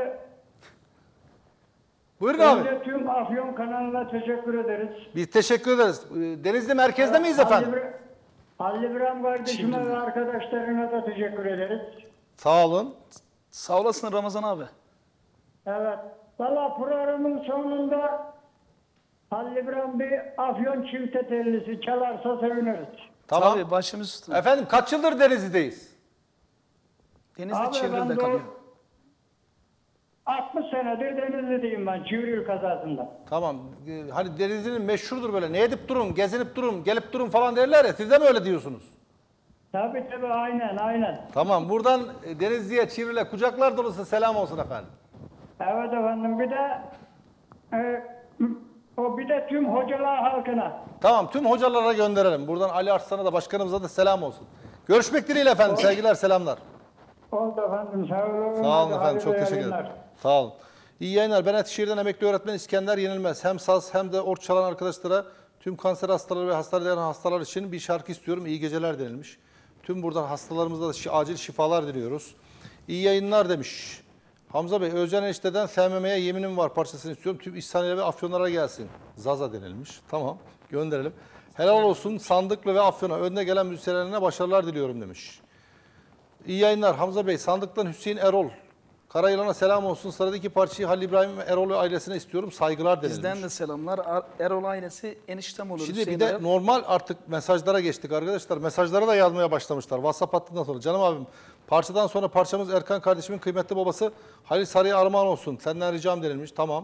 Buyurun abi. Önce tüm Afyon kanalına teşekkür ederiz. Biz teşekkür ederiz. Denizli merkezde miyiz efendim? Halil İbrahim kardeşime ve arkadaşlarına da teşekkür ederiz. Sağ olun. Sağ olasın Ramazan abi. Evet. Valla programın sonunda Halil İbrahim bir Afyon çifte tellisi çalarsa seviniriz. Tamam. Tabii başımız üstüne. Efendim kaç yıldır Denizli'deyiz? Denizli Abi ben Çivril'de de kalıyor. altmış senedir Denizli'deyim ben Çivril kazasında. Tamam. Ee, Hani Denizli'nin meşhurdur böyle. Ne edip durun, gezinip durun, gelip durun falan derler ya. Siz de mi öyle diyorsunuz? Tabii tabii aynen aynen. Tamam. Buradan e, Denizli'ye, Çivril'e kucaklar dolusu selam olsun efendim. Evet efendim bir de e, o bir de tüm hocalar halkına. Tamam. Tüm hocalara gönderelim. Buradan Ali Arslan'a da başkanımıza da selam olsun. Görüşmek dileğiyle efendim. Sevgiler, selamlar. Oldu efendim. Sağ olun. Sağ olun Hadi efendim. Çok hayırlı teşekkür ederim. yayınlar. Sağ olun. İyi yayınlar. Ben Eskişehir'den emekli öğretmen İskender Yenilmez. Hem saz hem de orç çalan arkadaşlara tüm kanser hastaları ve hastalığı hastalar için bir şarkı istiyorum. İyi geceler denilmiş. Tüm buradan hastalarımıza da şi- acil şifalar diliyoruz. İyi yayınlar demiş. Hamza Bey, Özcan Enişte'den sevmemeye yeminim var parçasını istiyorum. Tüm İhsaniye ve Afyonlara gelsin. Zaza denilmiş. Tamam, gönderelim. Helal olsun Sandıklı ve Afyon'a. Önde gelen müzisyenlerine başarılar diliyorum demiş. İyi yayınlar Hamza Bey. Sandıktan Hüseyin Erol. Karayılan'a selam olsun. Sıradaki parçayı Halil İbrahim ve Erol ailesine istiyorum. Saygılar denilmiş. Bizden de selamlar. Ar- Erol ailesi eniştem olur. Şimdi Hüseyin bir de Erol. normal artık mesajlara geçtik arkadaşlar. Mesajlara da yazmaya başlamışlar. WhatsApp hattından sonra. Canım abim parçadan sonra parçamız Erkan kardeşimin kıymetli babası Halil Sarı'ya armağan olsun. Senden ricam denilmiş. Tamam.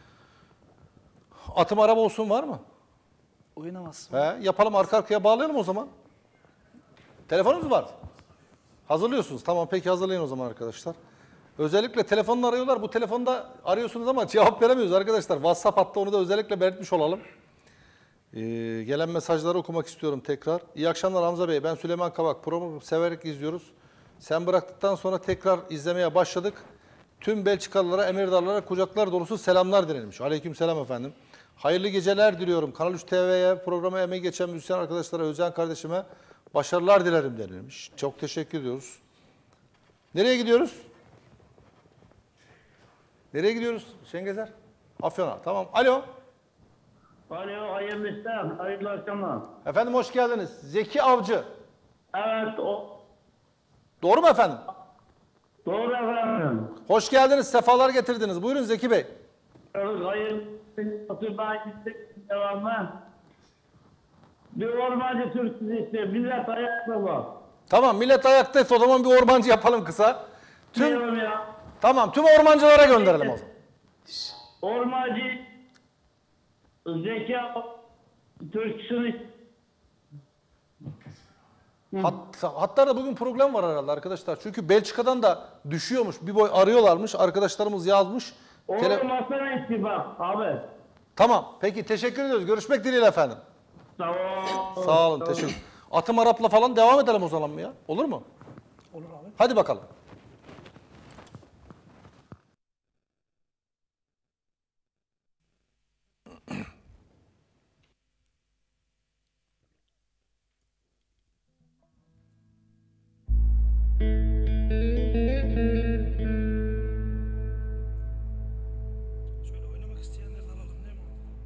Atım araba olsun var mı? Oynamazsın. He, yapalım arka arkaya bağlayalım o zaman. Telefonunuz var. Hazırlıyorsunuz. Tamam peki hazırlayın o zaman arkadaşlar. Özellikle telefonla arıyorlar. Bu telefonda arıyorsunuz ama cevap veremiyoruz arkadaşlar. WhatsApp hattı onu da özellikle belirtmiş olalım. Ee, gelen mesajları okumak istiyorum tekrar. İyi akşamlar Hamza Bey. Ben Süleyman Kavak. Programı severek izliyoruz. Sen bıraktıktan sonra tekrar izlemeye başladık. Tüm Belçikalılara, Emirdarlara kucaklar dolusu selamlar denilmiş. Aleyküm selam efendim. Hayırlı geceler diliyorum. Kanal üç T V'ye programa emeği geçen müzisyen arkadaşlara, Özcan kardeşime başarılar dilerim denilmiş. Çok teşekkür ediyoruz. Nereye gidiyoruz? Nereye gidiyoruz Şengezer? Afyon'a. Tamam. Alo. Alo, hayırlı işler, hayırlı akşamlar. Efendim hoş geldiniz. Zeki Avcı. Evet, o. Doğru mu efendim? Doğru efendim. Hoş geldiniz. Sefalar getirdiniz. Buyurun Zeki Bey. Evet, hayırlı oturmaya gittik devamlı. Bir ormancı türküsü işte, millet ayakta var. Tamam millet ayaktaysa o zaman bir ormancı yapalım kısa. Tüm, Diyorum ya. tamam tüm ormancılara gönderelim o zaman. Ormancı Zeki türküsünü. Hat, hatta da bugün problem var herhalde arkadaşlar. Çünkü Belçika'dan da düşüyormuş. Bir boy arıyorlarmış. Arkadaşlarımız yazmış. Tele- Oğlum Hasan'a itti bak abi. Tamam. Peki teşekkür ediyoruz. Görüşmek dileğiyle efendim. Sağ ol. Sağ olun. Teşekkür. Atım Arap'la falan devam edelim o zaman mı ya? Olur mu? Olur abi. Hadi bakalım. Şöyle oynamak isteyenleri de alalım değil mi?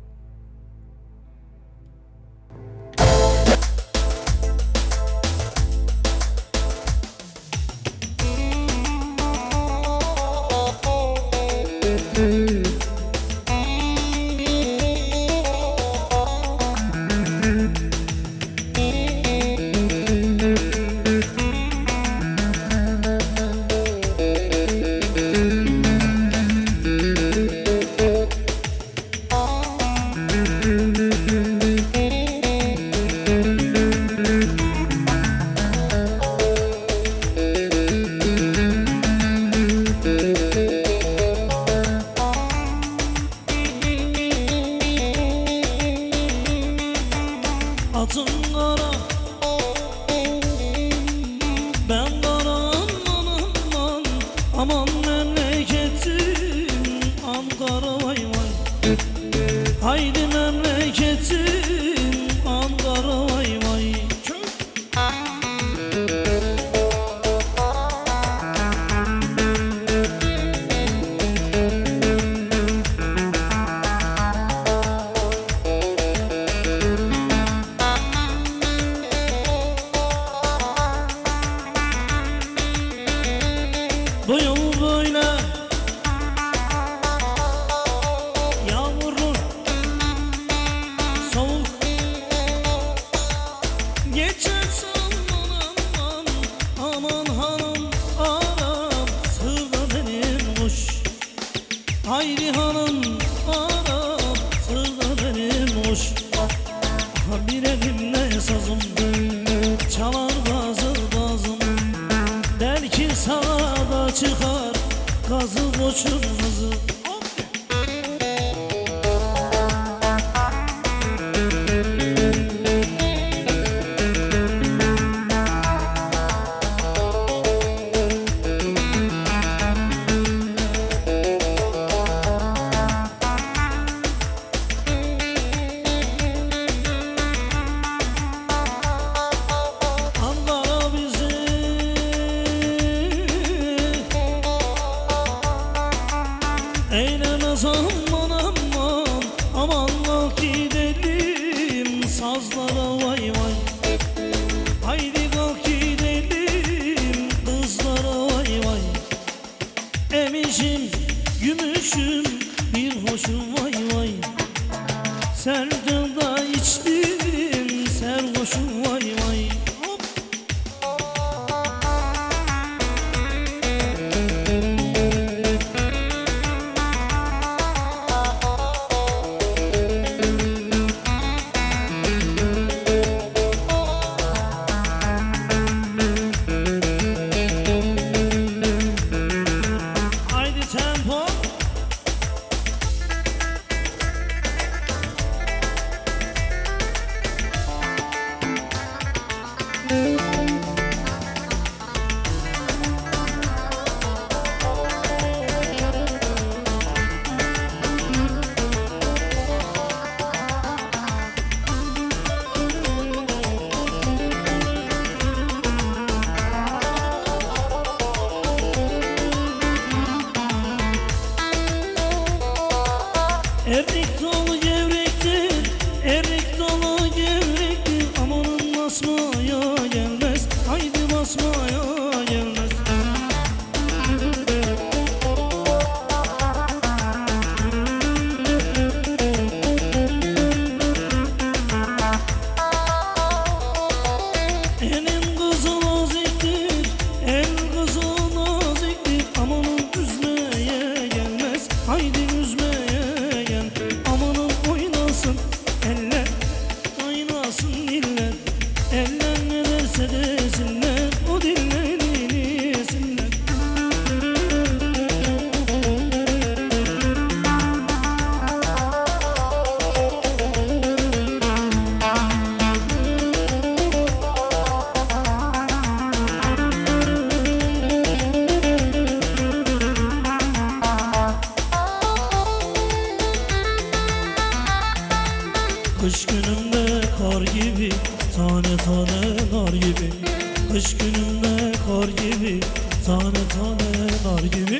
Atın kara, ben kara aman aman, aman memleketim Ankara vay vay. Haydi memleketim Ankara vay vay. Bu yol böyle yağmurlu, soğuk geçer aman aman, aman hanım Arap sırda benim kuş. Haydi hanım Arap sırda benim kuş. Bir elimle sazım çalar bazı bazım, belki sana da çıkar kazı koçun kızı. Ankara bizi eylemez aman aman, aman kalk gidelim sazlara vay vay. Haydi kalk gidelim kızlara vay vay. Emişim gümüşüm bir hoşum vay vay. Serdağ'da içtim serhoşum vay vay. Haydi tempo. Erik dolu gevrektir, erik dolu gevrektir. Amanın basmaya gelmez, haydi basmaya gelmez. Elin kızı naziktir, el kızı naziktir. Amanın üzmeye gelmez, haydi üzmeye gel. Amanın oynasın eller, oynasın diller. Eller ne derse desinler, o dillerini yesinler. gibi, tane tane nar gibi. Kış gününde kar gibi, tane tane nar gibi.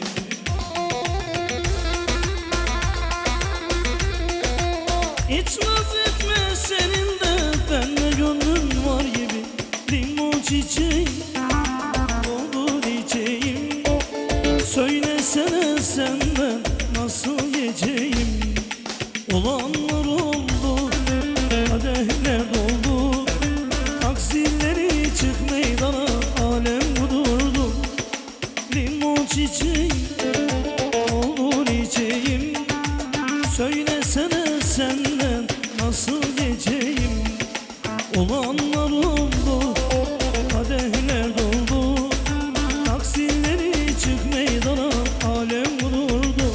İtiraz etme senin de, benle gönlün var gibi. Limon çiçeği oldu diyeceğim. Söylesene senden nasıl geçeyim. Olanlar oldu, kadehler doldu. Taksileri çık meydana, alem kudurdu. Limon çiçeği oldu diyeceğim. Söylesene senden nasıl geçeyim. Olanlar oldu, kadehler doldu. Taksileri çık meydana, alem kudurdu.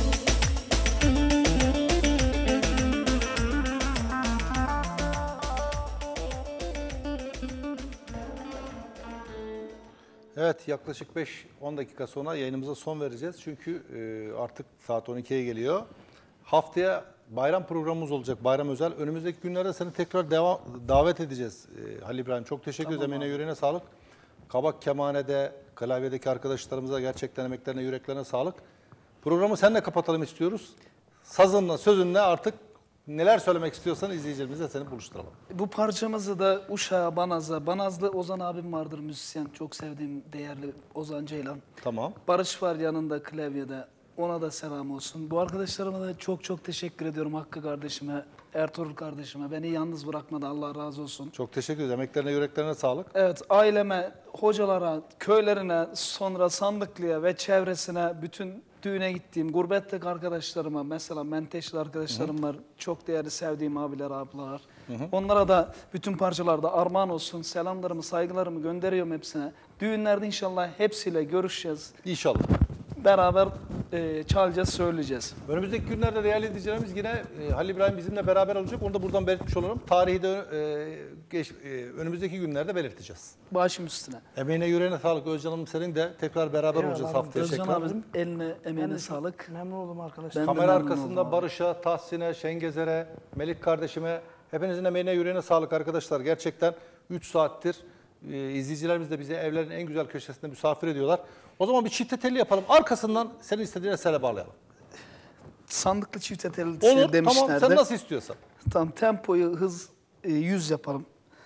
Evet, yaklaşık beş on dakika sonra yayınımıza son vereceğiz. Çünkü e, artık saat on ikiye geliyor. Haftaya bayram programımız olacak, bayram özel. Önümüzdeki günlerde seni tekrar devam, davet edeceğiz e, Halil İbrahim. Çok teşekkür Tamam ederiz. Emeğine, abi. yüreğine sağlık. Kabak Kemane'de, klavyedeki arkadaşlarımıza gerçekten emeklerine, yüreklerine sağlık. Programı seninle kapatalım istiyoruz. Sazınla, sözünle artık neler söylemek istiyorsan izleyicilerimizle seni buluşturalım. Bu parçamızı da Uşak'a, Banaz'a, Banazlı Ozan abim vardır müzisyen. Çok sevdiğim değerli Ozan Ceylan. Tamam. Barış var yanında klavyede. Ona da selam olsun. Bu arkadaşlarıma da çok çok teşekkür ediyorum. Hakkı kardeşime, Ertuğrul kardeşime. Beni yalnız bırakmadı. Allah razı olsun. Çok teşekkür ederim. Emeklerine, yüreklerine sağlık. Evet, aileme, hocalara, köylerine, sonra Sandıklı'ya ve çevresine, bütün düğüne gittiğim gurbetteki arkadaşlarıma, mesela Menteşli arkadaşlarım var. Çok değerli sevdiğim abiler, ablalar. Hı hı. Onlara da bütün parçalarda armağan olsun. Selamlarımı, saygılarımı gönderiyorum hepsine. Düğünlerde inşallah hepsiyle görüşeceğiz. İnşallah. Beraber e, çalacağız, söyleyeceğiz. Önümüzdeki günlerde değerli izleyicilerimiz yine e, Halil İbrahim bizimle beraber olacak. Onu da buradan belirtmiş olalım. Tarihi de e, geç, e, önümüzdeki günlerde belirteceğiz. Başım üstüne. Emeğine, yüreğine sağlık Özcan'ım, senin de tekrar beraber Eyvallah olacağız abi. haftaya Özcan tekrar. abinin eline, emeğine Ben de sağlık. çok memnun oldum arkadaşlar. Ben de Kamera memnun arkasında oldum abi. Barış'a, Tahsin'e, Şengezer'e, Melik kardeşime, hepinizin emeğine, yüreğine sağlık arkadaşlar. Gerçekten üç saattir e, izleyicilerimiz de bizi evlerin en güzel köşesinde misafir ediyorlar. O zaman bir çifte telli yapalım. Arkasından senin istediğin esere bağlayalım. Sandıklı çifte telli Olur, demişlerdi. tamam, sen nasıl istiyorsan. Tamam, tempoyu hız e, yüz yapalım.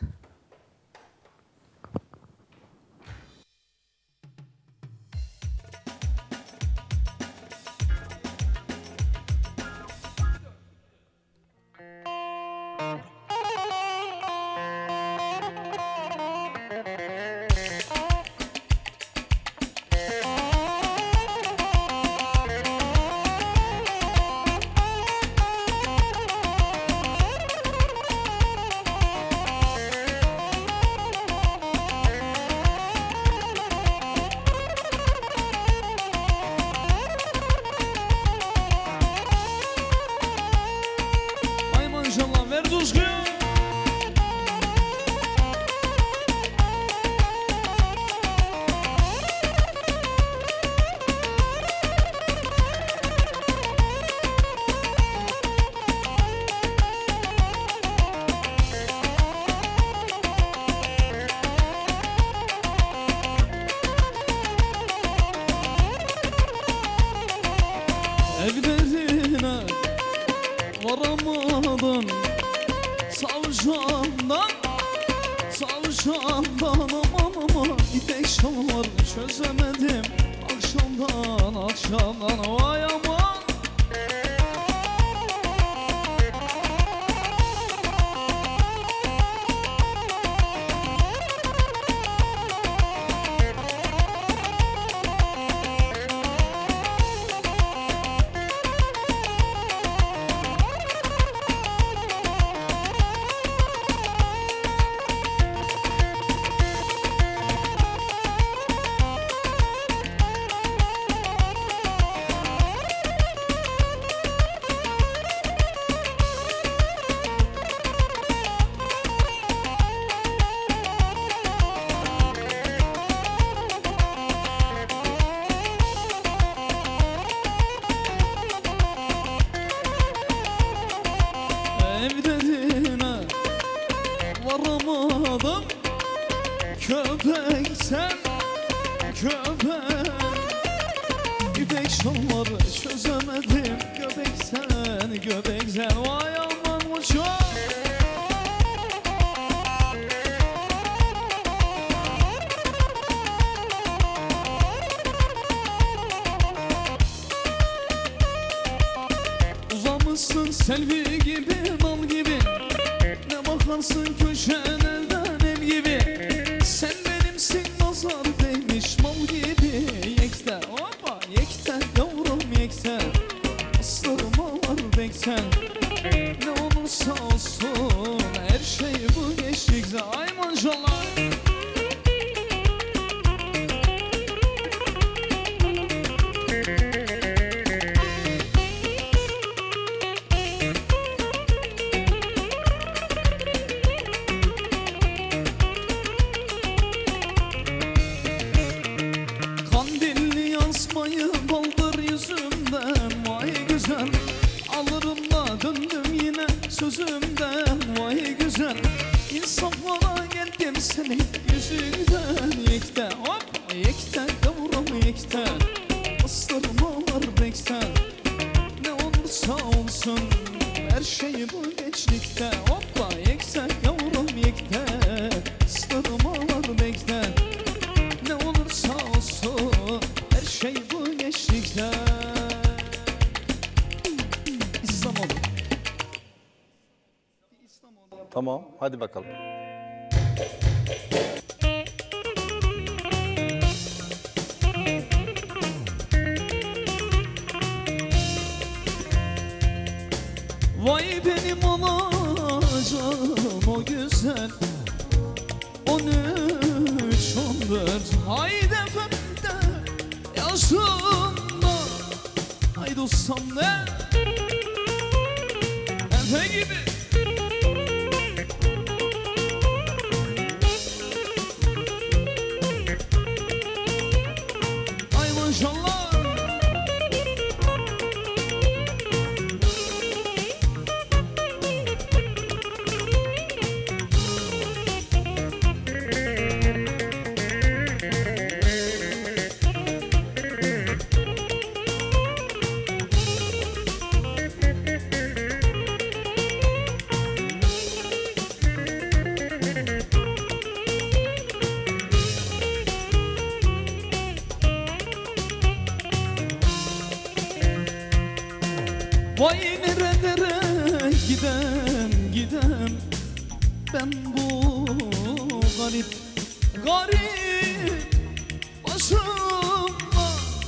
Ay maşallah ver coşkuyu. Evlerine varamadın Savşandan, savşandan aman aman İpek şalvar çözemedim Akşamdan, akşamdan vay aman. anlamadım. Köpek sen, köpek. İpek şalvarı çözemedim. Köpek sen, köpek sen. Vay aman uçak. Uzamışsın selvi gibi, nal gibi. Ne bakarsın köşelerden el gibi. Sen benimsin nazar değmiş mal gibi. Yekten, hoppa yekten yavrum yekten. Aslarım ağlar bekten. Ne olursa olsun her şey bu geçtikse. Ay maşallah. Kandilli yansmayı baldır yüzümden. Vay güzel, alırım da döndüm yine sözümden. Vay güzel, insaflara geldim senin yüzünden. Yekten, hop yekten yavrum yekten. Aslarım ağlar bekten. Ne olursa olsun her şey bu geçlikte. Hoppa yekten yavrum yekten. Aslarım ağlar bekten. Ne olursa olsun her şey bu geçlikte. İstanbul. Tamam, hadi bakalım. Vay benim olacağım o güzel. On üç on dört haydi efendim yaşımda. Haydi ustam ne? Efe gibi. Ay maşallah. Vay nerelere gidem gidem. Ben bu garip garip başıma.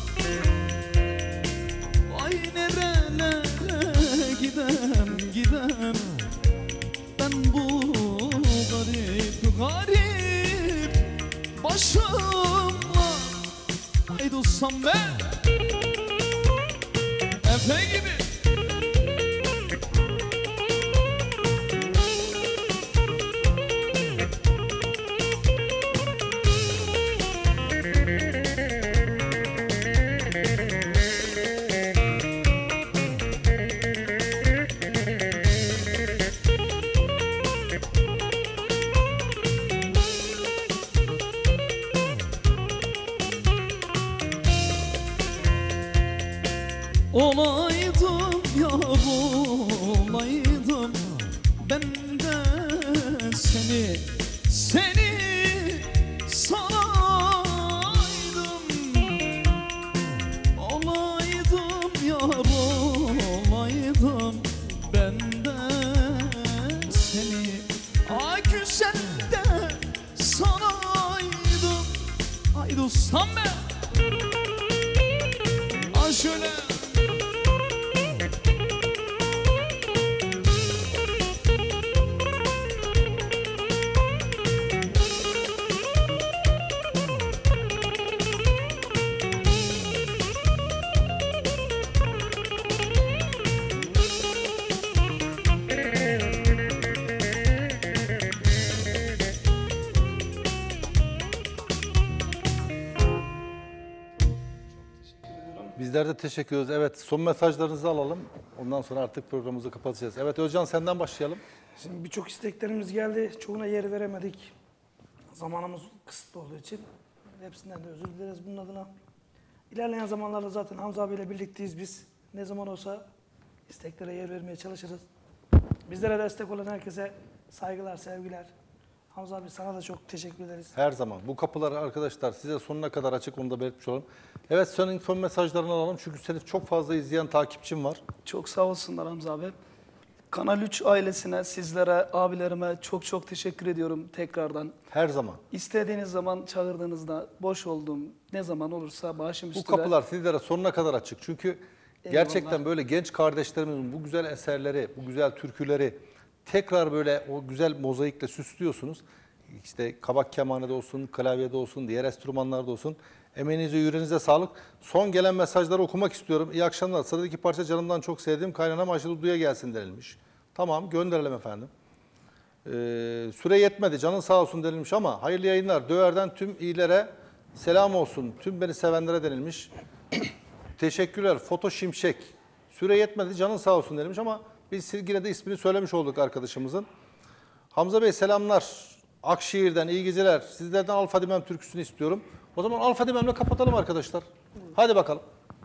Vay nerelere gidem gidem. Ben bu garip garip başıma. Haydi ustam be. Efe gibi. Olaydım ya olaydım. Ben de seni seni sanaydım. Olaydım ya olaydım. Ben de seni ay güzel de sanaydım. Haydi ustam be. Ay şöyle. Bizler de teşekkür ediyoruz. Evet, son mesajlarınızı alalım. Ondan sonra artık programımızı kapatacağız. Evet Özcan, senden başlayalım. Şimdi birçok isteklerimiz geldi. Çoğuna yer veremedik. Zamanımız kısıtlı olduğu için. Hepsinden de özür dileriz bunun adına. İlerleyen zamanlarda zaten Hamza abiyle birlikteyiz biz. Ne zaman olsa isteklere yer vermeye çalışırız. Bizlere destek olan herkese saygılar, sevgiler. Hamza abi sana da çok teşekkür ederiz. Her zaman. Bu kapılar arkadaşlar size sonuna kadar açık, onu da belirtmiş olalım. Evet, senin son mesajlarını alalım çünkü seni çok fazla izleyen takipçin var. Çok sağ olsunlar Hamza abi. Kanal üç ailesine, sizlere, abilerime çok çok teşekkür ediyorum tekrardan. Her zaman. İstediğiniz zaman çağırdığınızda boş olduğum ne zaman olursa başım Bu üstüne. kapılar sizlere sonuna kadar açık. Çünkü Eyvallah. gerçekten böyle genç kardeşlerimizin bu güzel eserleri, bu güzel türküleri tekrar böyle o güzel mozaikle süslüyorsunuz. İşte kabak kemanede olsun, klavyede olsun, diğer enstrümanlarda olsun. Emeğinize, yüreğinize sağlık. Son gelen mesajları okumak istiyorum. İyi akşamlar. Sıradaki parça canımdan çok sevdiğim kaynanam Ayşe Dudu'ya gelsin denilmiş. Tamam, gönderelim efendim. Ee, süre yetmedi, canın sağ olsun denilmiş ama hayırlı yayınlar. Döver'den tüm iyilere selam olsun. Tüm beni sevenlere denilmiş. Teşekkürler. Foto Şimşek. Süre yetmedi, canın sağ olsun denilmiş ama biz yine de ismini söylemiş olduk arkadaşımızın. Hamza Bey selamlar. Akşehir'den iyi geceler. Sizlerden Alfa Dimem türküsünü istiyorum. O zaman Alfa Dimem'le kapatalım arkadaşlar. Hadi bakalım.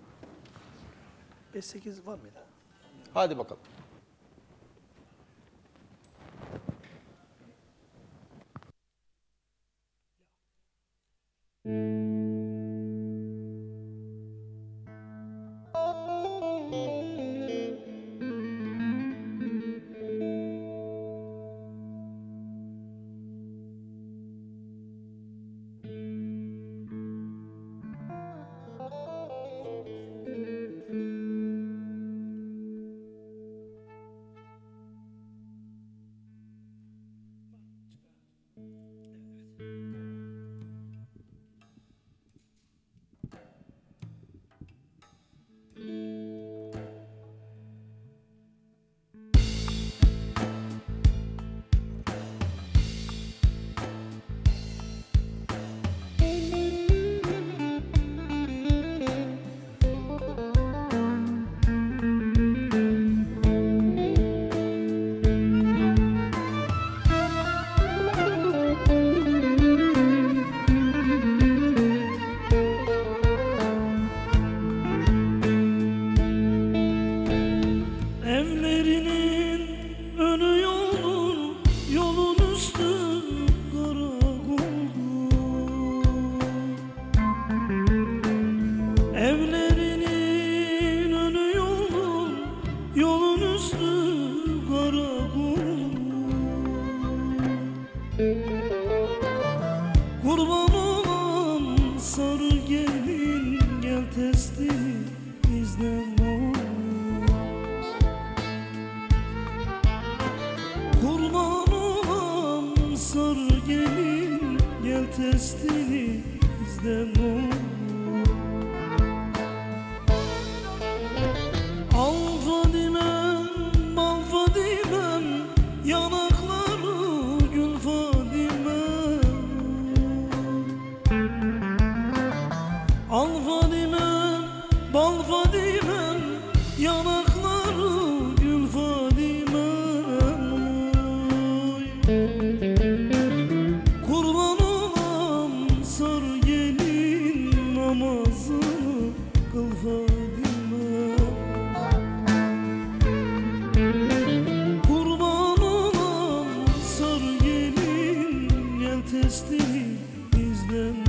beş sekiz var mıydı? Hadi bakalım. Kurban olan sarı gelin, gel testini bizden olur. Kurban olan sarı gelin, gel testini bizden olur. Al Fadimem, bal Fadimem, yanakları gül Fadimem. Al Fadimem, bal Fadimem, yanakları gül Fadimem. Kurban olan sarı gelin, namazını kıl Fadimem. Kurban olan sarı gelin, gel testini bizden